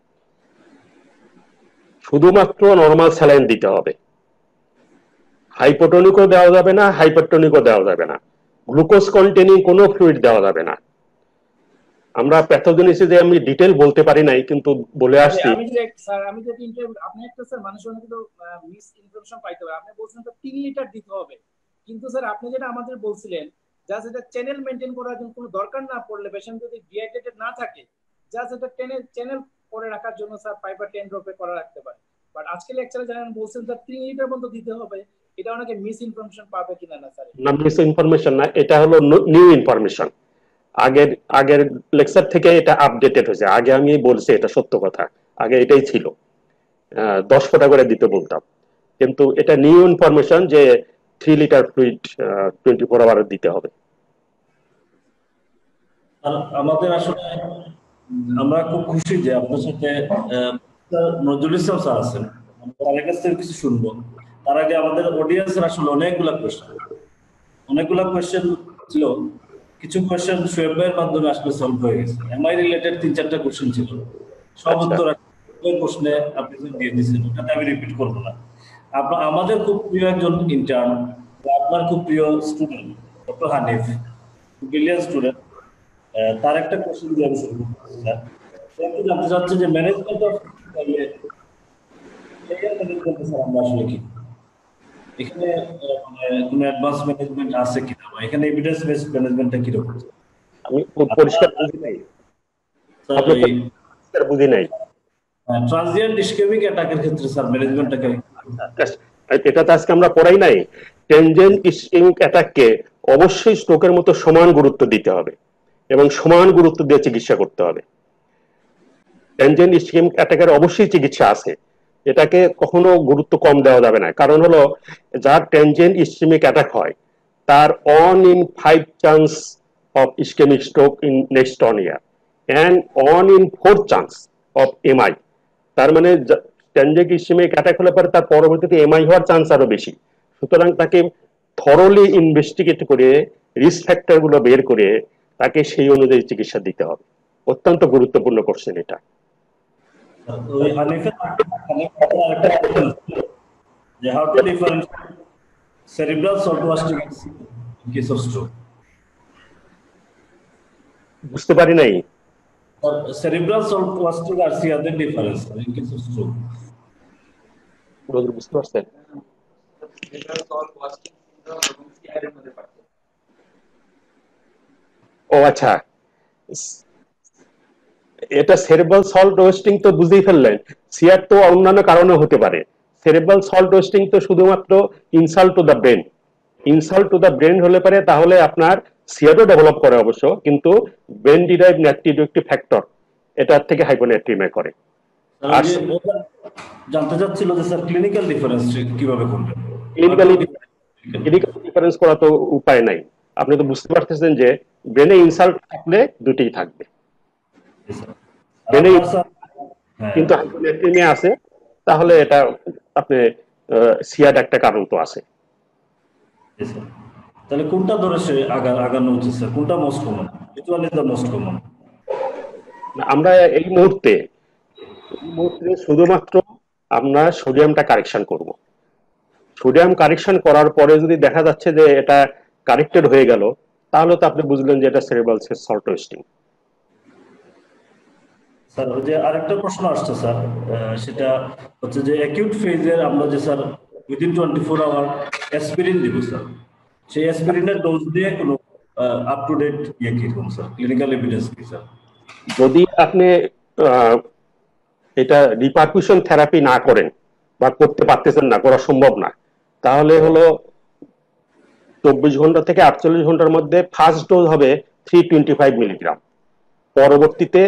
শুধুমাত্র নরমাল স্যালাইন দিতে হবে। হাইপোটনিকও দেওয়া যাবে না, হাইপারটনিকও দেওয়া যাবে না, গ্লুকোজ কন্টেনিং কোনো ফ্লুইড দেওয়া যাবে না। আমরা প্যাথোজেনেসিসে আমি ডিটেইল বলতে পারি নাই, কিন্তু বলে আসছি। আমি যদি আপনি একটা স্যার মানুষের অনেক তো মিস ইনফরমেশন পাইতে হবে। আপনি বলছেন তো 3 লিটার দিতে হবে, কিন্তু স্যার আপনি যেটা আমাদের বলছিলেন জাস্ট এটা চ্যানেল মেইনটেইন করার জন্য কোনো দরকার না পড়লে, পেশেন্ট যদি ডিহাইড্রেটেড না থাকে জাস্ট এটা চ্যানেল করে রাখার জন্য স্যার পাইপার 10 ড্রপে করা রাখতে পারে। বাট আজকে লেকচারে জানেন বলছেন স্যার 3 লিটার পর্যন্ত দিতে হবে, এটা অনেকে মিস ইনফরমেশন পাবে কিনা না স্যার? না, মিস ইনফরমেশন না, এটা হলো নিউ ইনফরমেশন। আগের লেকচার থেকে এটা আপডেটেড হয়েছে। আগে আমি বলছি, এটা সত্য কথা, আগে এটাই ছিল, 10 ফোঁটা করে দিতে বলতাম, কিন্তু এটা নিউ ইনফরমেশন যে 3 লিটার ফ্লুইড 24 আওয়ার দিতে হবে। আমাদের আসলে আমরা খুব খুশি যে আপনার সাথে নজরুল ইসলাম স্যার আছেন, তার কাছ থেকে কিছু শুনবো। তার আগে আমাদের অডিয়েন্সের আসলে অনেকগুলা কোয়েশ্চেন ছিল, কিছু কোয়েশ্চেন শোয়েব ভাইয়ের মাধ্যমে আসলে সলভ হয়ে গেছে। এমআই রিলেটেড 3-4টা কোয়েশ্চেন ছিল, সব উত্তর ওই প্রশ্নে আপনি দিয়ে দিয়েছেন, ওটাতে আমি রিপিট করবো না। আমাদের খুব প্রিয় একজন ইন্টার্ন, আপনার খুব প্রিয় student doctor Hanif, brilliant student, তার একটা কোয়েশ্চেন দিয়ে আমি শুরু করছি। জানতে চাচ্ছি যে ম্যানেজমেন্ট অফ আমরা আসলে কি এখানে কোনো অ্যাডভান্স ম্যানেজমেন্ট আছে কিনা, বা এখানে এভিডেন্স বেসড ম্যানেজমেন্টটা কি রকম? আমি পরিষ্কার বুঝি নাই ট্রানজিয়েন্ট ইসকেমিক অ্যাটাকের ক্ষেত্রে স্যার ম্যানেজমেন্টটাকে এটা তো আজকে আমরা পড়াই নাই। ট্রানজিয়েন্ট ইসকেমিক অ্যাটাককে অবশ্যই স্ট্রোকের মতো সমান গুরুত্ব দিতে হবে এবং সমান গুরুত্ব দিয়ে চিকিৎসা করতে হবে। ট্রানজিয়েন্ট ইসকেমিক অ্যাটাকের অবশ্যই চিকিৎসা আছে, এটাকে কখনো গুরুত্ব কম দেওয়া যাবে না। কারণ হলো যার ট্রানজিয়েন্ট ইসকেমিক অ্যাটাক হয় তার 1 in 5 chance of ischemic stroke in next 1 year and 1 in 4 chance of MI. তার মানে ট্রানজিয়েন্ট ইসকেমিক অ্যাটাক হলে পরে তার পরবর্তীতে এমআই হওয়ার চান্স আরো বেশি। সুতরাং তাকে থরলি ইনভেস্টিগেট করে রিস্ক ফ্যাক্টর গুলো বের করে তাকে সেই অনুযায়ী চিকিৎসা দিতে হবে। অত্যন্ত গুরুত্বপূর্ণ কোশ্চেন এটা। how to differentiate cerebral saltoastics in case of stroke? বুঝতে পারি নাই। সেরিব্রাল সল্ট ওয়াস্টিং আর সিয়াদের difference in case of stroke. বুঝতে পারছেন? ও আচ্ছা, এটা সেরেব্রাল সল্ট ওয়েস্টিং তো বুঝেই ফেললেন, সিয়ার তো অন্যান্য কারণে হতে পারে। সেরেব্রাল সল্ট ওয়েস্টিং তো শুধুমাত্র insult to the brain, insult to the brain হলে পারে তাহলে আপনার সিয়ারও ডেভেলপ করে অবশ্য, কিন্তু ব্রেন ডিরাইভ নাইট্রিডিউক্টিভ ফ্যাক্টর এটার থেকে হাইপোনাইট্রিমিয়া করে। আর জানতে চাচ্ছিল যে স্যার ক্লিনিক্যাল ডিফারেন্স কিভাবে করবেন? ক্লিনিক্যাল ডিফারেন্স করা তো উপায় নাই, আপনি তো বুঝতে পারতেছেন যে ব্রেনে ইনসাল্ট থাকলে দুটোই থাকবে, ব্রেনে কিন্তু হাইপোনাইট্রিমিয়া আছে, তাহলে এটা আপনি সিয়ার একটা কারণ তো আছে। তাহলে কোনটা ধরে সে আগানো উচিত স্যার? কোনটা most common? which one is the most common? আমরা এই মুহূর্তে শুধুমাত্র আমরা সোডিয়ামটা কারেকশন করব। সোডিয়াম কারেকশন করার পরে যদি দেখা যাচ্ছে যে এটা কারেক্টেড হয়ে গেল, তাহলে তো আপনি বুঝলেন যে এটা সেরেব্রাল সল্ট ওয়েস্টিং। স্যার ওই যে আরেকটা প্রশ্ন আসছে স্যার, সেটা হচ্ছে যে অ্যাকিউট ফেজের আমরা যে স্যার উইদিন 24 আওয়ার অ্যাসপিরিন দিব স্যার, সেই অ্যাসপিরিনের ডোজ দিয়ে কোনো আপ টু ডেট ইয়ে কিরকম স্যার, ক্লিনিক্যাল এভিডেন্স কি স্যার? যদি আপনি এটা রিপারকুশন থেরাপি না করেন বা করতে পারতেছেন না, করা সম্ভব না, তাহলে হলো 24 ঘন্টা থেকে 48 ঘন্টার মধ্যে ফার্স্ট ডোজ হবে 325 মিলিগ্রাম, পরবর্তীতে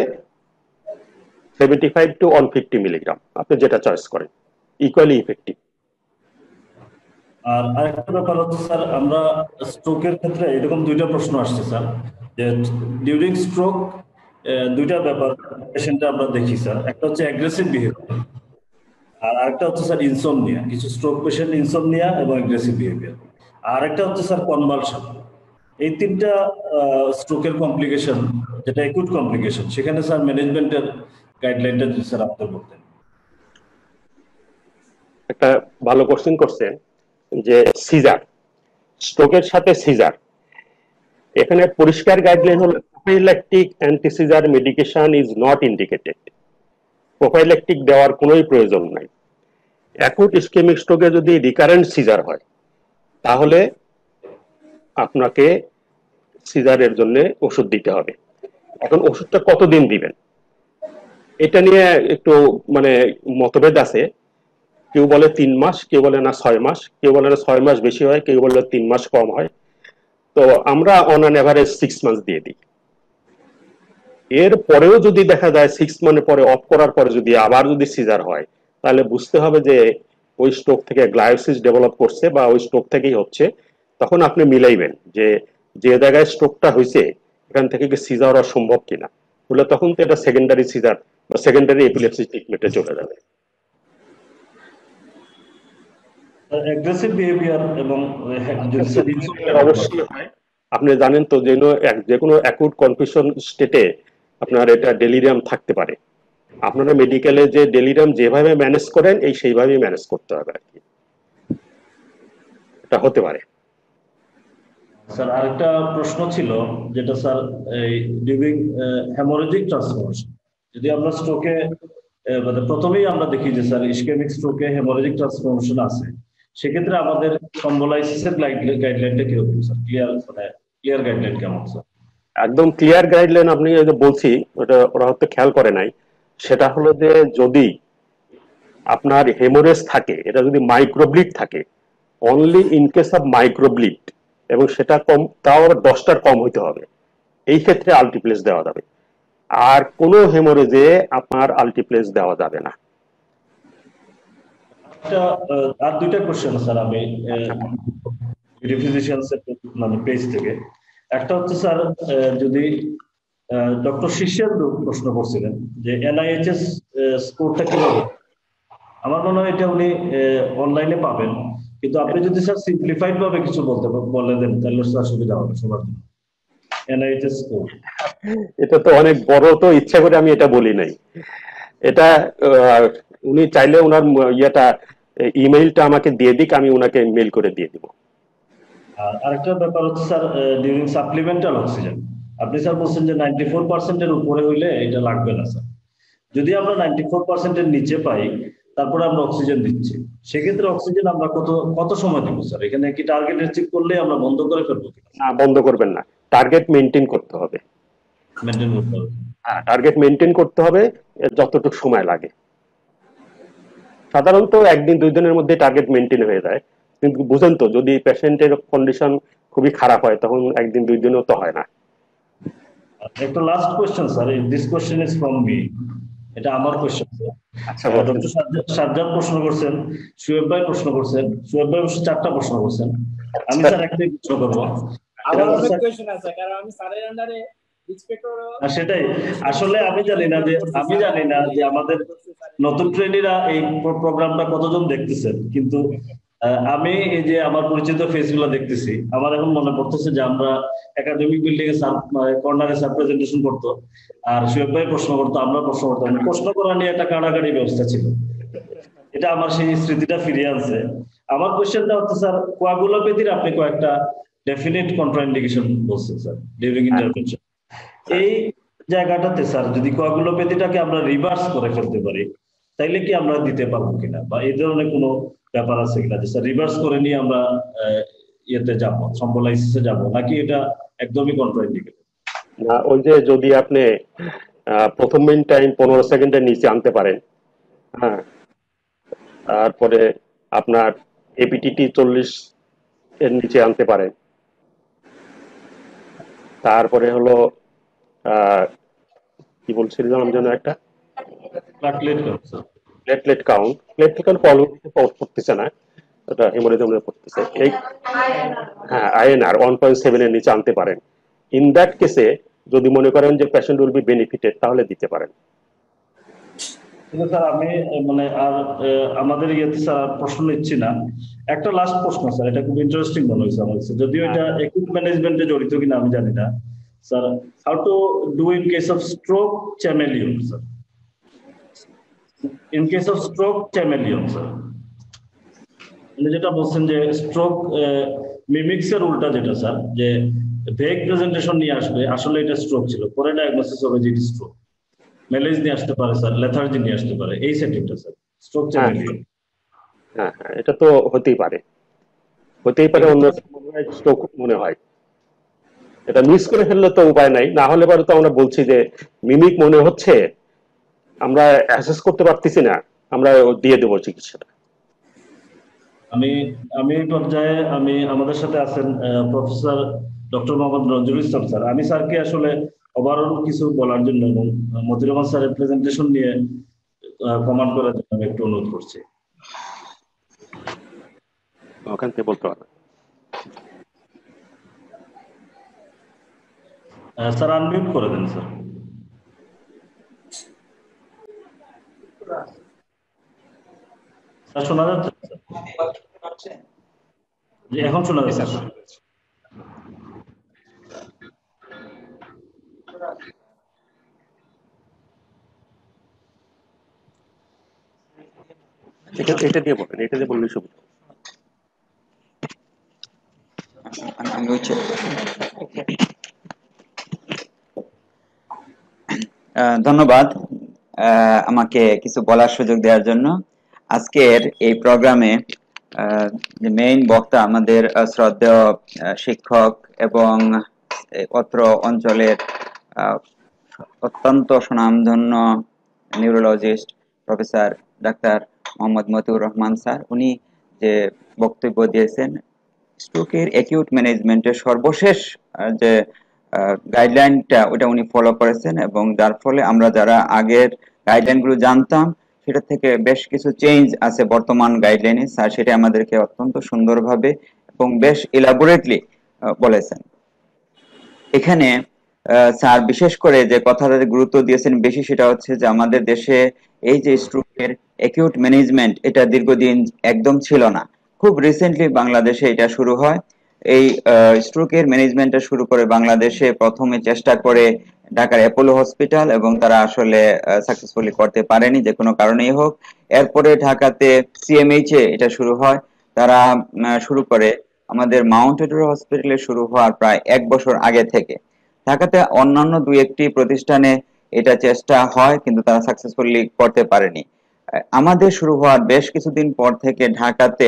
75 to 150 মিলিগ্রাম, আপনি যেটা চয়েস করেন, ইকুয়ালি ইফেক্টিভ। আর আরেকটা ব্যাপার হচ্ছে স্যার, আমরা স্ট্রোকের ক্ষেত্রে এরকম দুইটা প্রশ্ন আসছে স্যার, যে ডিউরিং স্ট্রোক দুইটা ব্যাপার পেশেন্টে আমরা দেখি স্যার, একটা হচ্ছে অ্যাগ্রেসিভ বিহেভিয়ার, আর আরেকটা হচ্ছে স্যার ইনসোমনিয়া। কিছু স্ট্রোক পেশেন্ট ইনসোমনিয়া এবং অ্যাগ্রেসিভ বিহেভিয়ার, আর একটা হচ্ছে স্যার কনভালশন। এই তিনটা স্ট্রোকের কমপ্লিকেশন, যেটা অ্যাকুট কমপ্লিকেশন, সেখানে স্যার ম্যানেজমেন্টের গাইডলাইনটা যদি স্যার আপনি বলতেন। একটা ভালো কোশ্চেন করছেন যে সিজার, স্ট্রোকের সাথে সিজার, এখানে পরিষ্কার গাইডলাইন হলো prophylactic antiseizure medication is not indicated. Prophylactic দেওয়ার কোনোই প্রয়োজন নাই। অ্যাকুট ইসকেমিক স্ট্রোকে যদি রিকারেন্ট সিজার হয়, তাহলে আপনাকে সিজারের জন্য ওষুধ দিতে হবে। এখন ওষুধটা কতদিন দিবেন এটা নিয়ে একটু মানে মতভেদ আছে। কেউ বলে 3 মাস, কেউ বলে না 6 মাস, কেউ বলে না 6 মাস বেশি হয়, কেউ বলে 3 মাস কম হয়। তো আমরা অন অ্যান এভারেজ 6 মান্থ দিয়ে দিই। এর পরেও যদি দেখা যায় 6 মান্থের পরে অফ করার পরে যদি আবার যদি সিজার হয়, তাহলে বুঝতে হবে যে ওই স্ট্রোক থেকে গ্লায়োসিস ডেভেলপ করছে বা ওই স্ট্রোক থেকেই হচ্ছে। তখন আপনি মিলাইবেন যে যে জায়গায় স্ট্রোকটা হয়েছে এখান থেকে কি সিজার হওয়া সম্ভব কিনা, বলে তখন তো এটা সেকেন্ডারি সিজার বা সেকেন্ডারি এপিলেপসি ট্রিটমেন্টে চলে যাবে। অ্যাগ্রেসিভ বিহেভিয়ার এবং অবশ্যই হয়। আপনি জানেন তো যে কোনো অ্যাকুট কনফিউশন স্টেটে আপনার এটা ডেলিরিয়াম থাকতে পারে। আপনারা মেডিকেলে যে ডেলিরিয়াম যেভাবে ম্যানেজ করেন এই সেইভাবেই ম্যানেজ করতে হবে আর কি, এটা হতে পারে। স্যার আরেকটা প্রশ্ন ছিল, যেটা স্যার এই ডিউরিং হেমোরেজিক ট্রান্সফরমেশন, যদি আমরা স্ট্রোকে মানে প্রথমেই আমরা দেখি যে স্যার ইসকেমিক স্ট্রোকে হেমোরেজিক ট্রান্সফরমেশন আছে, সেক্ষেত্রে আমাদের থ্রম্বোলাইসিসের গাইডলাইনটা কিরকম স্যার? ক্লিয়ার গাইডলাইন কেমন স্যার? একদম ক্লিয়ার গাইডলাইন আপনি যে বলছি ওটা ওরা হয়তো খেয়াল করে নাই। সেটা হলো যে যদি আপনার হেমোরেজ থাকে, এটা যদি মাইক্রোব্লিড থাকে, only in case of microbleed, এবং সেটা কম, তাও আবার 10টার কম হইতে হবে, এই ক্ষেত্রে আল্টিপ্লেস দেওয়া যাবে। আর কোনো হেমোরেজে আপনার আল্টিপ্লেস দেওয়া যাবে না। আর দুইটা কোশ্চেন স্যার আমি ফিজিশিয়ানস মানে পেজ থেকে। একটা হচ্ছে স্যার, যদি ডক্টর শিষ্যেন্দু প্রশ্ন করছিলেন যে NIHS স্কোরটা কিভাবে, আমার মনে হয় এটা উনি অনলাইনে পাবেন, কিন্তু আপনি যদি স্যার সিম্পলিফাইড ভাবে কিছু বলে দেন তাহলে স্যার সুবিধা হবে সবার জন্য। NIHS স্কোর এটা তো অনেক বড়, তো ইচ্ছা করে আমি এটা বলি নাই। এটা উনি চাইলে ওনার ইয়েটা ইমেইলটা আমাকে দিয়ে দিক, আমি ওনাকে মেইল করে দিয়ে দিব। আর আরেকটা ব্যাপার হচ্ছে স্যার, ডিউরিং সাপ্লিমেন্টাল অক্সিজেন আপনি স্যার বলছেন যে 94% এর উপরে হইলে এটা লাগবে না স্যার। যদি আমরা 94% এর নিচে পাই, তারপরে আমরা অক্সিজেন দিচ্ছি, সেক্ষেত্রে অক্সিজেন আমরা কত সময় দিব স্যার? এখানে কি টার্গেট অ্যাচিভ করলে আমরা বন্ধ করে ফেলবো কিনা? না, বন্ধ করবেন না, টার্গেট মেনটেন করতে হবে। মেনটেন করতে হবে। হ্যাঁ, টার্গেট মেনটেন করতে হবে যতটুকু সময় লাগে। সাধারণত 1 দিন 2 দিনের মধ্যে টার্গেট মেনটেন হয়ে যায়, কিন্তু বুঝেন তো যদি পেশেন্টের কন্ডিশন খুবই খারাপ হয় তখন 1 দিন 2 দিনও তো হয় না। একটা last question sir, this question is from me, এটা আমার কোশ্চেন স্যার। আচ্ছা, ডক্টর সাজ্জাদ প্রশ্ন করছেন, শুয়েব ভাই প্রশ্ন করছেন, শুয়েব ভাই অবশ্য 4টা প্রশ্ন করছেন, আমি স্যার একটাই প্রশ্ন করবো। আমার অনেক কোশ্চেন আছে, কারণ আমি স্যারের আন্ডারে সেটাই আসলে আমি জানি না যে আমাদের নতুন ট্রেনিরা এই প্রোগ্রামটা কতজন দেখতেছেন, কিন্তু আমি এই যে আমার পরিচিত ফেস গুলো দেখতেছি, আমার এখন মনে পড়তেছে যে আমরা একাডেমিক বিল্ডিং এ কর্নারে স্যার প্রেজেন্টেশন করতো, আর শুয়েব ভাই প্রশ্ন করতো, আমরা প্রশ্ন করতাম, প্রশ্ন করা নিয়ে একটা কাড়াকাড়ি ব্যবস্থা ছিল। এটা আমার সেই স্মৃতিটা ফিরিয়ে আনছে। আমার কোশ্চেনটা হচ্ছে স্যার, কোয়াগুলোপ্যাথির আপনি কয়েকটা ডেফিনিট কন্ট্রাইন্ডিকেশন বলছেন স্যার ডিউরিং ইন্টারভেনশন। এই জায়গাটাতে স্যার যদি কোয়াগুলোপ্যাথিটাকে আমরা রিভার্স করে ফেলতে পারি, তাইলে কি আমরা দিতে পারবো কিনা, বা এই ধরনের কোনো ব্যাপার আছে কিনা যে স্যার রিভার্স করে নিয়ে আমরা ইয়েতে যাব, থ্রম্বোলাইসিসে যাব, নাকি এটা একদমই কন্ট্রাইন্ডিকেটেড? না, ওই যে যদি আপনি প্রথম মিন টাইম 15 সেকেন্ডের নিচে আনতে পারেন, হ্যাঁ, তারপরে আপনার এপিটিটি 40 এর নিচে আনতে পারেন, তারপরে হলো কি বলছিলাম যেন একটা প্লেটলেট কাউন্ট পড়তেছে না, এটা হেমোরাইজমে পড়তেছে, এই হ্যাঁ আইএনআর 1.7 এর নিচে আনতে পারেন। ইন দ্যাট কেসে যদি মনে করেন যে পেশেন্ট উইল বি বেনিফিটেড, তাহলে দিতে পারেন। স্যার আমি মানে আর আমাদের ইয়েতে স্যার প্রশ্ন নিচ্ছি না, একটা লাস্ট প্রশ্ন স্যার, এটা খুব ইন্টারেস্টিং মনে হয়েছে আমার কাছে, যদিও এটা একুইট ম্যানেজমেন্টে জড়িত কিনা আমি জানি না sir. How to do in case of stroke chameleon sir? In case of stroke chameleon sir, মানে যেটা বলছেন যে স্ট্রোক মিমিক্স এর উল্টা যেটা স্যার, যে ভেগ প্রেজেন্টেশন নিয়ে আসবে, আসলে এটা স্ট্রোক ছিল, পরে ডায়াগনোসিস হবে যে এটা স্ট্রোক, মেলেজ নিয়ে আসতে পারে স্যার, লেথার্জি নিয়ে আসতে পারে, এই সেটিংটা স্যার স্ট্রোক চ্যামেলিয়ন। হ্যাঁ, এটা তো হতেই পারে অন্য স্ট্রোক মনে হয়, এটা মিস করে ফেললে তো উপায় নাই, না হলে পরে তো আমরা বলছি যে মিমিক মনে হচ্ছে, আমরা অ্যাসেস করতে পারতেছি না, আমরা দিয়ে দেবো চিকিৎসাটা। আমি পর্যায়ে আমাদের সাথে আছেন professor doctor Mohammad Nazrul Islam sir. আমি স্যারকে আসলে ওভারঅল কিছু বলার জন্য এবং মতিউর রহমান স্যারের প্রেজেন্টেশন নিয়ে কমেন্ট করার জন্য আমি একটু অনুরোধ করছি। ওখান থেকে বলতে হবে স্যার, আনমিউট করে দেন স্যার। স্যার শোনা যাচ্ছে? জি, এখন শোনা যাচ্ছে স্যার। এটা দিয়ে বলেন, এটা দিয়ে বললে সুবিধা। ধন্যবাদ আমাকে কিছু বলার সুযোগ দেওয়ার জন্য। আজকের এই প্রোগ্রামে যে মেইন বক্তা আমাদের শ্রদ্ধেয় শিক্ষক এবং অত্র অঞ্চলের অত্যন্ত সুনামধন্য নিউরোলজিস্ট প্রফেসর ডাক্তার মোহাম্মদ মতিউর রহমান স্যার, উনি যে বক্তব্য দিয়েছেন স্ট্রোকের অ্যাকিউট ম্যানেজমেন্টের সর্বশেষ যে গাইডলাইনটা ওটা উনি ফলো করেছেন, এবং যার ফলে আমরা যারা আগের গাইডলাইনগুলো জানতাম সেটা থেকে বেশ কিছু চেঞ্জ আছে বর্তমান গাইডলাইনে। স্যার সেটা আমাদেরকে অত্যন্ত সুন্দরভাবে এবং বেশ ইলাবোরেটলি বলেছেন। এখানে স্যার বিশেষ করে যে কথাটা গুরুত্ব দিয়েছেন বেশি, সেটা হচ্ছে যে আমাদের দেশে এই যে স্ট্রোকের অ্যাকিউট ম্যানেজমেন্ট এটা দীর্ঘদিন একদম ছিল না, খুব রিসেন্টলি বাংলাদেশে এটা শুরু হয়। এই স্ট্রোকের ম্যানেজমেন্টটা শুরু করে বাংলাদেশে প্রথমে চেষ্টা করে ঢাকার অ্যাপোলো হসপিটাল, এবং তারা আসলে সাকসেসফুলি করতে পারেনি যে কোনো কারণেই হোক। এরপরে ঢাকাতে সিএমএইচ এ এটা শুরু হয়, তারা শুরু করে আমাদের মাউন্ট এডুরো হসপিটালে শুরু হওয়ার প্রায় 1 বছর আগে থেকে। ঢাকাতে অন্যান্য দুই একটি প্রতিষ্ঠানে এটা চেষ্টা হয়, কিন্তু তারা সাকসেসফুলি করতে পারেনি। আমাদের শুরু হওয়ার বেশ কিছুদিন পর থেকে ঢাকাতে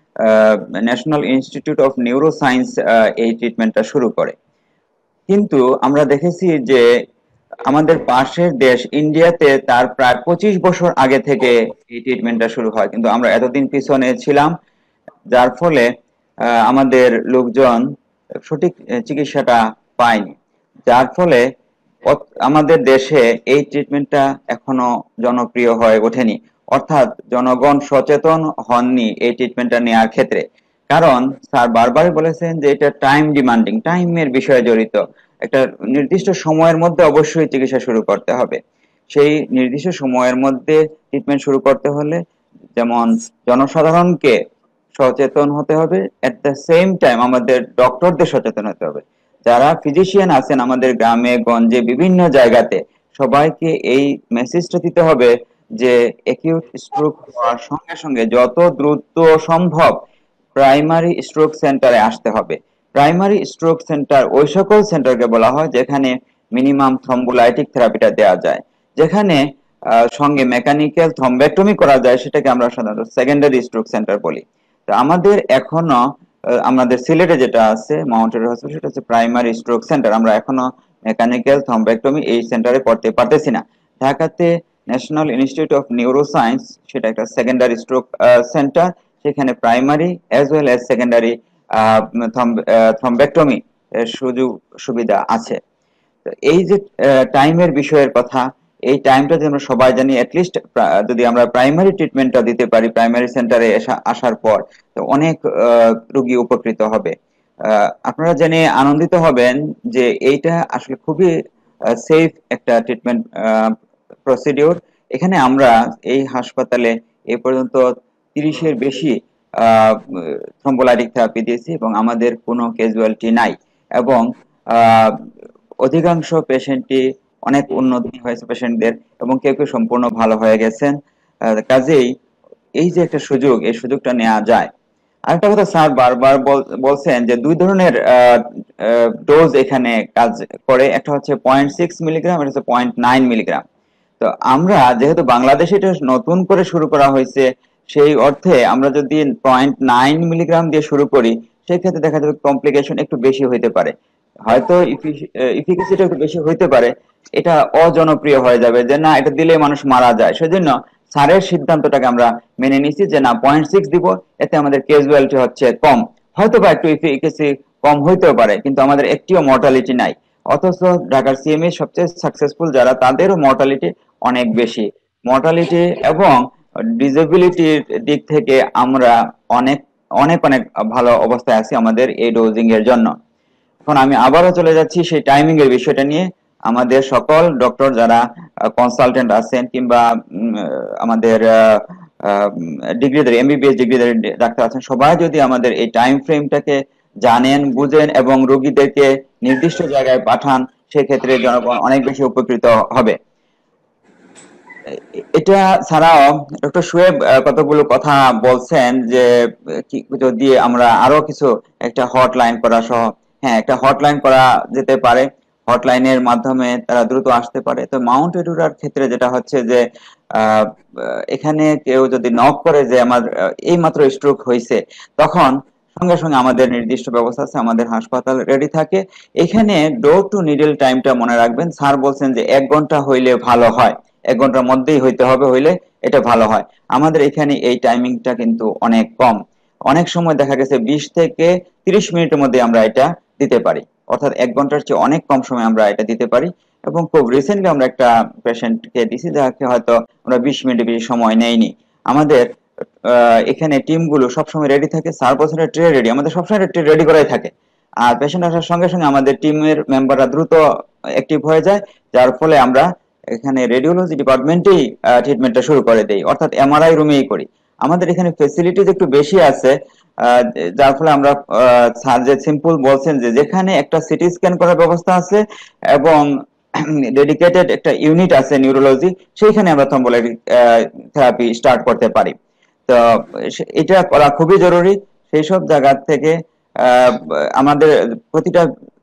ন্যাশনাল ইনস্টিটিউট অফ নিউরোসায়েন্স এই ট্রিটমেন্টটা শুরু করে। কিন্তু আমরা দেখেছি যে আমাদের পাশের দেশ ইন্ডিয়াতে তার প্রায় 25 বছর আগে থেকে এই ট্রিটমেন্টটা শুরু হয়, কিন্তু আমরা এতদিন পিছনে ছিলাম, যার ফলে আমাদের লোকজন সঠিক চিকিৎসাটা পায়নি, যার ফলে আমাদের দেশে এই ট্রিটমেন্টটা এখনো জনপ্রিয় হয়ে ওঠেনি, অর্থাৎ জনগণ সচেতন হননি এই ট্রিটমেন্টটা নেওয়ার ক্ষেত্রে। কারণ স্যার বারবারই বলেছেন যে এটা টাইম ডিমান্ডিং, টাইমের বিষয়ে জড়িত, একটা নির্দিষ্ট সময়ের মধ্যে অবশ্যই চিকিৎসা শুরু করতে হবে। সেই নির্দিষ্ট সময়ের মধ্যে ট্রিটমেন্ট শুরু করতে হলে যেমন জনসাধারণকে সচেতন হতে হবে, এট দ্য সেম টাইম আমাদের ডক্টরদের সচেতন হতে হবে। যারা ফিজিশিয়ান আছেন আমাদের গ্রামে গঞ্জে বিভিন্ন জায়গাতে, সবাইকে এই মেসেজটা দিতে হবে যে অ্যাকিউট স্ট্রোক হওয়ার সঙ্গে সঙ্গে যত দ্রুত সম্ভব প্রাইমারি স্ট্রোক সেন্টারে আসতে হবে। প্রাইমারি স্ট্রোক সেন্টার ওই সকল সেন্টারকে বলা হয় যেখানে মিনিমাম থ্রম্বোলাইটিক থেরাপিটা দেওয়া যায়, যেখানে সঙ্গে মেকানিক্যাল থ্রম্বেক্টমি করা যায়, সেটাকে আমরা সাধারণত সেকেন্ডারি স্ট্রোক সেন্টার বলি। তো আমাদের এখনো আমাদের সিলেটে যেটা আছে মাউন্টেড হসপিটাল, সেটা হচ্ছে প্রাইমারি স্ট্রোক সেন্টার। আমরা এখনো মেকানিক্যাল থ্রম্বেক্টমি এই সেন্টারে করতে পারতেছি না। ঢাকাতে ন্যাশনাল ইনস্টিটিউট অফ নিউরোসায়েন্স, সেটা একটা সেকেন্ডারি স্ট্রোক সেন্টার, সেখানে primary as well as secondary thrombectomy সুযোগ সুবিধা আছে। এই যে টাইমের বিষয়ের কথা, এই টাইমটা যদি আমরা সবাই জানি, অ্যাটলিস্ট যদি আমরা প্রাইমারি ট্রিটমেন্টটা দিতে পারি প্রাইমারি সেন্টারে আসার পর, তো অনেক রোগী উপকৃত হবে। আপনারা জেনে আনন্দিত হবেন যে এইটা আসলে খুবই সেফ একটা ট্রিটমেন্ট প্রসিডিওর। এখানে আমরা এই হাসপাতালে এ পর্যন্ত 30-এর বেশি থ্রম্বোলাইটিক থেরাপি দিয়েছি এবং আমাদের কোনো ক্যাজুয়ালিটি নাই, এবং অধিকাংশ পেশেন্টই অনেক উন্নতি হয়েছে পেশেন্টদের, এবং কেউ কেউ সম্পূর্ণ ভালো হয়ে গেছেন। কাজেই এই যে একটা সুযোগ, এই সুযোগটা নেওয়া যায়। আরেকটা কথা স্যার বারবার বলছেন যে দুই ধরনের ডোজ এখানে কাজ করে, একটা হচ্ছে 0.6 মিলিগ্রাম, এটা হচ্ছে 0.9 মিলিগ্রাম। তো আমরা যেহেতু বাংলাদেশে এটা নতুন করে শুরু করা হয়েছে, সেই অর্থে আমরা যদি 0.9 মিলিগ্রাম দিয়ে শুরু করি, সেই ক্ষেত্রে দেখা যাবে কমপ্লিকেশন একটু বেশি হইতে পারে, হয়তো ইফিকাসিটা একটু বেশি হইতে পারে, এটা অজনপ্রিয় হয়ে যাবে যে না এটা দিলে মানুষ মারা যায়। সেজন্য স্যারের সিদ্ধান্তটাকে আমরা মেনে নিছি যে না 0.6 দিব, এতে আমাদের ক্যাজুয়ালিটি হচ্ছে কম, হয়তো বা একটু ইফিকাসি কম হইতেও পারে, কিন্তু আমাদের একটিও মর্টালিটি নাই। অথচ ঢাকার সিএমএ সবচেয়ে সাকসেসফুল যারা, তাদেরও মর্টালিটি অনেক বেশি। মর্টালিটি এবং ডিসেবিলিটির দিক থেকে আমরা অনেক অনেক অনেক ভালো অবস্থায় আছি আমাদের এই ডোজিং এর জন্য। এখন আমি আবারও চলে যাচ্ছি সেই টাইমিং এর বিষয়টা নিয়ে। আমাদের সকল ডক্টর যারা কনসালটেন্ট আছেন কিংবা আমাদের ডিগ্রিধারী এমবিবিএস ডিগ্রিধারী ডাক্তার আছেন, সবাই যদি আমাদের এই টাইম ফ্রেমটাকে জানেন, বুঝেন এবং রোগীদেরকে নির্দিষ্ট জায়গায় পাঠান, সেক্ষেত্রে জনগণ অনেক বেশি উপকৃত হবে। এটা ছাড়াও ডক্টর শুয়েব কতগুলো কথা বলছেন যে যদি আমরা আরো কিছু একটা হটলাইন করা সহ, হ্যাঁ একটা হটলাইন করা যেতে পারে, হটলাইনের মাধ্যমে তারা দ্রুত আসতে পারে। তো মাউন্ট এডুরার ক্ষেত্রে যেটা হচ্ছে যে এখানে কেউ যদি নক করে যে আমার এই মাত্র স্ট্রোক হয়েছে, তখন সঙ্গে সঙ্গে আমাদের নির্দিষ্ট ব্যবস্থা আছে, আমাদের হাসপাতাল রেডি থাকে। এখানে ডোর টু নিডল টাইমটা মনে রাখবেন, স্যার বলছেন যে 1 ঘন্টা হইলে ভালো হয়, 1 ঘন্টার মধ্যেই হইতে হবে, হইলে এটা ভালো হয়। আমাদের এখানে এই টাইমিংটা কিন্তু অনেক কম, অনেক সময় দেখা গেছে 20 থেকে 30 মিনিটের মধ্যে আমরা এটা দিতে পারি, অর্থাৎ 1 ঘন্টার চেয়ে অনেক কম সময় আমরা এটা দিতে পারি। এবং খুব রিসেন্টলি আমরা একটা পেশেন্টকে দিছি যাকে হয়তো আমরা 20 মিনিটের বেশি সময় নেইনি। আমাদের এখানে টিমগুলো সবসময় রেডি থাকে, স্যার বছরের ট্রে রেডি, আমাদের সবসময় ট্রে রেডি করাই থাকে, আর পেশেন্ট আসার সঙ্গে সঙ্গে আমাদের টিমের মেম্বাররা দ্রুত অ্যাক্টিভ হয়ে যায়, যার ফলে আমরা এখানে রেডিওলজি ডিপার্টমেন্টেই ট্রিটমেন্টটা শুরু করে দেই, অর্থাৎ এমআরআই রুমেই করি। আমাদের এখানে ফেসিলিটিজ একটু বেশি আছে, যার ফলে আমরা স্যার যে সিম্পল বলছেন যে যেখানে একটা সিটি স্ক্যান করার ব্যবস্থা আছে এবং ডেডিকেটেড একটা ইউনিট আছে নিউরোলজি, সেইখানে আমরা থ্রম্বোলাইটিক থেরাপি স্টার্ট করতে পারি। তো এটা করা খুবই জরুরি। সেই সব জায়গা থেকে আমাদের প্রতিটা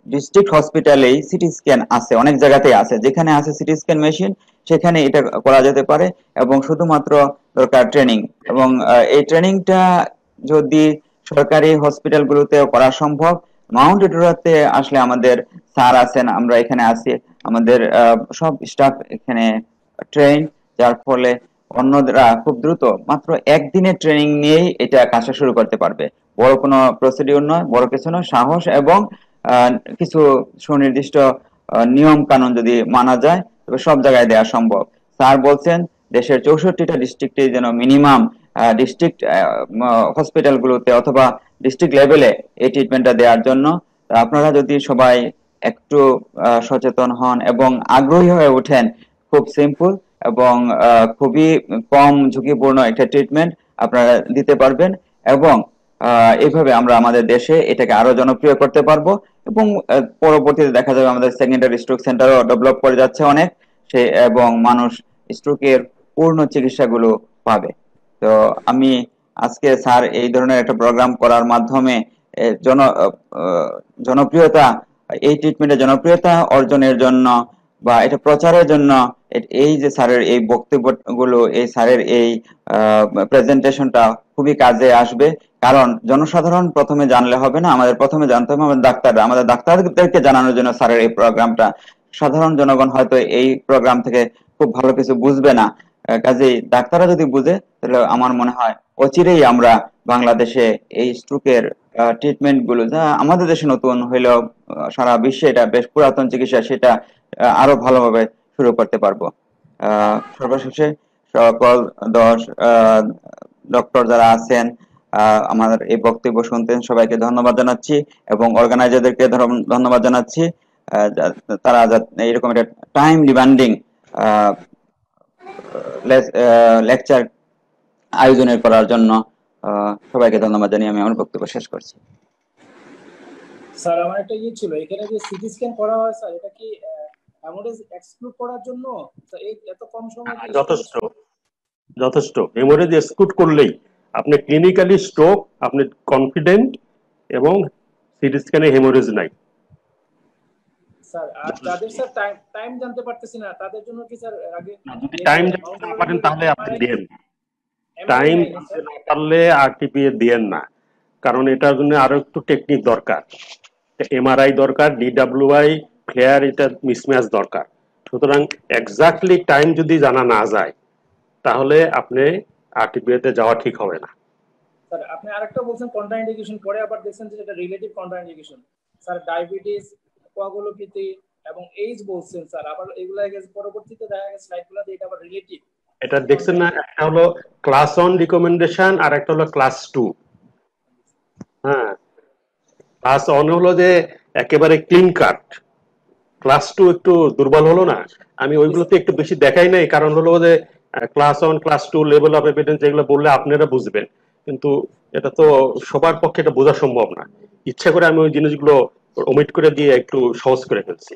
ডিস্ট্রিক্ট হসপিটালেই সিটি স্ক্যান আছে, অনেক জায়গাতেই আছে, যেখানে আছে সিটি স্ক্যান মেশিন সেখানে এটা করা যেতে পারে। এবং শুধুমাত্র দরকার ট্রেনিং, এবং এই ট্রেনিংটা যদি সরকারি হসপিটালগুলোতেও করা সম্ভব। মাউন্ট এডুরাতে আসলে আমাদের স্যার আছেন, আমরা এখানে আছি, আমাদের সব স্টাফ এখানে ট্রেন, যার ফলে অন্যরা খুব দ্রুত মাত্র একদিনের ট্রেনিং নিয়েই এটা কাজটা শুরু করতে পারবে। বড় কোনো প্রসিডিউর নয়, বড় কিছু নয়, সাহস এবং কিছু সুনির্দিষ্ট নিয়ম কানুন যদি মানা যায় তবে সব জায়গায় দেওয়া সম্ভব। স্যার বলছেন দেশের 64টা ডিস্ট্রিক্টে যেন মিনিমাম ডিস্ট্রিক্ট হসপিটালগুলোতে অথবা ডিস্ট্রিক্ট লেভেলে এই ট্রিটমেন্টটা দেওয়ার জন্য। আপনারা যদি সবাই একটু সচেতন হন এবং আগ্রহী হয়ে ওঠেন, খুব সিম্পল এবং খুবই কম ঝুঁকিপূর্ণ একটা ট্রিটমেন্ট আপনারা দিতে পারবেন, এবং এইভাবে আমরা আমাদের দেশে এটাকে আরো জনপ্রিয় করতে পারবো। এবং পরবর্তীতে দেখা যাবে আমাদের সেকেন্ডারি স্ট্রোক সেন্টারও ডেভেলপ করে যাচ্ছে অনেক, এবং মানুষ স্ট্রোকের পূর্ণ চিকিৎসাগুলো পাবে। তো আমি আজকে স্যার এই ধরনের একটা প্রোগ্রাম করার মাধ্যমে জনপ্রিয়তা, এই ট্রিটমেন্টের জনপ্রিয়তা অর্জনের জন্য বা এটা প্রচারের জন্য এই যে স্যারের এই বক্তব্যগুলো, এই স্যারের এই প্রেজেন্টেশনটা খুবই কাজে আসবে। কারণ জনসাধারণ প্রথমে জানলে হবে না, আমাদের প্রথমে জানতে হবে আমাদের ডাক্তাররা, আমাদের ডাক্তারদেরকে জানানোর জন্য স্যারের এই প্রোগ্রামটা। সাধারণ জনগণ হয়তো এই প্রোগ্রাম থেকে খুব ভালো কিছু বুঝবে না, কাজেই ডাক্তাররা যদি বুঝে তাহলে আমার মনে হয় অচিরেই আমরা বাংলাদেশে এই স্ট্রোকের ট্রিটমেন্ট গুলো, যা আমাদের দেশে নতুন হইলেও সারা বিশ্বে এটা বেশ পুরাতন চিকিৎসা, সেটা আরো ভালোভাবে শুরু করতে পারবো। সর্বশেষে সকল ডক্টর যারা আছেন আমাদের এই বক্তব্য শুনতেন সবাইকে ধন্যবাদ জানাচ্ছি, এবং অর্গানাইজারদেরকে ধন্যবাদ জানাচ্ছি, তারা এরকম একটা টাইম ডিমান্ডিং লেকচার আয়োজনের করার জন্য সবাইকে ধন্যবাদ জানিয়ে আমি আমার বক্তব্য শেষ করছি। স্যার আমার একটা ছিল, এখানে যে সিটি স্ক্যান করা হয় স্যার, এটা কি হেমোরেজ এক্সক্লুড করার জন্য এই এত কম সময়ে? যথেষ্ট যথেষ্ট। হেমোরেজ এক্সক্লুড করলেই আপনি ক্লিনিক্যালি স্ট্রোক আপনি কনফিডেন্ট, এবং সিটি স্ক্যানে হেমোরেজ নাই। স্যার আর যাদের স্যার টাইম জানতে পারতেছি না তাদের জন্য কি স্যার আগে যদি টাইম জানতে না পারেন তাহলে আপনি দেন, টাইম জানতে না পারলে আরটিপিএ দেন না, কারণ এটার জন্য আরো একটু টেকনিক দরকার, এমআরআই দরকার, ডিডব্লিউআই, ফ্লেয়ার, এটা মিসম্যাচ দরকার। সুতরাং এক্স্যাক্টলি টাইম যদি জানা না যায় তাহলে আপনি আরটিপিএ তে যাওয়া ঠিক হবে না। স্যার আপনি আরেকটা বলছেন কন্ট্রাইন্ডিকেশন, পরে আবার দেখছেন যে এটা relative contraindication. Sir diabetes, coagulopathy এবং এইজ বলছেন স্যার, আবার এগুলা পরবর্তীতে দেখা গেছে স্লাইডগুলো দিয়ে এটা আবার রিলেটিভ। এটা দেখছেন না, একটা হলো ক্লাস 1 রিকমেন্ডেশন আর একটা হলো ক্লাস 2। হ্যাঁ, ক্লাস 1 হলো যে একেবারে ক্লিন কাট, ক্লাস 2 একটু দুর্বল হলো না। আমি ওইগুলোতে একটু বেশি দেখাই নাই, কারণ হলো যে class 1 class 2 level of evidence এগুলো বললে আপনারা বুঝবেন, কিন্তু এটা তো সবার পক্ষে এটা বোঝা সম্ভব না। ইচ্ছা করে আমি ওই জিনিসগুলো ওমিট করে দিয়ে একটু সহজ করে ফেলছি।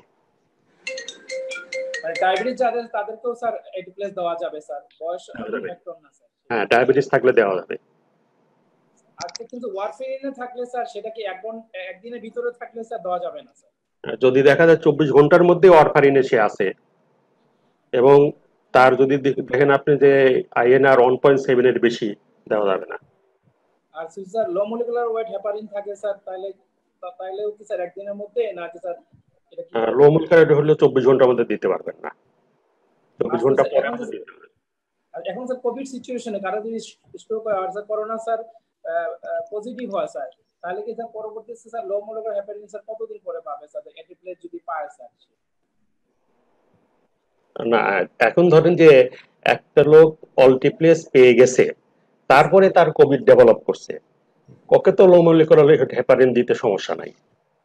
মানে ডায়াবেটিস যাদের তাদেরকেও স্যার এডিপ্লেস দেওয়া যাবে স্যার, বয়স ফ্যাক্টর না স্যার? হ্যাঁ, ডায়াবেটিস থাকলে দেওয়া যাবে। আচ্ছা, কিন্তু ওয়ারফেরিনে থাকলে স্যার সেটা কি একদিনের ভিতরে থাকলে স্যার দেওয়া যাবে না স্যার? যদি দেখা যায় 24 ঘন্টার মধ্যে ওয়ারফারিনে সে আছে, এবং তার যদি দেখেন আপনি যে আইএনআর 1.7 এর বেশি, দেওয়া যাবে না। আর sir low molecular weight heparin থাকে স্যার, তাইলেও কি স্যার একদিনের মধ্যে না কি স্যার? এটা কি লো মলিকুলার হলে 24 ঘন্টার মধ্যে দিতে পারবেন না, 24 ঘন্টা পরে দিতে হবে। আর এখন স্যার কোভিড সিচুয়েশনে কারো যদি স্ট্রোক হয় আর স্যার করোনা স্যার পজিটিভ হয় স্যার, তাহলে কি স্যার পরবর্তীতে sir low molecular heparin sir কতদিন পরে পাবে স্যার এন্টিপ্লেট যদি পায় স্যার? না, এখন ধরেন যে একটা লোক অল্টিপ্লেস পেয়ে গেছে, তারপরে তার কোভিড ডেভেলপ করছে, ওকে তো লো মলিকুলার হেপারিন দিতে সমস্যা নাই।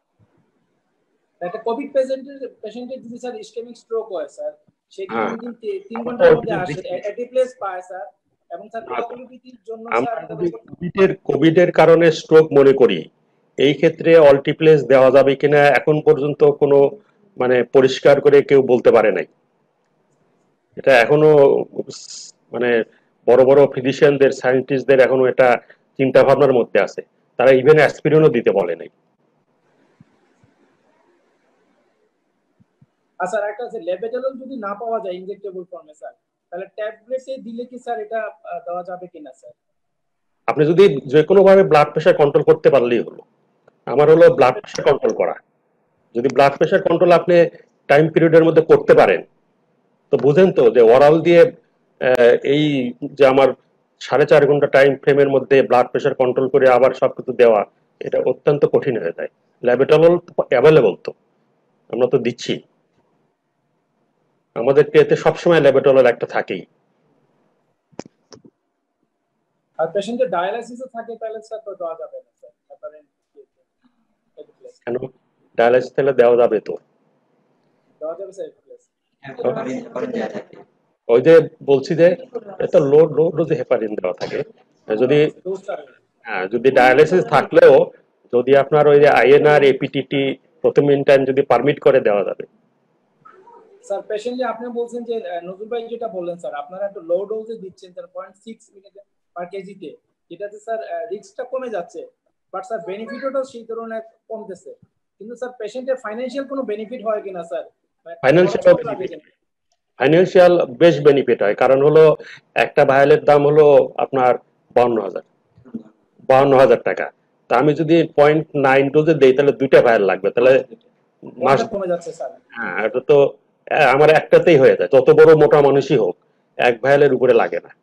একটা কোভিড পেশেন্টের যদি স্যার ইসকেমিক স্ট্রোক হয় স্যার, সে কি 3 ঘন্টার মধ্যে আসে এন্টিপ্লেস পায় স্যার, এবং স্যার কোয়াগুলোপ্যাথির জন্য স্যার কোভিডের কারণে স্ট্রোক মনে করি, এই ক্ষেত্রে অল্টিপ্লেস দেওয়া যাবে কিনা এখন পর্যন্ত কোনো মানে পরিষ্কার করে কেউ বলতে পারে নাই। এটা এখনো মানে বড় বড় ফিজিশিয়ানদের, সায়েন্টিস্টদের এখনো এটা চিন্তা ভাবনার মধ্যে আছে, তারা ইভেন অ্যাসপিরিনও দিতে বলে নাই। আর স্যার একটা আছে লেবেটালল যদি না পাওয়া যায় ইনজেক্টেবল ফর্মে স্যার, তাহলে ট্যাবলেটে দিলে কি স্যার এটা দেওয়া যাবে কিনা স্যার? আপনি যদি যে কোনো ভাবে ব্লাড প্রেশার কন্ট্রোল করতে পারলেই হলো। আমার হলো ব্লাড প্রেশার কন্ট্রোল করা। যদি ব্লাড প্রেশার কন্ট্রোল আপনি টাইম পিরিয়ডের মধ্যে করতে পারেন, তো বুঝেন তো যে ওরাল দিয়ে এই যে আমার 4.5 ঘন্টা টাইম ফ্রেমের মধ্যে ব্লাড প্রেশার কন্ট্রোল করে আবার সবকিছু দেওয়া, এটা অত্যন্ত কঠিন হয়ে যায়। ল্যাবেটালল অ্যাভেলেবল, তো আমরা তো দিচ্ছি, আমাদের এতে সবসময় ল্যাবেটালল একটা থাকেই। আর পেশেন্টের ডায়ালাইসিসে থাকে তাহলে স্যার তো দেওয়া যাবে না স্যার, কেন ডায়ালাইসিস তাহলে দেওয়া যাবে তো, দেওয়া যাবে স্যার। ওই যে বলছি যে এটা লো ডোজে হেপারিন দেওয়া থাকে। যদি যদি ডায়ালাইসিস থাকলেও যদি আপনার ওই যে আইএনআর এপিটিটি প্রথম টাইম যদি পারমিট করে দেওয়া যাবে। স্যার পেশেন্ট যে আপনি বলছেন যে নজরুল ভাই যেটা বললেন স্যার, আপনারা একটু লো ডোজে দিচ্ছেন স্যার 0.6 মিলি পার কেজিতে, যেটাতে স্যার রিস্কটা কমে যাচ্ছে, বাট স্যার বেনিফিটও সেই ধরনের কমতেছে, কিন্তু স্যার পেশেন্টের ফাইনান্সিয়াল কোনো বেনিফিট হয় কিনা স্যার? ফাইনান্সিয়াল বেশ বেনিফিট হয়, কারণ হলো একটা ভায়ালের দাম হলো আপনার 52,000 টাকা। তা আমি যদি 0.9 ডোজে দেই তাহলে 2টা ভায়াল লাগবে, তাহলে মাস কমে যাচ্ছে স্যার। হ্যাঁ, এটা তো আমার একটাতেই হয়ে যায়, যত বড় মোটা মানুষই হোক এক ভায়ালের উপরে লাগে না।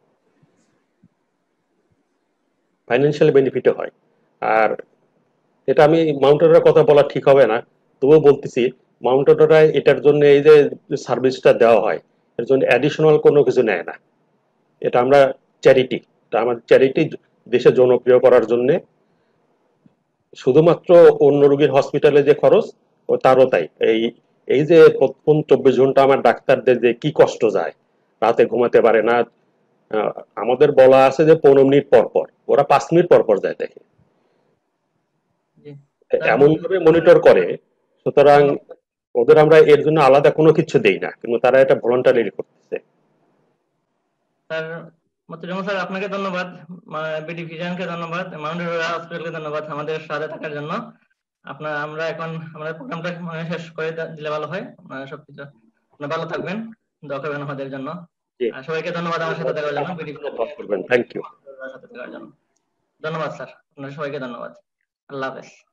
ফাইনান্সিয়াল বেনিফিটও হয়। আর এটা আমি মাউন্টেনের কথা বলা ঠিক হবে না, তবুও বলতেছি মাউন্টেনরাই এটার জন্য এই যে সার্ভিসটা দেওয়া হয় এর জন্য অ্যাডিশনাল কোনো কিছু নেয় না। এটা আমরা চ্যারিটি, এটা আমার চ্যারিটি দেশে জনপ্রিয় করার জন্য, শুধুমাত্র অন্য রোগীর হসপিটালে যে খরচ ও তারও তাই। এই যে প্রথম 24 ঘন্টা আমার ডাক্তারদের যে কি কষ্ট যায়, রাতে ঘুমাতে পারে না, আমাদের বলা আছে যে 15 মিনিট পর পর, ওরা 5 মিনিট পর পর যায় দেখে, এমন ভাবে মনিটর করে। সুতরাং ওদের আমরা এর জন্য আলাদা কোনো কিছু দেই না, কিন্তু তারা এটা ভলান্টারিলি করতেছে। স্যার মতুজামা স্যার আপনাকে ধন্যবাদ, বিডি ভিশনকে ধন্যবাদ, মাউন্টেন হসপিটালকে ধন্যবাদ আমাদের সাথে থাকার জন্য। আমরা এখন আমাদের প্রোগ্রামটা শেষ করে দিলে ভালো হয়। সবকিছু আপনারা ভালো থাকবেন, দোয়া করবেন আমাদের জন্য। সবাইকে ধন্যবাদ আমার সাথে থাকার জন্য, বিডি থ্যাংক ইউ। সাথে থাকার জন্য ধন্যবাদ স্যার, আপনাদের সবাইকে ধন্যবাদ। আল্লাহ হাফেজ।